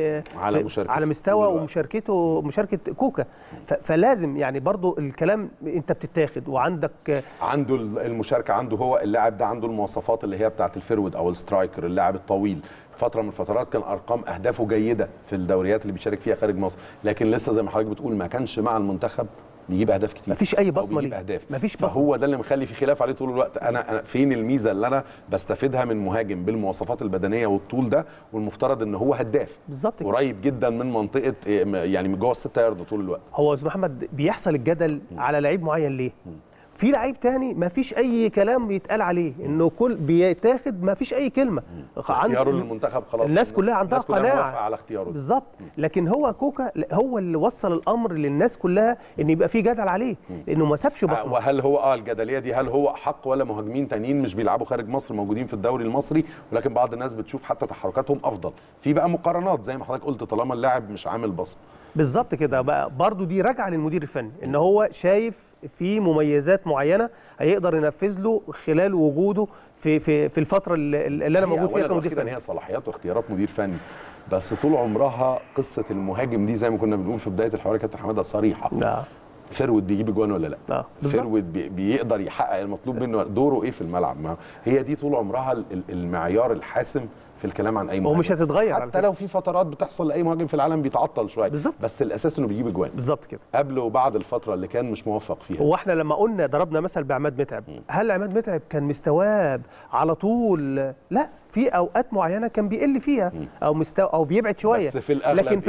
على مستوى ومشاركه كوكا، فلازم يعني برضو الكلام انت بتتاخد وعندك عنده المشاركه، عنده هو اللاعب ده عنده المواصفات اللي هي بتاعه الفيرود او السترايكر، اللاعب الطويل. فتره من الفترات كان ارقام اهدافه جيده في الدوريات اللي بيشارك فيها خارج مصر، لكن لسه زي ما حضرتك بتقول ما كانش مع المنتخب بيجيب اهداف كتير، مفيش اي بصمه ليه، مفيش بصمه. فهو ده اللي مخلي في خلاف عليه طول الوقت. انا فين الميزه اللي انا بستفيدها من مهاجم بالمواصفات البدنيه والطول ده، والمفترض ان هو هداف بالظبط قريب جدا من منطقه يعني جوه ال6 يارده طول الوقت. هو يا استاذ محمد بيحصل الجدل على لعيب معين ليه؟ في لعيب تاني ما فيش اي كلام بيتقال عليه، انه كل بيتاخد ما فيش اي كلمه، اختياره للمنتخب خلاص الناس كلها عندها قناعه على اختياره بالظبط. لكن هو كوكا هو اللي وصل الامر للناس كلها ان يبقى في جدل عليه، لانه ما سابش بصمه. وهل هو الجدليه دي هل هو حق ولا مهاجمين تانيين مش بيلعبوا خارج مصر موجودين في الدوري المصري، ولكن بعض الناس بتشوف حتى تحركاتهم افضل؟ في بقى مقارنات زي ما حضرتك قلت، طالما اللاعب مش عامل بصمه بالظبط كده بقى، برضو دي راجعه للمدير الفني، ان هو شايف في مميزات معينه هيقدر ينفذ له خلال وجوده في الفتره اللي انا موجود فيها كمدير فني. هي صلاحيات واختيارات مدير فني، بس طول عمرها قصه المهاجم دي زي ما كنا بنقول في بدايه الحوار كابتن حماده صريحه. فيرود بيجيب اجوان ولا لا؟ فيرود بيقدر يحقق المطلوب منه، دوره ايه في الملعب؟ ما هي دي طول عمرها المعيار الحاسم في الكلام عن اي مهاجم، ومش هتتغير حتى لو في فترات بتحصل لاي مهاجم في العالم بيتعطل شويه بالزبط. بس الاساس انه بيجيب اجوان بالظبط كده قبل وبعد الفتره اللي كان مش موفق فيها. هو احنا لما قلنا ضربنا مثل بعماد متعب، هل عماد متعب كان مستواه على طول؟ لا، في اوقات معينه كان بيقل فيها او مستوى او بيبعد شويه، بس في الأغلب لكن في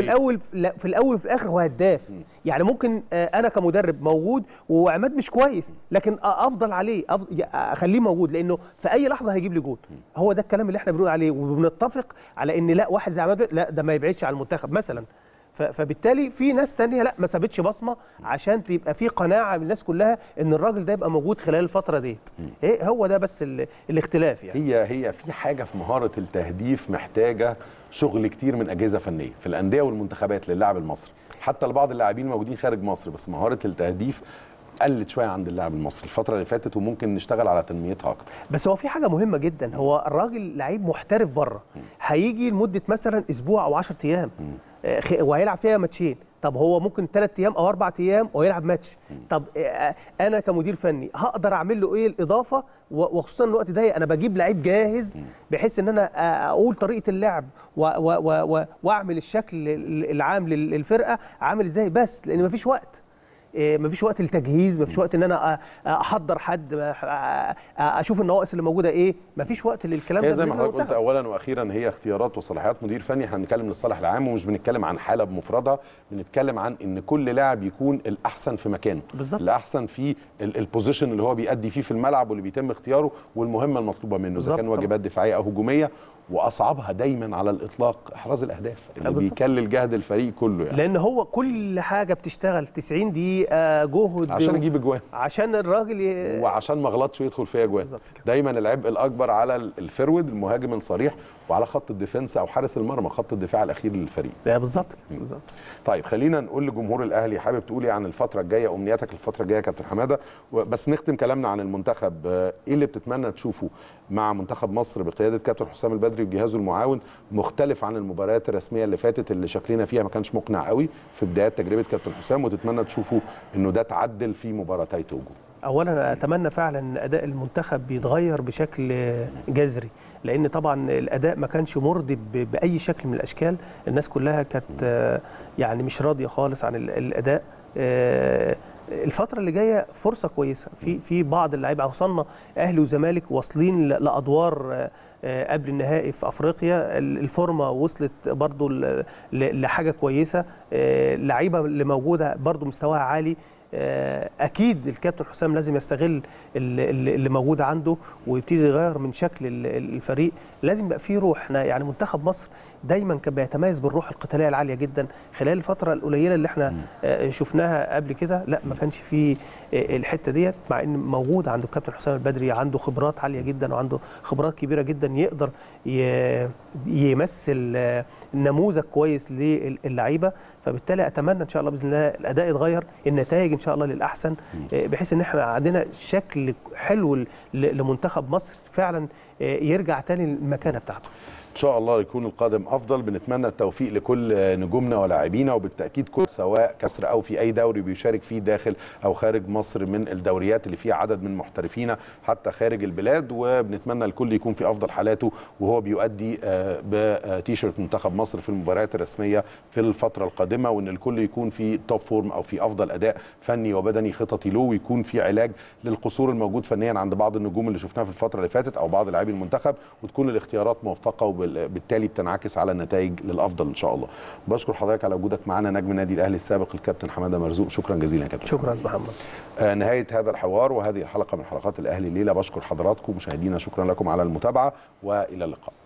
الاول وفي الاخر هو هداف. يعني ممكن انا كمدرب موجود وعماد مش كويس، لكن افضل عليه اخليه موجود، لانه في اي لحظه هيجيب لي جول. هو ده الكلام اللي احنا بنقول عليه، وبنتفق على ان لا، واحد زي عماد لا ده ما يبعدش عن المنتخب مثلا. فبالتالي في ناس تانية لا ما سابتش بصمه عشان تبقى في قناعه من الناس كلها ان الراجل ده يبقى موجود خلال الفتره ديت. ايه هو ده بس الاختلاف يعني. هي في حاجه في مهاره التهديف محتاجه شغل كتير من اجهزه فنيه في الانديه والمنتخبات للاعب المصري، حتى لبعض اللاعبين الموجودين خارج مصر، بس مهاره التهديف قلت شويه عند اللاعب المصري الفتره اللي فاتت، وممكن نشتغل على تنميتها اكتر. بس هو في حاجه مهمه جدا، هو الراجل لعيب محترف بره، هيجي لمده مثلا اسبوع او 10 ايام وهيلعب فيها ماتشين. طب هو ممكن 3 ايام او 4 ايام ويلعب ماتش. طب انا كمدير فني هقدر اعمل له ايه الاضافه، وخصوصا الوقت ده انا بجيب لعيب جاهز بحيث ان انا اقول طريقه اللعب واعمل الشكل العام للفرقه عامل ازاي، بس لان مفيش وقت. مفيش وقت للتجهيز، مفيش وقت ان انا احضر حد، اشوف النواقص اللي موجوده ايه، مفيش وقت للكلام ده. هي زي ما حضرتك قلت اولا واخيرا هي اختيارات وصلاحيات مدير فني. احنا بنتكلم للصالح العام ومش بنتكلم عن حاله بمفردها، بنتكلم عن ان كل لاعب يكون الاحسن في مكانه بالظبط، الاحسن في البوزيشن اللي هو بيأدي فيه في الملعب واللي بيتم اختياره والمهمه المطلوبه منه، اذا كان واجبات دفاعيه او هجوميه، واصعبها دايما على الاطلاق احراز الاهداف اللي بيكلل جهد الفريق كله يعني. لان هو كل حاجه بتشتغل 90 دقيقه جهد عشان اجيب اجوان، عشان الراجل وعشان ما اغلطش ويدخل فيا اجوان. دايما العبء الاكبر على الفرود المهاجم الصريح وعلى خط الديفنس او حارس المرمى، خط الدفاع الاخير للفريق. بالظبط. طيب خلينا نقول لجمهور الاهلي، حابب تقولي عن الفتره الجايه، امنياتك الفتره الجايه يا كابتن حماده، بس نختم كلامنا عن المنتخب. ايه اللي بتتمنى تشوفه مع منتخب مصر بقياده كابتن حسام البدري وجهازه المعاون مختلف عن المباريات الرسميه اللي فاتت اللي شكلنا فيها ما كانش مقنع قوي في بدايات تجربه كابتن حسام، وتتمنى تشوفه انه ده تعدل في مباراتي توجو؟ اولا اتمنى فعلا ان اداء المنتخب بيتغير بشكل جذري، لان طبعا الاداء ما كانش مرضي باي شكل من الاشكال. الناس كلها كانت يعني مش راضيه خالص عن الاداء. الفترة اللي جاية فرصة كويسة في بعض اللعيبة، وصلنا أهلي وزمالك واصلين لأدوار قبل النهائي في أفريقيا، الفورمة وصلت برضو لحاجة كويسة، اللعيبة اللي موجودة برضو مستواها عالي. اكيد الكابتن حسام لازم يستغل اللي موجود عنده ويبتدي يغير من شكل الفريق. لازم يبقى فيه روح. احنا يعني منتخب مصر دايما كان بيتميز بالروح القتاليه العاليه جدا. خلال الفتره القليله اللي احنا شفناها قبل كده لا ما كانش فيه الحته ديت، مع ان موجود عند الكابتن حسام البدري، عنده خبرات عاليه جدا وعنده خبرات كبيره جدا، يقدر يمثل نموذج كويس للعيبه. فبالتالي اتمنى ان شاء الله باذن الله الاداء يتغير، النتائج ان شاء الله للاحسن، بحيث ان احنا عندنا شكل حلو لمنتخب مصر فعلا يرجع تاني للمكانه بتاعته. ان شاء الله يكون القادم افضل. بنتمنى التوفيق لكل نجومنا ولاعبينا، وبالتاكيد كل سواء كسر او في اي دوري بيشارك فيه داخل او خارج مصر من الدوريات اللي فيها عدد من محترفينا حتى خارج البلاد، وبنتمنى الكل يكون في افضل حالاته وهو بيؤدي بتيشيرت منتخب مصر في المباريات الرسميه في الفتره القادمه، وان الكل يكون في توب فورم او في افضل اداء فني وبدني خططي له، ويكون في علاج للقصور الموجود فنيا عند بعض النجوم اللي شفناها في الفتره اللي فاتت او بعض لاعبي المنتخب، وتكون الاختيارات موفقه وبالتالي بتنعكس على النتائج للافضل ان شاء الله. بشكر حضرتك على وجودك معنا، نجم النادي الاهلي السابق الكابتن حماده مرزوق، شكرا جزيلا يا كابتن. شكرا استاذ محمد. نهايه هذا الحوار وهذه الحلقه من حلقات الاهلي الليله. بشكر حضراتكم مشاهدينا، شكرا لكم على المتابعه والى اللقاء.